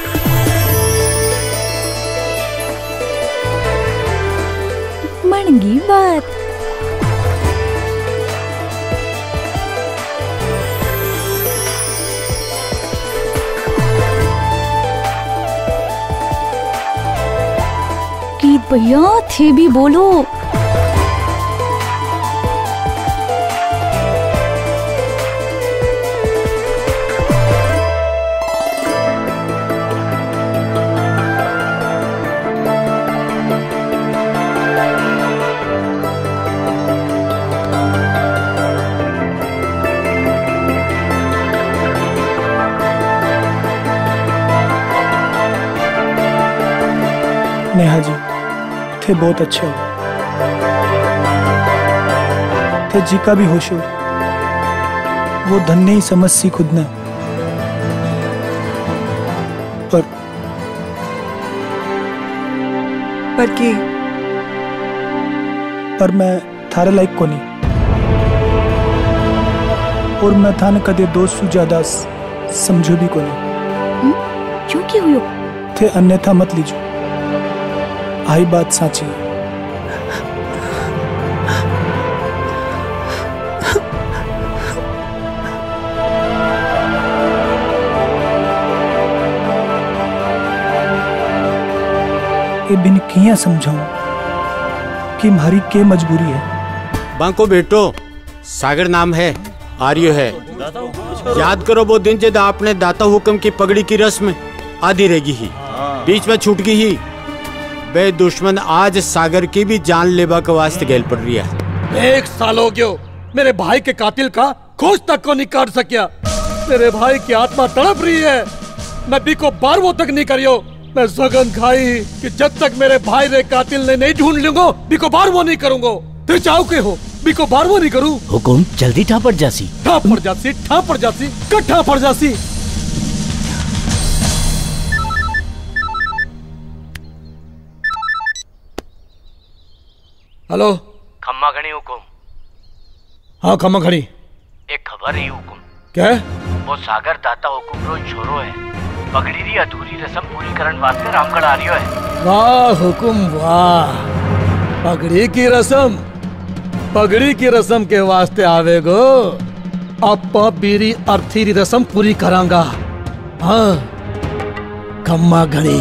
मनगी बात। गीत भैया थे भी बोलो। नेहा जी थे बहुत अच्छे हो, थे जी का भी होश हो, वो धन्य ही समझ सी खुद ने। पर मैं थारे लायक को नहीं, और मैं थाने कदे दोस्त सु ज्यादा समझो भी को नहीं। क्यों की हुई थे अन्यथा मत लीजो, आई बात साची है। ये बिन किया समझाऊं कि हमारी के मजबूरी है। बांको बेटो सागर नाम है, आर्य है। याद करो वो दिन जब आपने दाता हुक्म की पगड़ी की रस्म आधी रहेगी ही, बीच में छूट गई ही। बे दुश्मन आज सागर की भी जान लेवा के वास्ते गैल पड़ रही है। 1 साल हो गयो मेरे भाई के कातिल का खोज तक को नहीं काट सकिया। मेरे भाई की आत्मा तड़प रही है, मैं भी को बारवों तक नहीं करियो। मैं सगन खाई कि जब तक मेरे भाई रे कातिल ने नहीं ढूंढ लूंगो भी को बारवों नहीं करूंगो। तो चाहो के हो भी को बारवों नहीं करूं। हुकुम जल्दी ठापड़ जासी, ठापड़ जासी, ठापड़ जासी, कट्ठा पड़ जासी। हेलो खम्मा घनी हुकुम। हाँ खम्मा घनी। एक खबर ही हुकुम। क्या? वो सागर दाता हुकुम रो छोरो है, पगड़ी री अधूरी रस्म पूरी करने वास्ते रामगढ़ आ रियो है। वाह हुकुम वाह, पगड़ी की रस्म, पगड़ी की रस्म के वास्ते आवेगो। अपा बीरी अर्थी री रस्म पूरी करांगा। हाँ खम्मा घनी,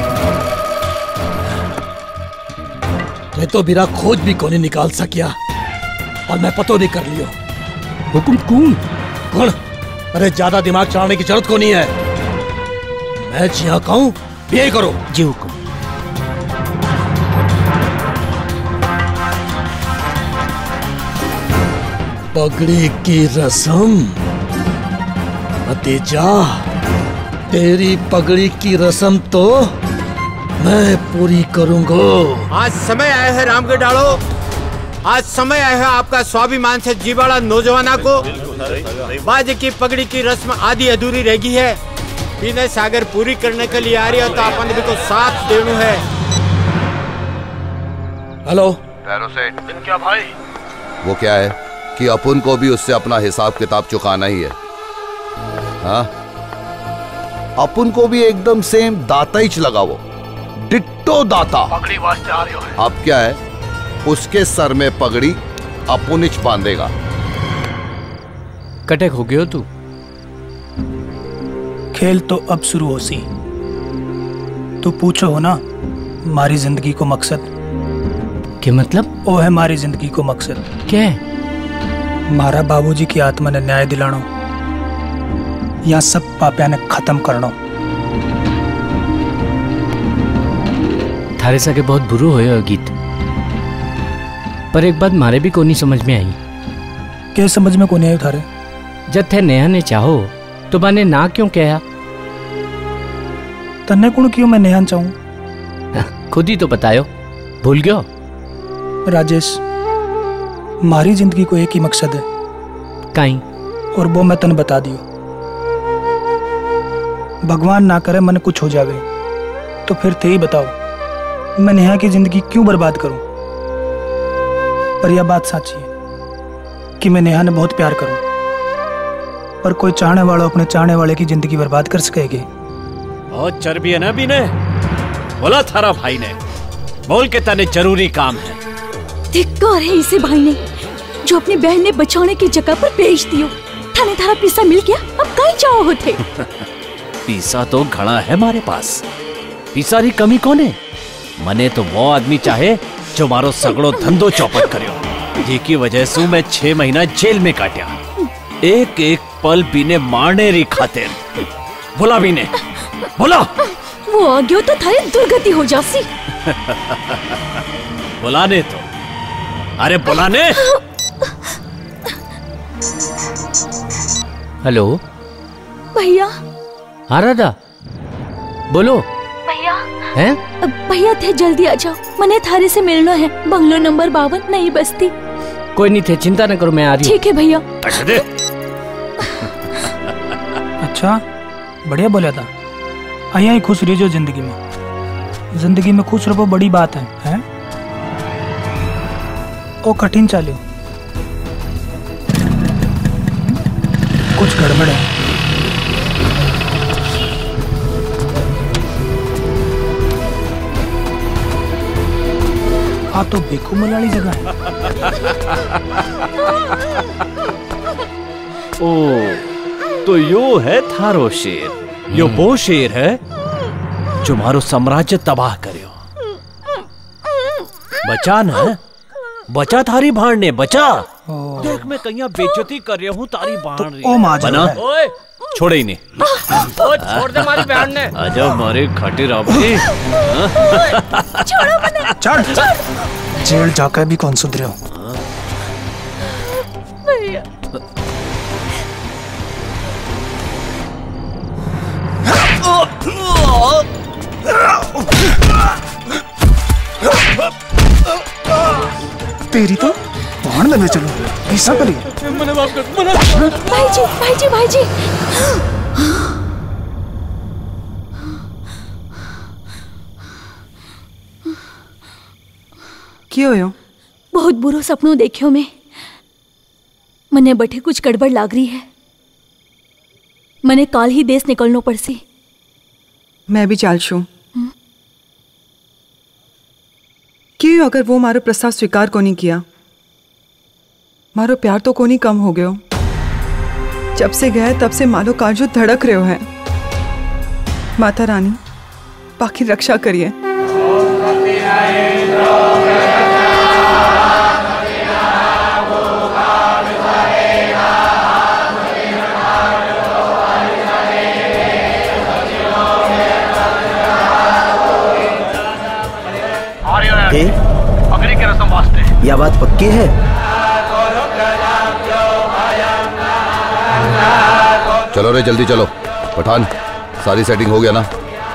तो बिरा खोज भी कोनी निकाल सकिया और मैं पतो नहीं कर लियो। हुकुम कौन? कौन? अरे ज्यादा दिमाग चलाने की जरूरत को नहीं है, मैं जिया कहूं ये करो। जी हुकुम। पगड़ी की रस्म भतीजा, तेरी पगड़ी की रस्म तो मैं पूरी करूंगा। आज समय आया है रामगढ़ डालो, आज समय आया है आपका स्वाभिमान से जीवाड़ा नौजवाना को। बाज की पगड़ी की रस्म आधी अधूरी रह गई है, बिना सागर पूरी करने के लिए आ रही है तो अपन भी को साथ देना है। हेलो क्या भाई? वो क्या है कि अपन को भी उससे अपना हिसाब किताब चुकाना ही है। हाँ अपन को भी एकदम सेम दाता ही लगाओ, डिट्टो दाता। पगड़ी वास्ते आ रही हो। अब क्या है, उसके सर में पगड़ी अपुनिच बांधेगा। कटेक हो गयो तू। खेल तो अब शुरू हो सी। तो पूछो हो ना मारी जिंदगी को मकसद। क्या मतलब? वो है मारी जिंदगी को मकसद। क्या? मारा बाबूजी की आत्मा ने न्याय दिलानो या सब पापिया ने खत्म करनो। थारे सके बहुत बुरो होयो गीत, पर एक बात मारे भी कोनी समझ में आई। क्या समझ में कोनी आई थारे? जब थे नेहा ने चाहो तो बाने ना क्यों कहा? तन्ने कुण क्यों मैं नेहा चाहूं? खुद ही तो बतायो, भूल गयो? राजेश, मारी जिंदगी को एक ही मकसद है काई, और वो मैं तन बता दियो। भगवान ना करे मन कुछ हो जावे तो फिर थे ही बताओ मैं नेहा की जिंदगी क्यों बर्बाद करूं? पर यह बात सच्ची है कि मैं नेहा ने बहुत प्यार करूं, पर कोई चाहने वाला अपने चाहने वाले की जिंदगी बर्बाद कर सकेगी? बहुत चर्बी है ना बीने, बोला थारा भाई ने, बोल के तने जरूरी काम है। धिक्कार है इसे भाई ने जो अपनी बहन ने बचाने की जगह पर भेज दियो। थाने थारा पिसा मिल गया, अब कहीं जाओ होते। पीसा तो घड़ा है मारे पास, पीसा री कमी कोने? मने तो वो आदमी चाहे जो मारो सगड़ो धंधो चौपट करियो, जेकी वजह से मैं 6 महीना जेल में काटिया। एक एक पल बीने मारने री खातिर। बोला बीने, बोला। वो आ गयो तो थारी दुर्गति हो जासी। बुलाने तो, अरे बुलाने। हेलो भैया। हाँ राधा, बोलो। भैया हैं? भैया थे जल्दी आ जाओ, मने थारे से मिलना है। बंगलो नंबर 52 नई बस्ती। कोई नहीं थे, चिंता न करो, मैं आ रही हूँ। ठीक है भैया। अच्छा बढ़िया बोला था। आया ही खुश रहो जिंदगी में, जिंदगी में खुश रहो बड़ी बात है, हैं? ओ कठिन चालियो, कुछ गड़बड़ है। आ तो बेकू मलाली जगह है। ओ तो यो है थारो शेर, यो वो शेर है जो मारो साम्राज्य तबाह करियो। बचा न, बचा थारी भाण ने, बचा। देख मैं कहीं बेइज्जती कर रहा हूँ तारी भाण री। ओ माँ बना ओए छोड़े ही नहीं। छोड़ दे मारी बहन ने। आजा मारे खाटी राबड़ी। छोड़ो मने। चढ़ जेल जाकर भी कौन सुधरे हो? भैया तेरी तो भाण में चलो ऐसा करी। भाई जी क्यों हो? बहुत बुरो सपनों देखियो मैं, मने बठे कुछ गड़बड़ लाग रही है। मने काल ही देश निकलनो पड़सी। मैं भी चाल छू। क्यों अगर वो मारो प्रस्ताव स्वीकार को नहीं किया, मारो प्यार तो को नहीं कम हो गयो। जब से गए तब से मालो काजू धड़क रहे हो है। माता रानी बाकी रक्षा करिए। अग्नि के रस्म वास्ते। यह बात पक्की है? चलो रे जल्दी चलो। पठान सारी सेटिंग हो गया ना?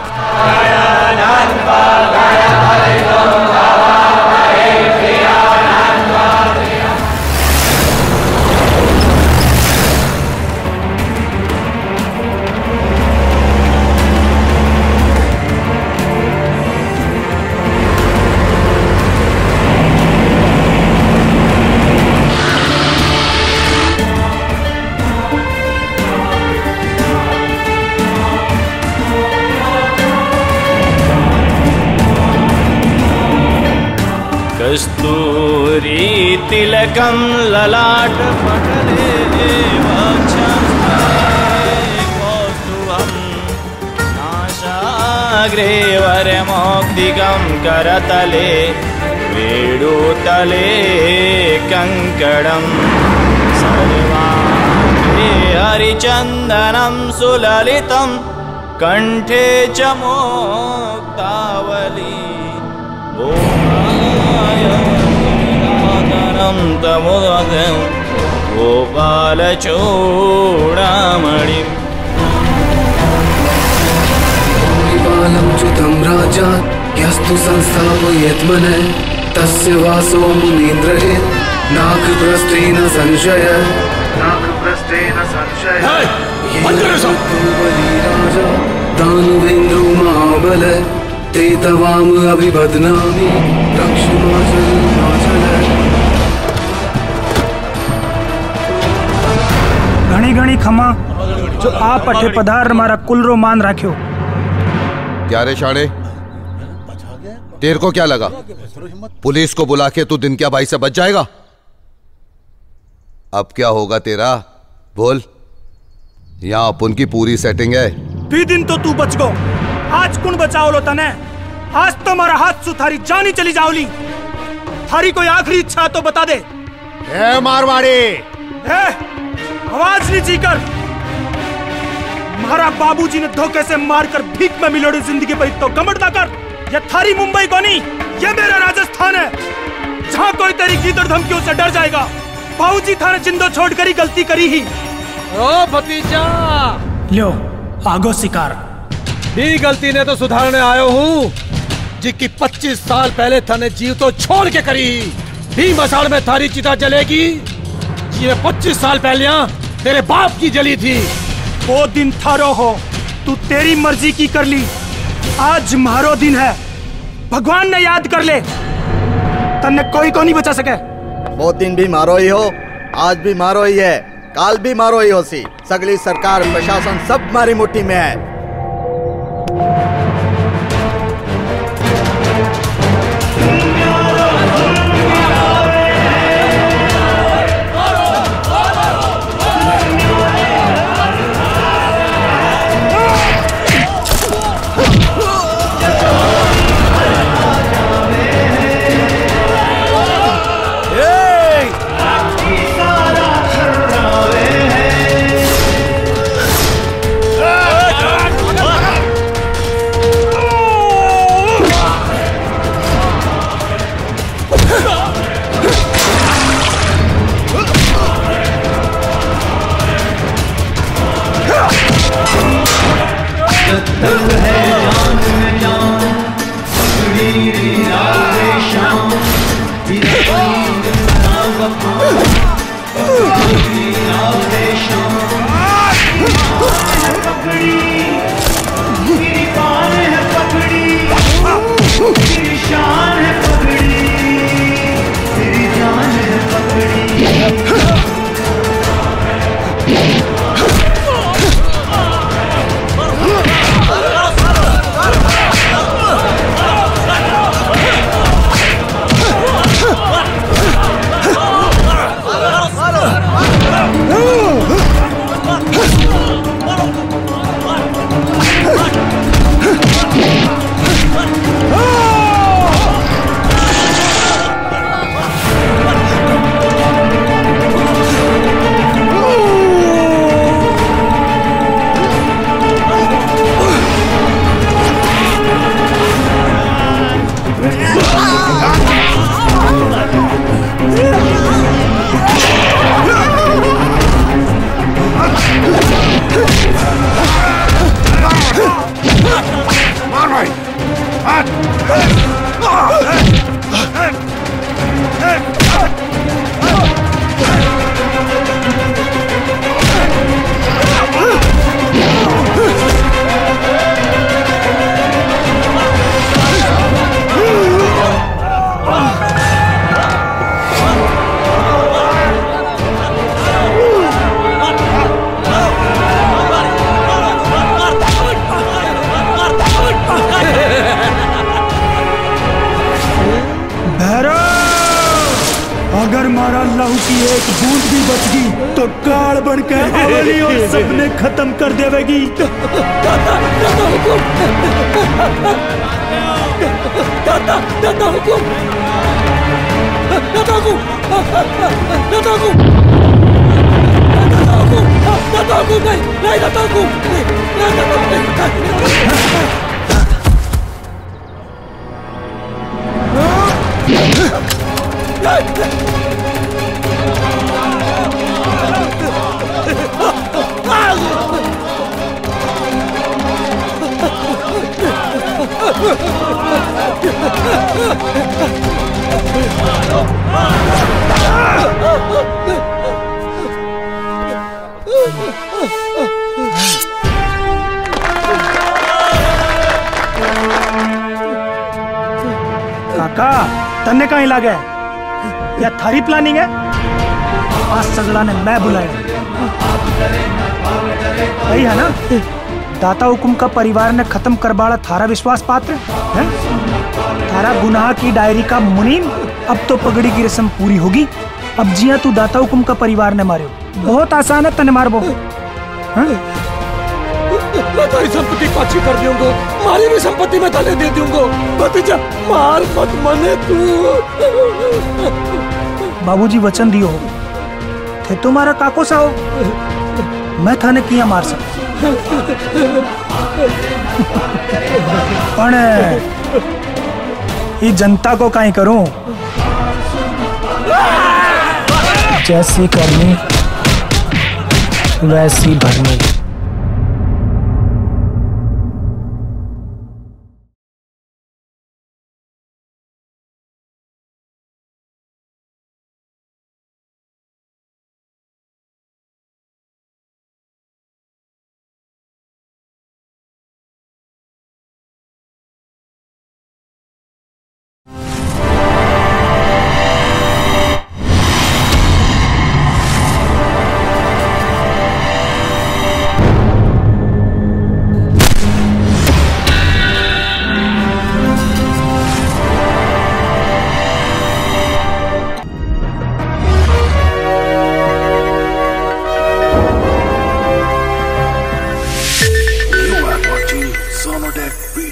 कस्तूरी तिलकं ललाट पटले कौस्तुभं नासाग्रे वरमौक्तिकं करतले वेणुतले कंकणं सर्वाङ्गे हरिचन्दनं सुललितं कंठे च मुक्तावली गोपायं तमुदं गोपालचूडामणिम् बालं च्युतं राजा यस्तु संस्थापयेत्मने तस्य वासो मुनीन्द्रहे नागप्रस्थेन संशय राजा दानवेन्द्रो महाबल ते तवाम अभिवदनामि रक्षमाचल घणी घणी खमा जो आप अठे पधार मारा कुलरो मान राख्यो। क्या रे शाणे, तेरे को क्या लगा पुलिस को बुला के तू दिन क्या भाई से बच जाएगा? अब क्या होगा तेरा बोल। यहाँ अपन की पूरी सेटिंग है। भी दिन तो तू बच गो, आज कौन बचाओ लो तने? आज तो मारा हाथ सु थारी जान ही चली जाओली। थारी कोई आखिरी इच्छा तो बता दे। ए मारवाड़ी, आवाज नीची कर। महारा बाबूजी ने धोखे से मारकर भीख में मिलोड़ी जिंदगी पर तो घमंड ना कर। ये थारी मुंबई को नहीं, ये मेरा राजस्थान है जहाँ कोई तेरी गीदड़ धमकियों से डर जाएगा। बाबूजी थाने जिंदो छोड़कर ही गलती करी ही। ओ भतीजा, लो आगो शिकार। भी गलती ने तो सुधारने आयो हूँ, जिसकी 25 साल पहले थाने जीव तो छोड़ के करी। भी मसाल में थारी चिता जलेगी, जिसमें 25 साल पहले तेरे बाप की जली थी। वो दिन थारो हो, तू तेरी मर्जी की कर ली। आज मारो दिन है, भगवान ने याद कर ले। तन्ने कोई को नहीं बचा सके। वो दिन भी मारो ही हो, आज भी मारो ही है, काल भी मारो ही हो सी। सगली सरकार प्रशासन सब मारी मुट्ठी में है। अगर मारा लहू की एक बूंद भी बच गई तो काल बनकर अवली और सबने खत्म कर देवेगी। दादा हुकुम। दातागु दातागु दातागु नहीं दातागु काका तन्ने कहीं लगे या थारी प्लानिंग है? आज सगड़ा ने मैं बुलाया वही है ना? दाता हुकुम का परिवार ने खत्म करबाड़ा थारा विश्वास पात्र है? थारा गुनाह की डायरी का मुनीम अब तो पगड़ी की रस्म पूरी होगी। अब जिया तू दाता हुकुम का परिवार ने मारे बहुत आसान है तने मार बो। मैं तेरी संपत्ति पाछी कर दूंगा, मारी भी संपत्ति में ताले दे दूंगा। भतीजा मार मत मने तू। बाबूजी वचन दियो थे तुम्हारा काको सा हो, मैं थाने किया मार सकता पण ये जनता को काई करूं, जैसी करनी वैसी भरनी। Sonodeck Beats.